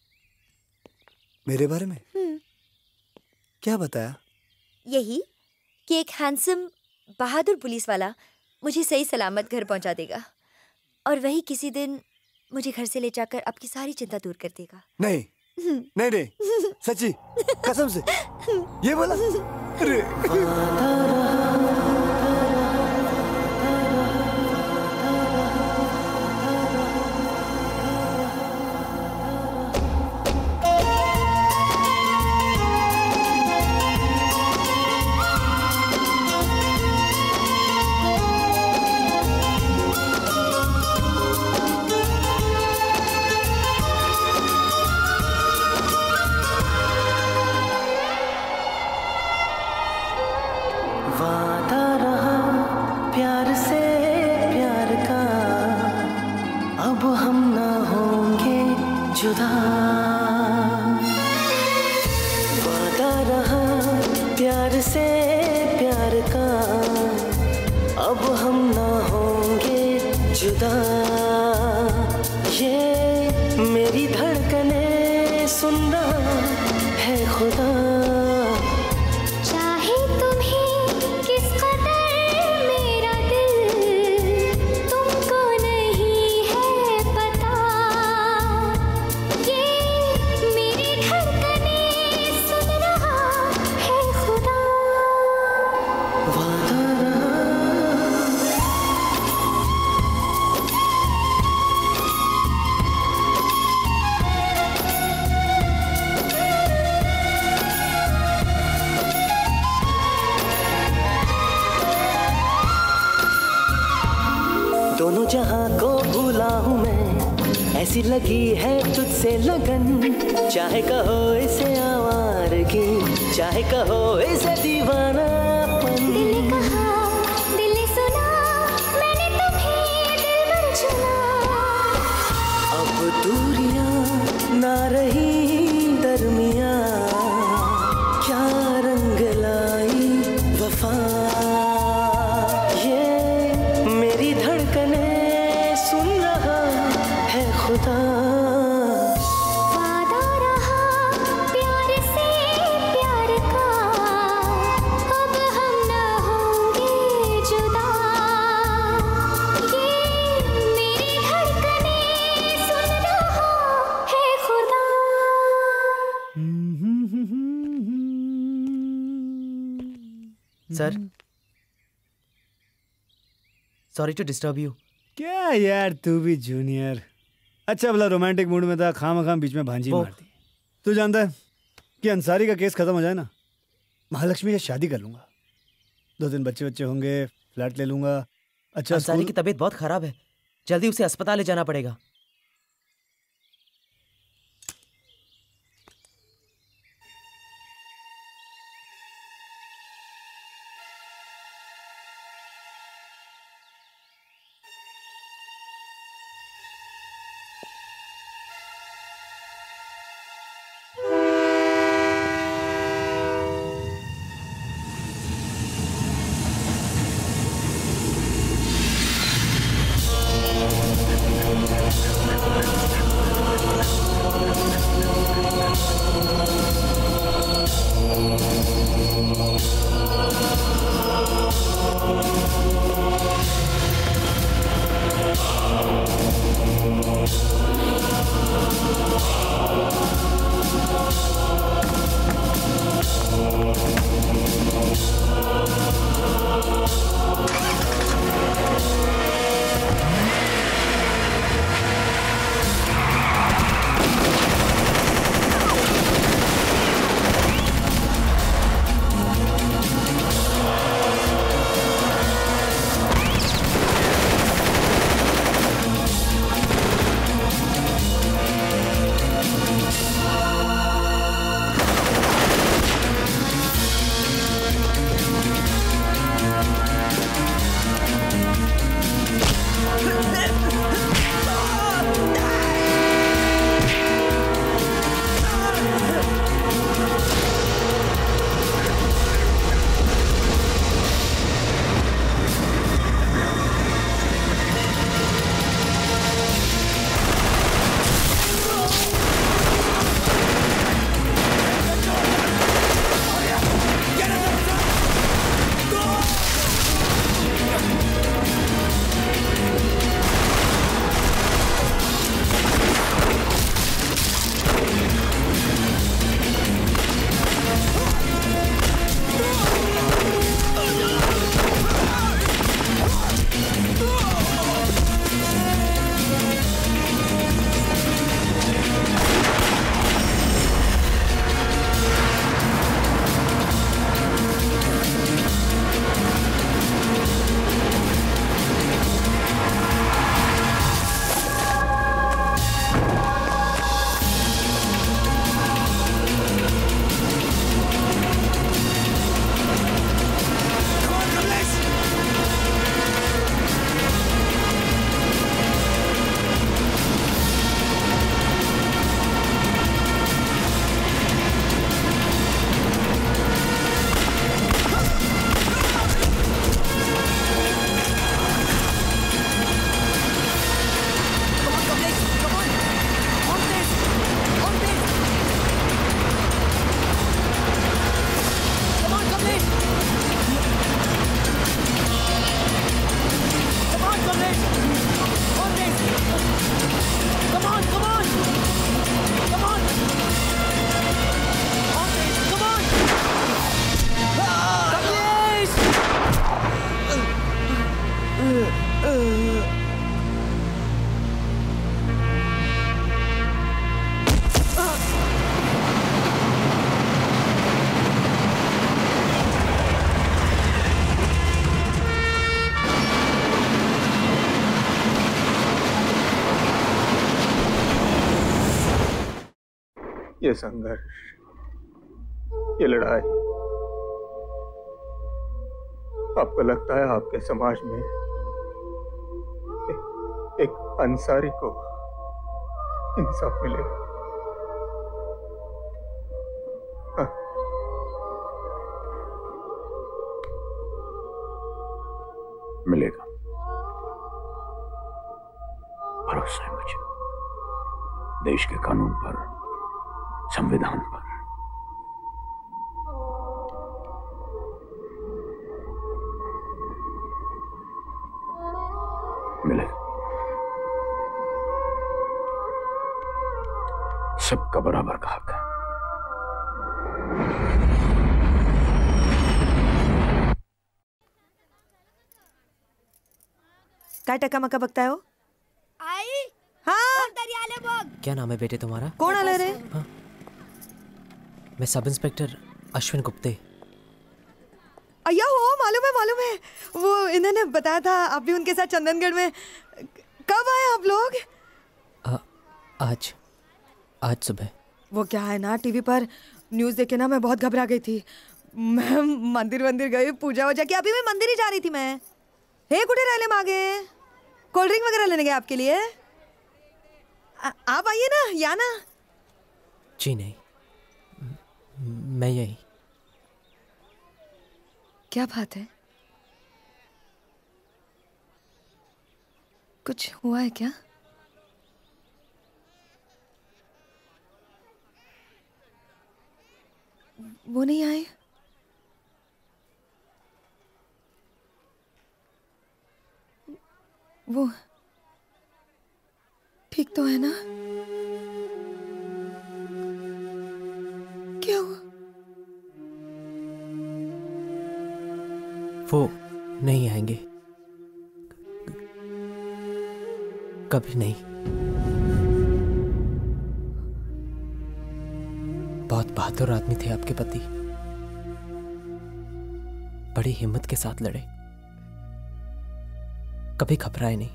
मेरे बारे में? क्या बताया? यही कि एक हैंडसम बहादुर पुलिस वाला मुझे सही सलामत घर पहुंचा देगा, और वही किसी दिन मुझे घर से ले जाकर आपकी सारी चिंता दूर कर देगा। नहीं नहीं नहीं, सच्ची कसम से ये बोला। अरे जुदा वादा रहा प्यार से प्यार का, अब हम ना होंगे जुदा। ये मेरी धड़कने सुन रहा है खुदा। चाहे तुम्हें किस कदर मेरा दिल तुमको नहीं है पता, ये मेरी धड़कने सुन रहा है खुदा। वादा दोनों जहां को भूला हूँ मैं, ऐसी लगी है तुझसे लगन। चाहे कहो इसे आवारगी, चाहे कहो इसे दीवानापन। दिल ने कहा दिल ने सुना, मैंने तुम्हें दिल भर चुना। अब दूरियां ना रही दरमियां, क्या रंग लाई वफा। ये मेरी धड़कने सुन रहा है खुदा। वादा रहा प्यार से प्यार का, अब हम ना होंगे जुदा। ये मेरी धड़कने सुन रहा है खुदा। Sir sorry to disturb you. क्या यार तू भी जूनियर। अच्छा भला रोमांटिक मूड में था, खाम खाम बीच में भांजी मार दी। तू जानता है कि अंसारी का केस खत्म हो जाए ना, महालक्ष्मी से शादी कर लूंगा। दो दिन बच्चे बच्चे होंगे, फ्लैट ले लूंगा। अच्छा अंसारी की तबीयत बहुत खराब है, जल्दी उसे अस्पताल ले जाना पड़ेगा। ये संघर्ष, ये लड़ाई, आपको लगता है आपके समाज में एक, एक अंसारी को इंसाफ मिलेगा? हाँ। मिलेगा, भरोसा है मुझे देश के कानून पर, संविधान पर। मिलेगा, सबका बराबर का हक है। काय टका मका बघताय हो? आई हाँ तरी आले बघ. क्या नाम है बेटे तुम्हारा? कौन आला रे? हाँ? मैं सब इंस्पेक्टर अश्विन गुप्ते। अय्या हो, मालूम है मालूम है, वो इन्होंने बताया था आप भी उनके साथ चंदनगढ़ में। कब आए आप लोग? आ, आज आज सुबह। वो क्या है ना, टीवी पर न्यूज़ देखे ना मैं बहुत घबरा गई थी। मैं मंदिर मंदिर गई, पूजा वूजा की, अभी मैं मंदिर ही जा रही थी मैं। हे कुठे राहिले मागे? कोल्ड ड्रिंक वगैरह लेने गए आपके लिए? आ, आप आइए ना, या ना। जी नहीं, मैं यही। क्या बात है? कुछ हुआ है क्या? वो नहीं आए? वो ठीक तो है ना? क्या हुआ? वो नहीं आएंगे, कभी नहीं। बहुत बहादुर आदमी थे आपके पति, बड़ी हिम्मत के साथ लड़े, कभी घबराए नहीं।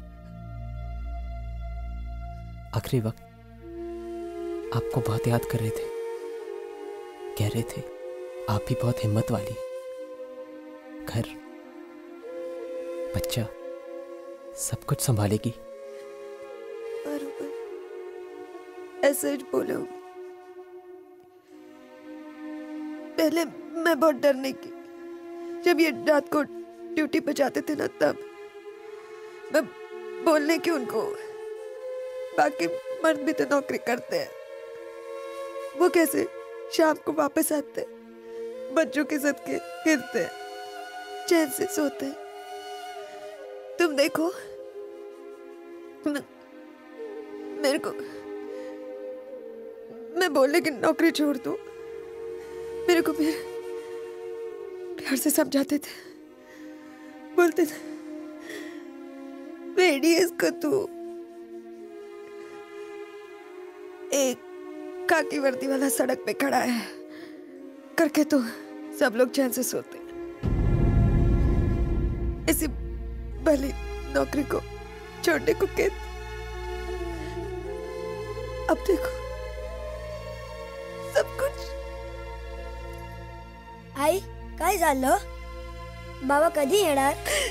आखिरी वक्त आपको बहुत याद कर रहे थे, कह रहे थे आप भी बहुत हिम्मत वाली, घर बच्चा सब कुछ संभालेगी। ऐसे ही बोलो। पहले मैं बहुत डरने की, जब ये रात को ड्यूटी पे जाते थे ना, तब मैं बोलने की उनको, बाकी मर्द भी तो नौकरी करते हैं, वो कैसे शाम को वापस आते, बच्चों के साथ के खेलते हैं, चैन से सोते हैं। तुम देखो, मेरे को, मैं बोलने की नौकरी छोड़ दूं, मेरे को मेरे प्यार से समझाते थे, बोलते थे बेटी इसको तू एक खाकी वर्दी वाला सड़क पे खड़ा है करके तो सब लोग चैन से सोते। इसी भली नौकरी को छोड़ने को कहते। अब देखो सब कुछ। आई काय झालं? बाबा कधी येणार?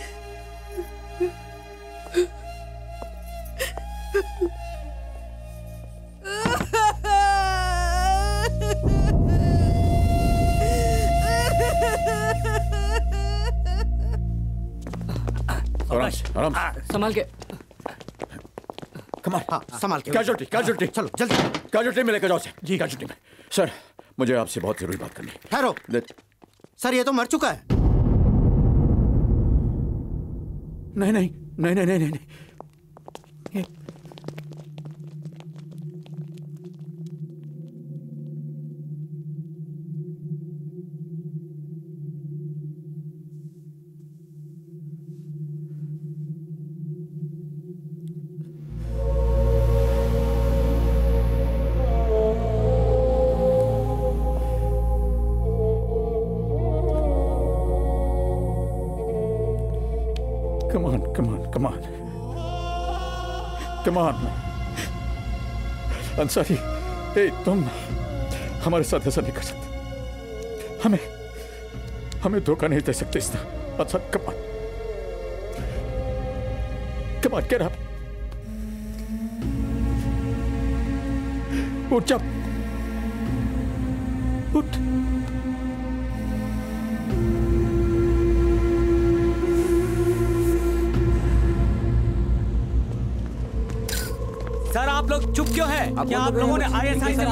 आराम से, आराम से। संभाल के। कमाल। हाँ, संभाल के। Casualty, casualty. चलो जल्दी। कैजुअल्टी में लेकर जाओ से। जी कैजुअल्टी में। सर, मुझे आपसे बहुत जरूरी बात करनी है। ठहरो। सर, ये तो मर चुका है। नहीं नहीं नहीं नहीं नहीं नहीं ये... Come on, come on, come on. Come on. Ansari, ए तुम हमारे साथ ऐसा नहीं कर सकते। हमें हमें धोखा नहीं दे सकते इस तरह। अच्छा कमान कमान get up। उठ जा, उठ। सर आप लोग चुप क्यों हैं? क्या आप लोगों ने आईएसआई से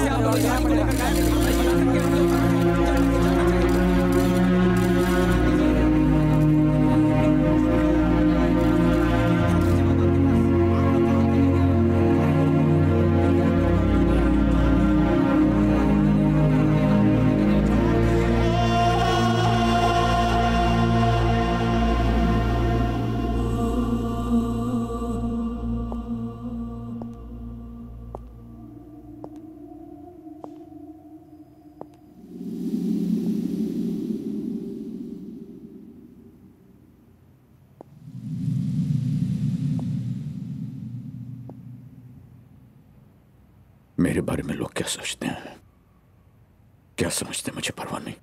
मेरे बारे में लोग क्या सोचते हैं, क्या समझते हैं, मुझे परवाह नहीं।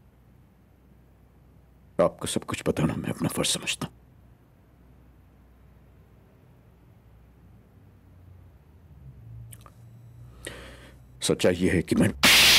आपको सब कुछ बताना मैं अपना फर्ज समझता हूं। सच्चाई यह है कि मैं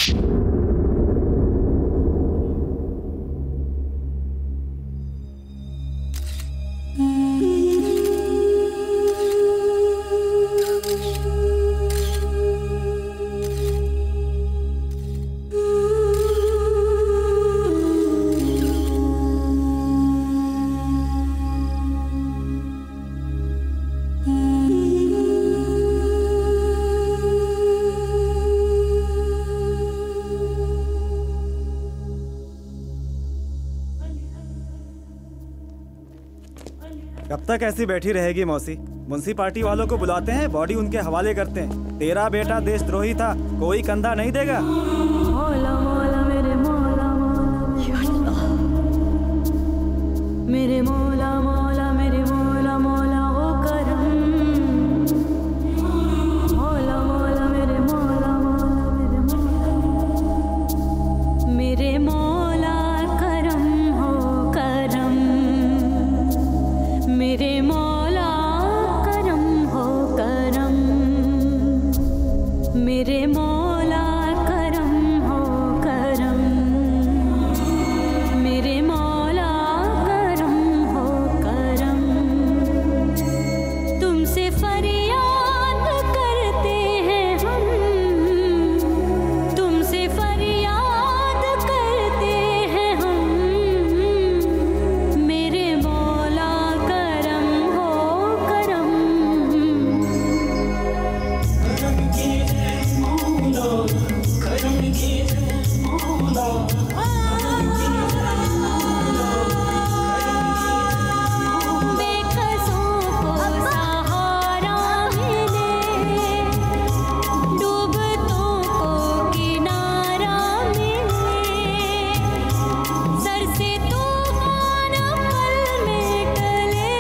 कब तक ऐसी बैठी रहेगी मौसी? मुंशी पार्टी वालों को बुलाते हैं, बॉडी उनके हवाले करते हैं। तेरा बेटा देशद्रोही था, कोई कंधा नहीं देगा। मौला मौला मेरे मौला मौला मेरे मौला मौला मेरे मौला मौला वो करम। मौला मौला मेरे मौला मौला मेरे मौला मेरे मौला करम हो करम। मेरे मौला करम हो करम। मेरे मौला करम हो करम। मेरे मौला करम हो करम। तुमसे फरियाद करते हैं हम, तुमसे फरियाद करते हैं हम। मेरे मौला करम हो करम। बेकसों को सहारा मिले, डूबतों को किनारा मिले। सर से तूफान पल में टले,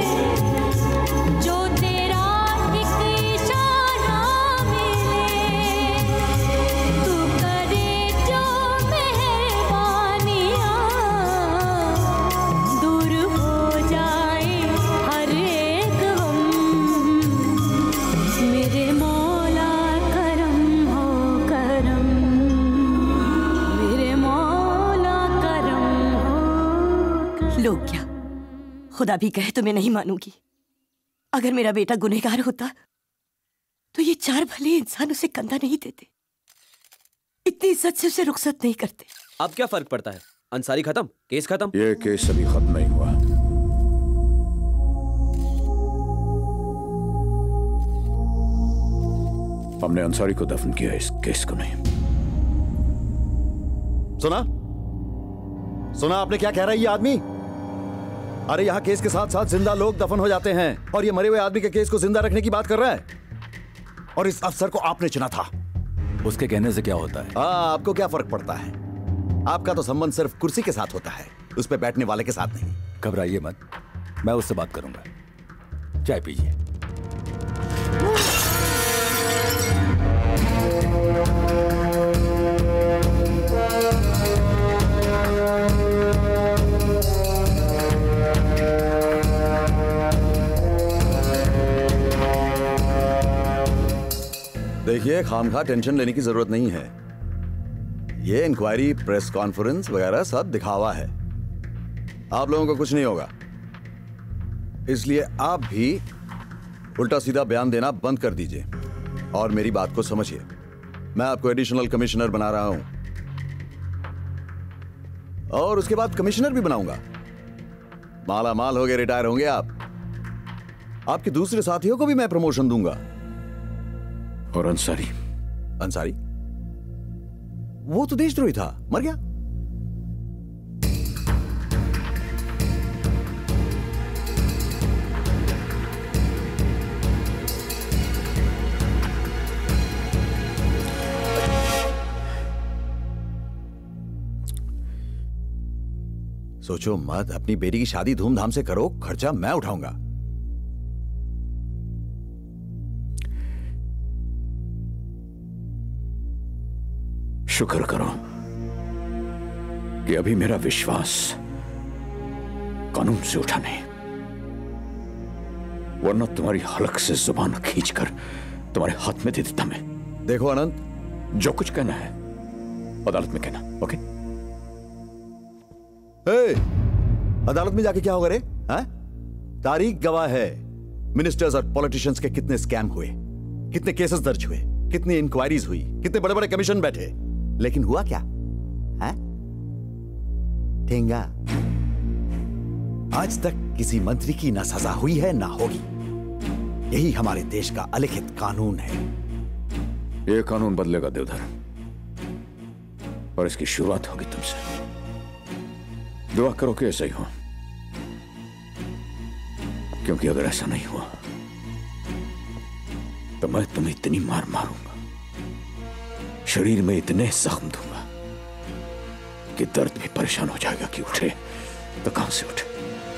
जो तेरा एक इशारा मिले। तू करे जो मेहरबानियाँ, दूर हो जाए हर एक गम। मेरे मौला करम हो करम। मेरे मौला करम हो करम। लोग क्या, खुदा भी कहे तो मैं नहीं मानूंगी। अगर मेरा बेटा गुनहगार होता तो ये चार भले इंसान उसे कंधा नहीं देते, इतनी इज्जत से उसे रुखसत नहीं करते। अब क्या फर्क पड़ता है? अंसारी खत्म, केस खत्म। यह केस अभी खत्म नहीं हुआ। हमने अंसारी को दफन किया, इस केस को नहीं। सुना सुना आपने क्या कह रहा है ये आदमी? अरे यहाँ केस के साथ साथ जिंदा लोग दफन हो जाते हैं, और ये मरे हुए आदमी के केस को जिंदा रखने की बात कर रहा है। और इस अफसर को आपने चुना था। उसके कहने से क्या होता है? हाँ, आपको क्या फर्क पड़ता है? आपका तो संबंध सिर्फ कुर्सी के साथ होता है, उस पे बैठने वाले के साथ नहीं। घबराइए मत, मैं उससे बात करूंगा। चाय पीजिए। देखिए, खामखा टेंशन लेने की जरूरत नहीं है। ये इंक्वायरी, प्रेस कॉन्फ्रेंस वगैरह सब दिखावा है। आप लोगों को कुछ नहीं होगा, इसलिए आप भी उल्टा सीधा बयान देना बंद कर दीजिए और मेरी बात को समझिए। मैं आपको एडिशनल कमिश्नर बना रहा हूं और उसके बाद कमिश्नर भी बनाऊंगा। माला माल हो गए, रिटायर होंगे आप। आपके दूसरे साथियों को भी मैं प्रमोशन दूंगा। और अंसारी? अंसारी वो तो देशद्रोही था, मर गया। सोचो मत, अपनी बेटी की शादी धूमधाम से करो, खर्चा मैं उठाऊंगा। शुक्र करो कि अभी मेरा विश्वास कानून से उठा नहीं, वरना तुम्हारी हलक से जुबान खींचकर तुम्हारे हाथ में दे देता मैं। देखो अनंत, जो कुछ कहना है अदालत में कहना, ओके? ए, अदालत में जाके क्या होगा रे? हैं? तारीख गवाह है मिनिस्टर्स और पॉलिटिशियंस के कितने स्कैम हुए, कितने केसेस दर्ज हुए, कितनी इंक्वायरीज हुई, कितने बड़े बड़े कमीशन बैठे, लेकिन हुआ क्या? हैं? ठेंगा। आज तक किसी मंत्री की ना सजा हुई है ना होगी। यही हमारे देश का अलिखित कानून है। यह कानून बदलेगा देवधर, और इसकी शुरुआत होगी तुमसे। दुआ करो कि ऐसा ही हो, क्योंकि अगर ऐसा नहीं हुआ तो मैं तुम्हें इतनी मार मारूंगा, शरीर में इतने जख्म दूंगा कि दर्द भी परेशान हो जाएगा कि उठे तो कहां से उठे।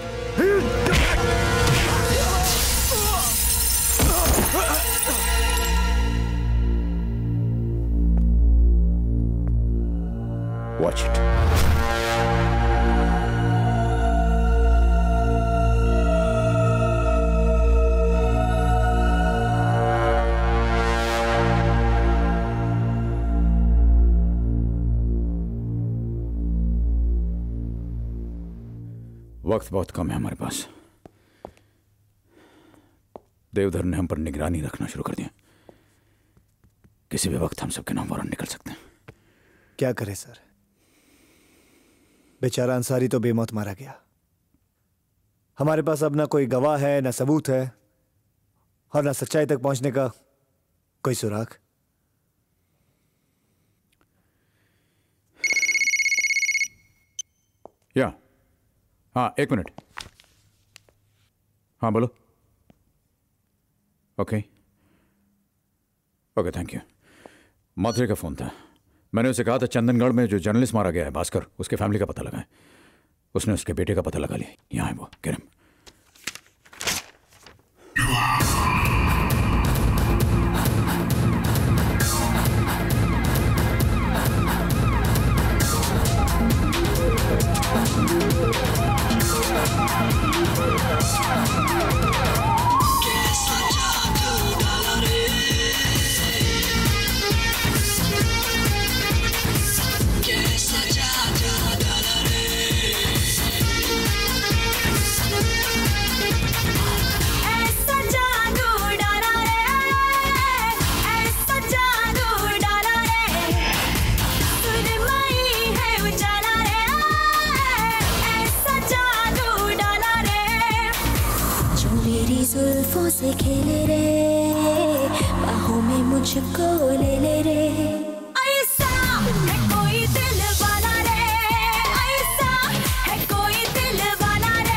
Watch it. वक्त बहुत कम है हमारे पास। देवधर ने हम पर निगरानी रखना शुरू कर दिया। किसी भी वक्त हम सबके नाम वारंट निकल सकते हैं। क्या करें सर, बेचारा अंसारी तो बेमौत मारा गया। हमारे पास अब ना कोई गवाह है, ना सबूत है, और ना सच्चाई तक पहुंचने का कोई सुराग। या हाँ, एक मिनट। हाँ बोलो। Okay okay, thank you. Mathure का फोन था। मैंने उसे कहा था चंदनगढ़ में जो जर्नलिस्ट मारा गया है भास्कर, उसके फैमिली का पता लगाएं। उसने उसके बेटे का पता लगा लिया। यहाँ है वो, किरण। से खेले रे, बाहों में मुझको ले ले रे। ऐसा है कोई दिल वाला रे, ऐसा है कोई दिल वाला रे।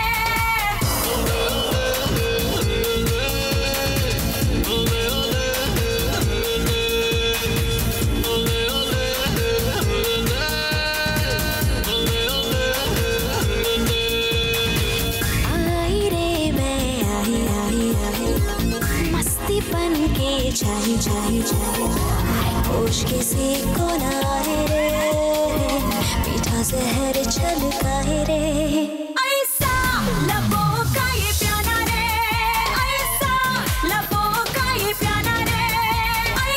आई रे मैं आई आई आई, मस्ती बन के छाई छाई छाई, होश किसी को ना आए रे, मीठा जहर छलका है रे। ऐसा लबों का ये प्याला रे, ऐसा लबों का ये प्याला रे,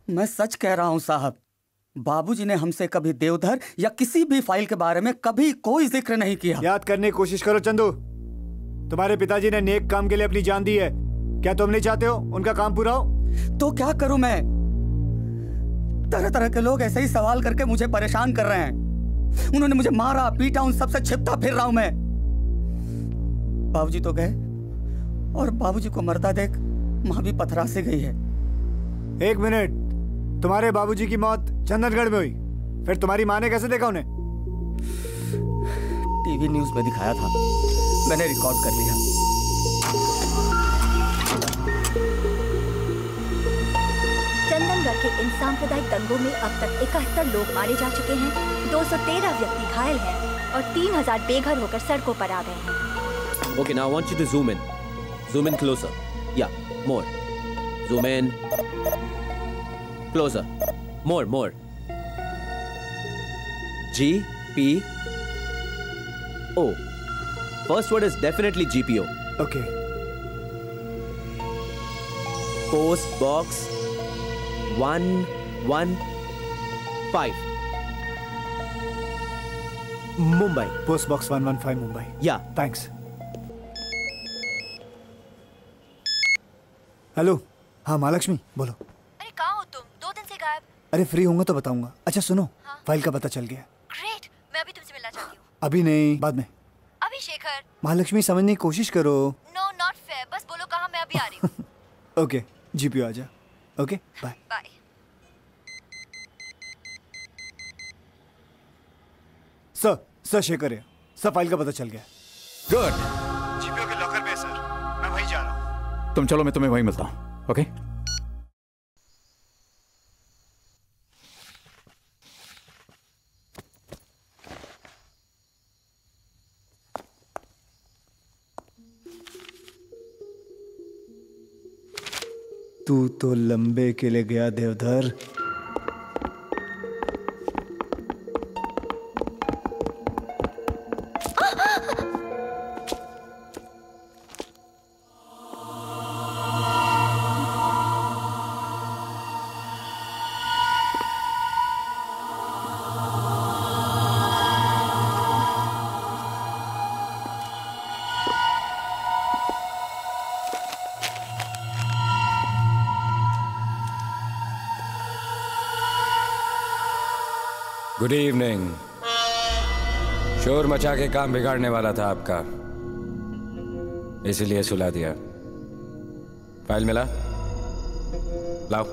मैं सच कह रहा हूं साहब, बाबूजी ने हमसे कभी देवधर या किसी भी फाइल के बारे में कभी कोई जिक्र नहीं किया। याद करने की कोशिश करो चंदू, तुम्हारे पिताजी ने नेक काम के लिए अपनी जान दी है, क्या तुम नहीं चाहते हो उनका काम पूरा हो? तो क्या करूं मैं? तरह तरह के लोग ऐसे ही सवाल करके मुझे परेशान कर रहे हैं। उन्होंने मुझे मारा पीटा, उन सबसे छिपता फिर रहा हूं मैं। बाबूजी तो गए और बाबूजी को मरता देख मां भी पथरा से गई है। एक मिनट, तुम्हारे बाबूजी की मौत चंदनगढ़ में हुई, फिर तुम्हारी माँ ने कैसे देखा उन्हें? टीवी न्यूज में दिखाया था, मैंने रिकॉर्ड कर लिया। चंदनगढ़ के इन सांप्रदायिक दंगों में अब तक इकहत्तर लोग मारे जा चुके हैं, दो सौ तेरह व्यक्ति घायल हैं और तीन हज़ार बेघर होकर सड़कों पर आ गए हैं। Okay, now I want you to zoom in. Zoom in closer. Yeah, more. Zoom in. Closer. More, more. G P O. First word is definitely G P O. Okay. Post box one one five. Mumbai. Post box one one five Mumbai. Yeah. Thanks. Hello, हाँ महालक्ष्मी बोलो। अरे कहाँ हो तुम? दो दिन से गायब। अरे फ्री होऊंगा तो बताऊंगा। अच्छा सुनो, हाँ? फाइल का पता चल गया। ग्रेट, मैं अभी तुमसे मिलना चाहती हूँ। अभी नहीं, बाद में। अभी शेखर। महालक्ष्मी समझने की कोशिश करो। नो नॉट फेयर, बस बोलो कहाँ, मैं अभी आ रही हूँ। ओके, जीपीओ आजा। Okay, bye bye. Sir, sir Shekhar है, सर फाइल का पता चल गया। गुड। जीपीओ के लॉकर में सर, मैं वहीं जा रहा हूँ। तुम चलो, मैं तुम्हें वहीं मिलता हूं। ओके? तू तो लंबे के लिए गया देवधर। Good evening. शोर मचा के काम बिगाड़ने वाला था आपका, इसलिए सुला दिया। फाइल मिला? लाओ।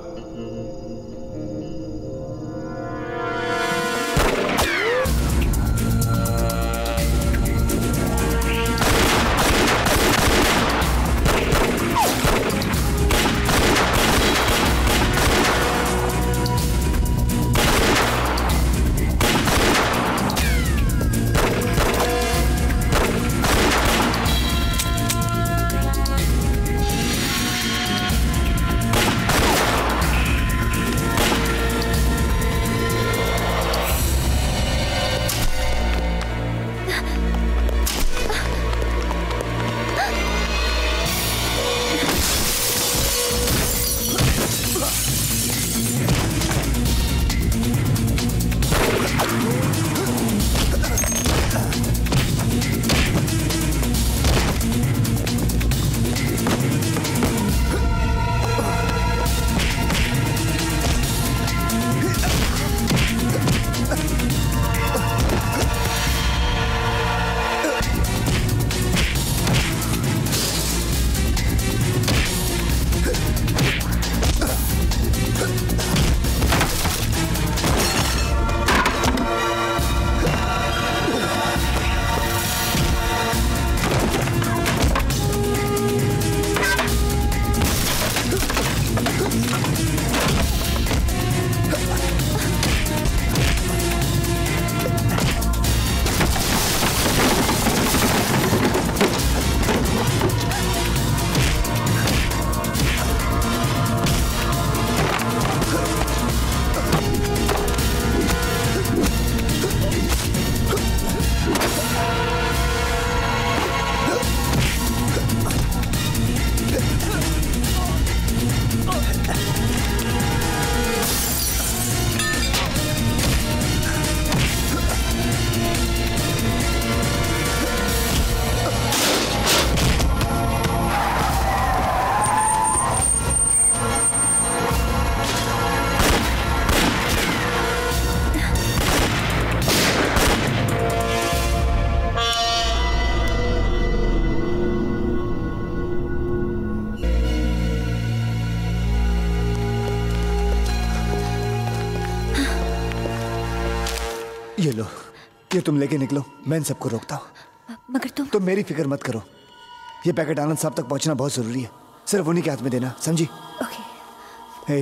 ये लो, ये तुम लेके निकलो, मैं इन सबको रोकता हूँ। मगर तुम तुम मेरी फिक्र मत करो, ये पैकेट आनंद साहब तक पहुंचना बहुत जरूरी है, सिर्फ उन्हीं के हाथ में देना, समझी? Okay. Hey,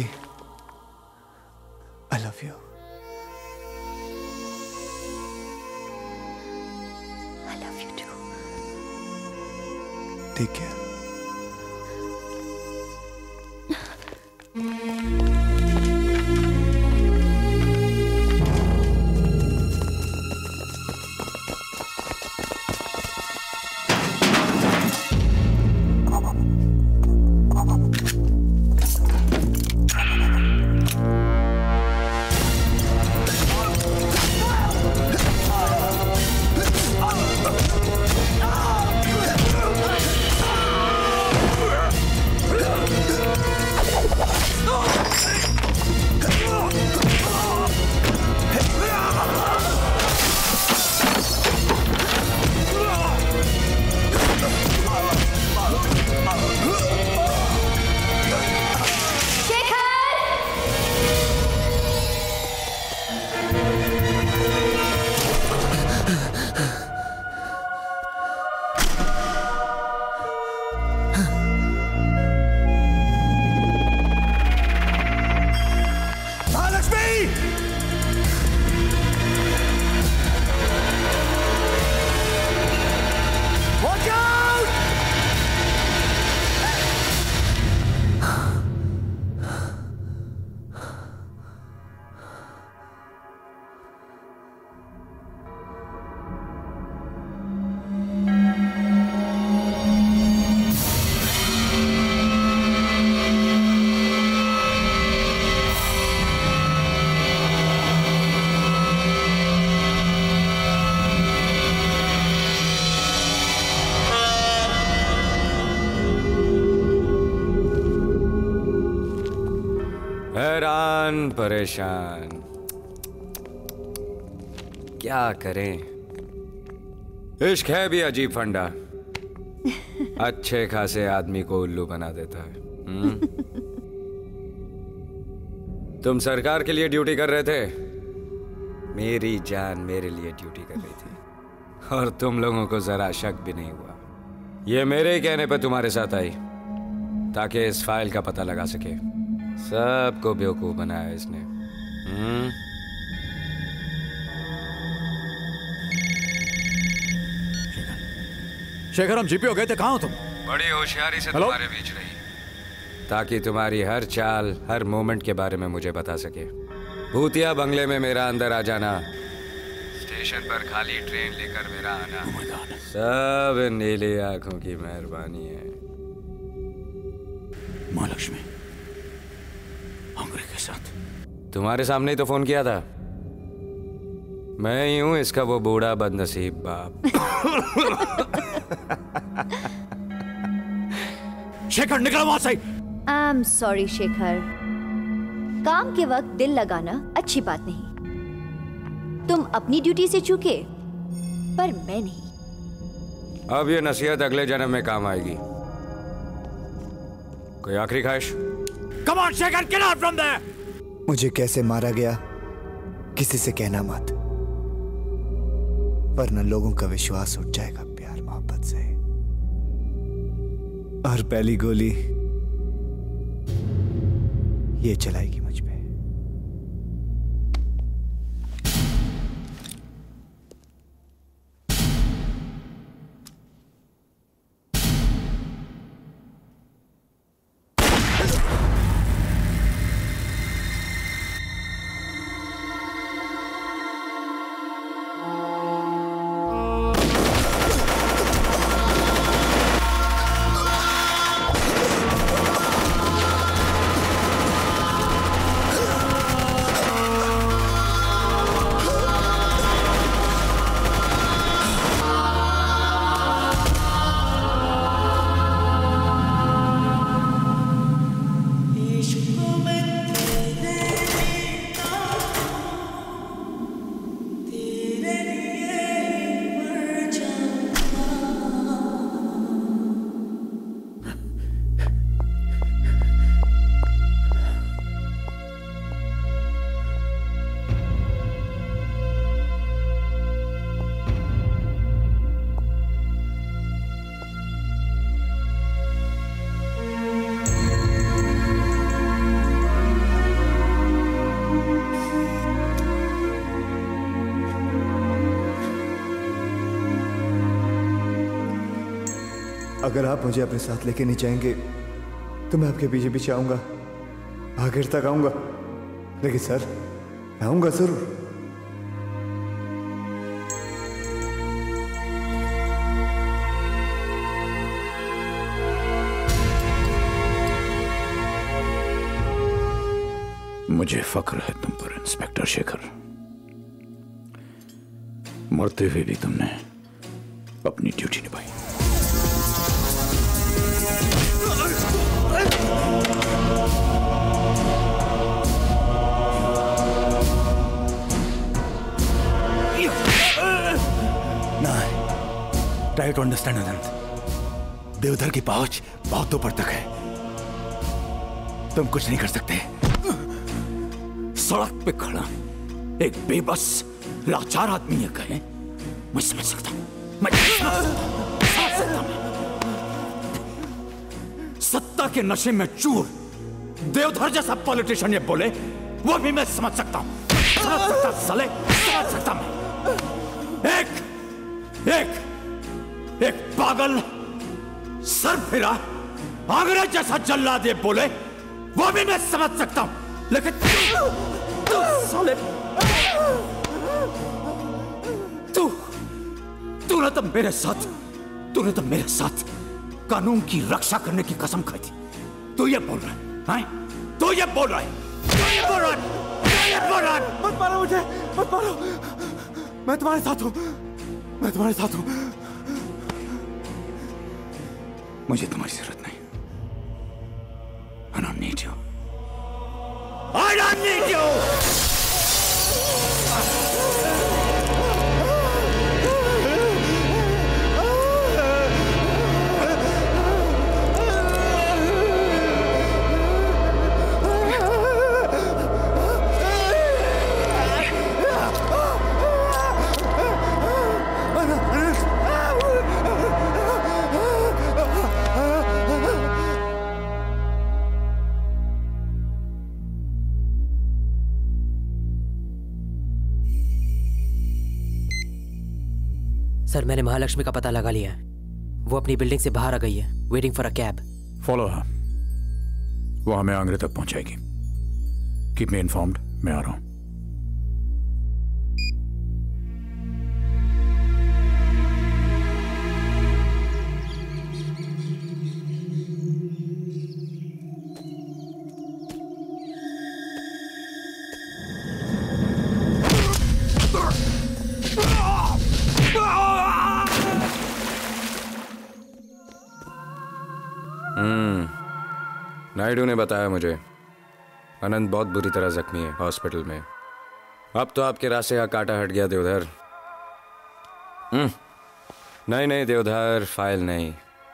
I love you. I love you too. Take care. हैरान परेशान, क्या करें। इश्क है भी अजीब फंडा, अच्छे खासे आदमी को उल्लू बना देता है। हुँ? तुम सरकार के लिए ड्यूटी कर रहे थे, मेरी जान मेरे लिए ड्यूटी कर रही थी, और तुम लोगों को जरा शक भी नहीं हुआ। ये मेरे कहने पर तुम्हारे साथ आई ताकि इस फाइल का पता लगा सके। सबको बेवकूफ बनाया इसने। हम्म? शेखर, हम जीपी हो गए थे, कहाँ हो तुम? बड़ी होशियारी से Hello? तुम्हारे बीच रही ताकि तुम्हारी हर चाल, हर मोमेंट के बारे में मुझे बता सके। भूतिया बंगले में मेरा अंदर आ जाना, स्टेशन पर खाली ट्रेन लेकर मेरा आना, oh सब नीली आंखों की मेहरबानी है। महालक्ष्मी अंग्रे के साथ तुम्हारे सामने ही तो फोन किया था। मैं ही हूं इसका वो बूढ़ा बदनसीब बाप। शेखर, निकलो वहां से। आई एम सॉरी शेखर, काम के वक्त दिल लगाना अच्छी बात नहीं। तुम अपनी ड्यूटी से चूके, पर मैं नहीं। अब ये नसीहत अगले जन्म में काम आएगी। कोई आखिरी ख्वाहिश? Come on, Shekhar, get out from there! मुझे कैसे मारा गया किसी से कहना मत, वरना लोगों का विश्वास उठ जाएगा प्यार मोहब्बत से। और पहली गोली ये चलाएगी मुझ पे। अगर आप मुझे अपने साथ लेके नहीं जाएंगे तो मैं आपके पीछे पीछे आऊंगा, आखिर तक आऊंगा। लेकिन सर, मैं आऊंगा जरूर। मुझे फक्र है तुम पर इंस्पेक्टर शेखर। मरते हुए भी तुमने अपनी ड्यूटी निभाई। Try to understand Anant. Devdhar की पहुंच बहुत ऊपर तक है, तुम कुछ नहीं कर सकते। सड़क पे खड़ा एक बेबस लाचार आदमी ये कहे, मैं समझ सकता हूं, मैं समझ सकता हूं। सत्ता के नशे में चूर देवधर जैसा पॉलिटिशियन ये बोले, वो भी मैं समझ सकता हूं, समझ सकता साले, समझ सकता मैं। एक एक एक पागल सर फिरा अंग्रेज जैसा जल्लाद ये बोले, वो भी मैं समझ सकता हूं। लेकिन तू साले, तू तूने तो मेरे साथ तूने तो मेरे साथ कानून की रक्षा करने की कसम खाई थी। तू ये बोल रहा है, हैं? तू ये बोल रहा है, तू ये बोल रहा है, तू ये बोल रहा है। मत मारो मुझे, मत मारो, मैं तुम्हारे साथ हूं, मैं तुम्हारे साथ हूं। मुझे तुम्हारी जरूरत नहीं। I don't need you. I don't need you. Sir, मैंने महालक्ष्मी का पता लगा लिया है। वो अपनी बिल्डिंग से बाहर आ गई है, waiting for a cab. Follow her. वो हमें आंगरे तक पहुंचाएगी। कीप मी इन्फॉर्म्ड, मैं आ रहा हूं। नायडू ने बताया मुझे अनंत बहुत बुरी तरह जख्मी है हॉस्पिटल में। अब तो आपके रास्ते का कांटा हट गया देवधर। नहीं नहीं देवधर, फाइल नहीं,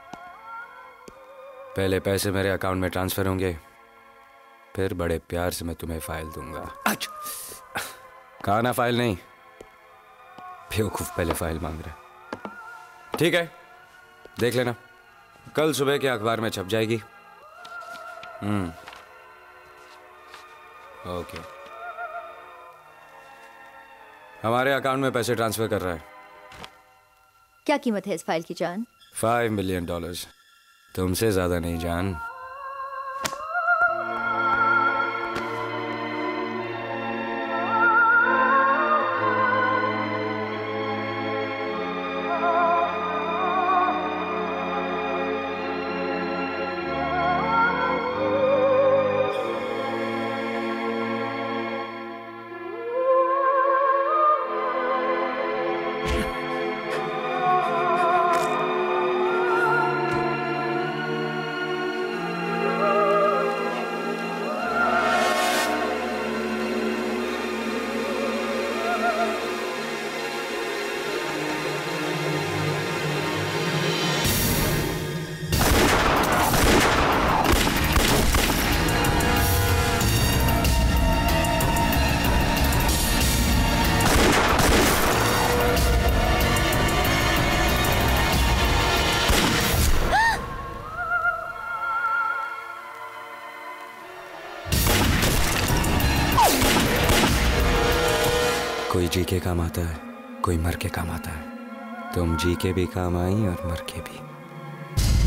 पहले पैसे मेरे अकाउंट में ट्रांसफर होंगे, फिर बड़े प्यार से मैं तुम्हें फाइल दूंगा। कहा ना फाइल नहीं, बेवकूफ पहले फाइल मांग रहे। ठीक है, देख लेना, कल सुबह के अखबार में छप जाएगी। हम्म ओके। हमारे अकाउंट में पैसे ट्रांसफर कर रहा है। क्या कीमत है इस फाइल की जान? Five million dollars. तुमसे ज्यादा नहीं जान। कोई जी के काम आता है, कोई मर के काम आता है। तुम जी के भी काम आई और मर के भी।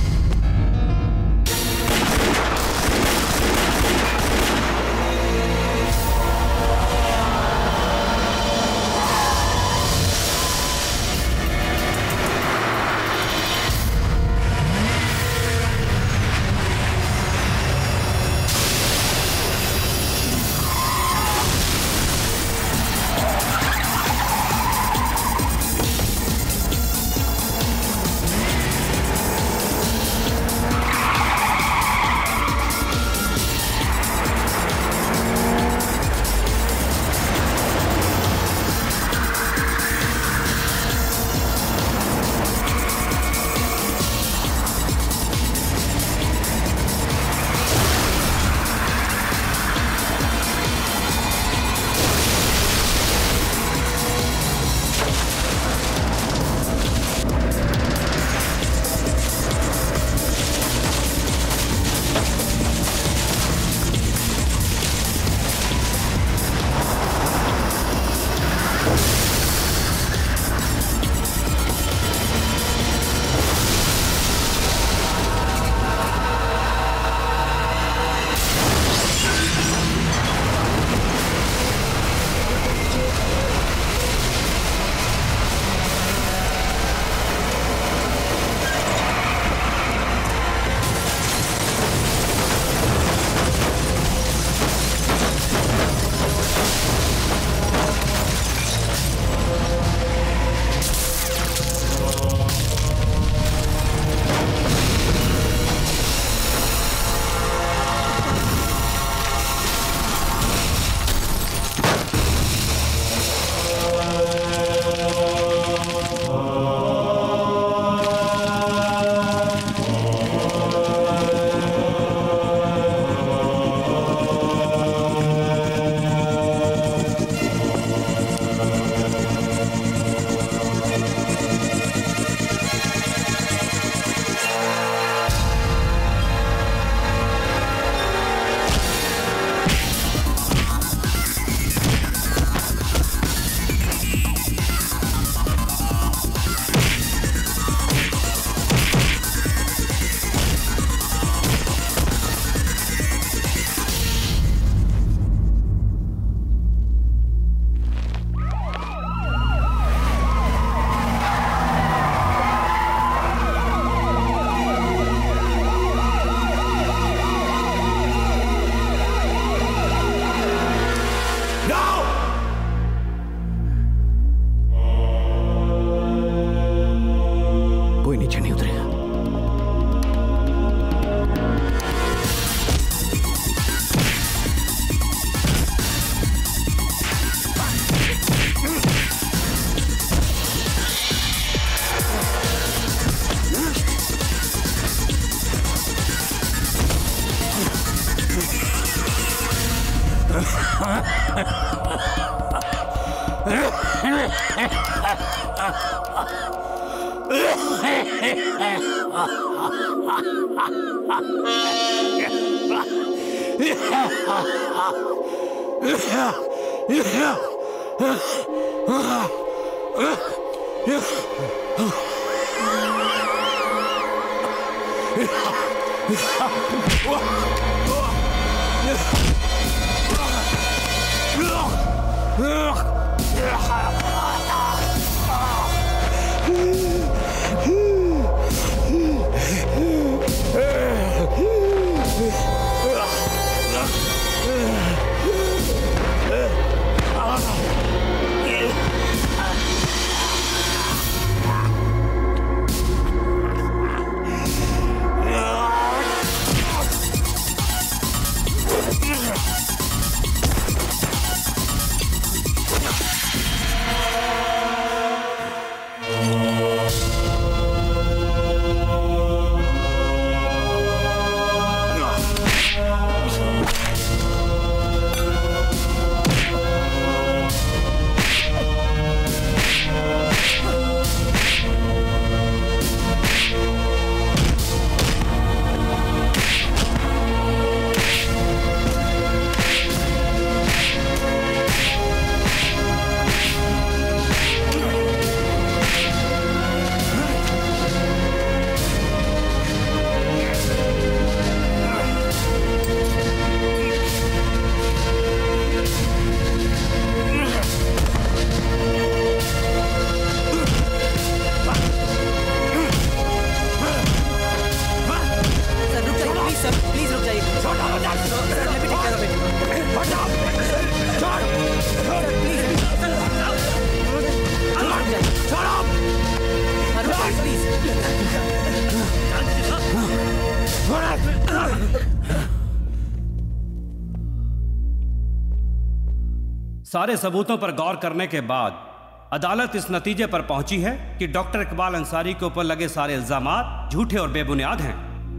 सारे सबूतों पर गौर करने के बाद अदालत इस नतीजे पर पहुंची है कि डॉक्टर इकबाल अंसारी के ऊपर लगे सारे इल्जामात झूठे और बेबुनियाद हैं।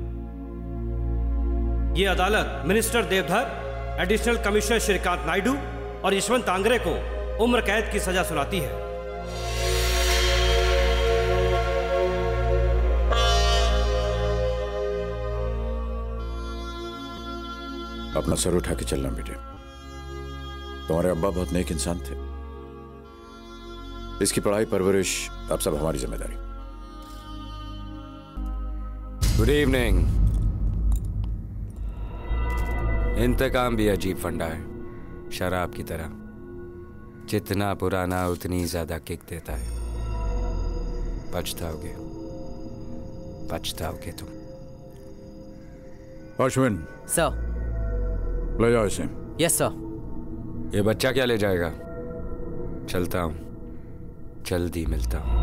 यह अदालत minister Devdhar, additional commissioner Shrikant Naidu और यशवंत आंग्रे को उम्र कैद की सजा सुनाती है। अपना सर उठा के चलना बेटे। तुम्हारे अब्बा बहुत नेक इंसान थे। इसकी पढ़ाई परवरिश अब सब हमारी जिम्मेदारी। Good evening. इंतकाम भी अजीब फंडा है, शराब की तरह। जितना पुराना उतनी ज्यादा किक देता है। पछताओगे, पछताओगे तुम। अश्विन सर। ले जाओ इसे। Yes sir. ये बच्चा क्या ले जाएगा? चलता हूं, जल्दी मिलता हूं।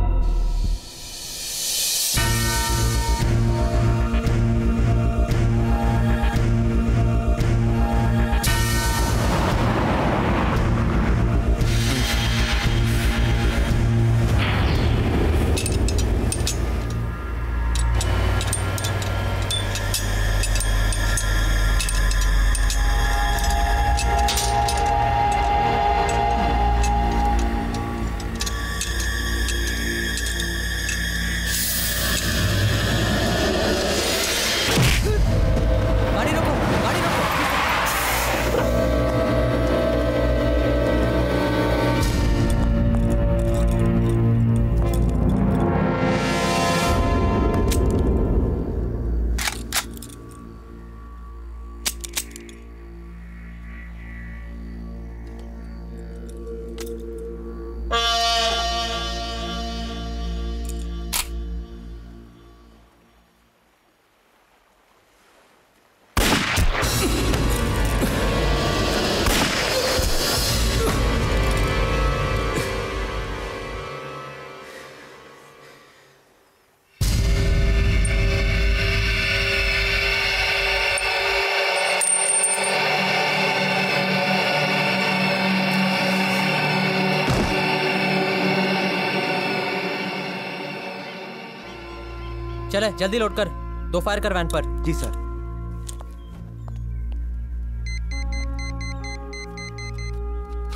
चले जल्दी लोड कर, दो फायर कर वैन पर। जी सर।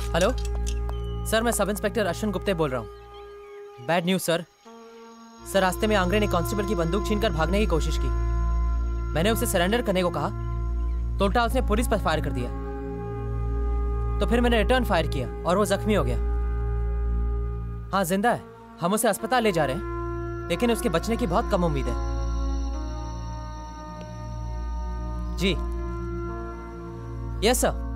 हेलो सर, मैं सब इंस्पेक्टर अश्विन गुप्ते बोल रहा हूँ। Bad news sir. सर, रास्ते में आंग्रे ने कांस्टेबल की बंदूक छीनकर भागने की कोशिश की। मैंने उसे सरेंडर करने को कहा तो उल्टा उसने पुलिस पर फायर कर दिया। तो फिर मैंने रिटर्न फायर किया और वो जख्मी हो गया। हाँ, जिंदा है। हम उसे अस्पताल ले जा रहे हैं, लेकिन उसके बचने की बहुत कम उम्मीद है। जी यस सर।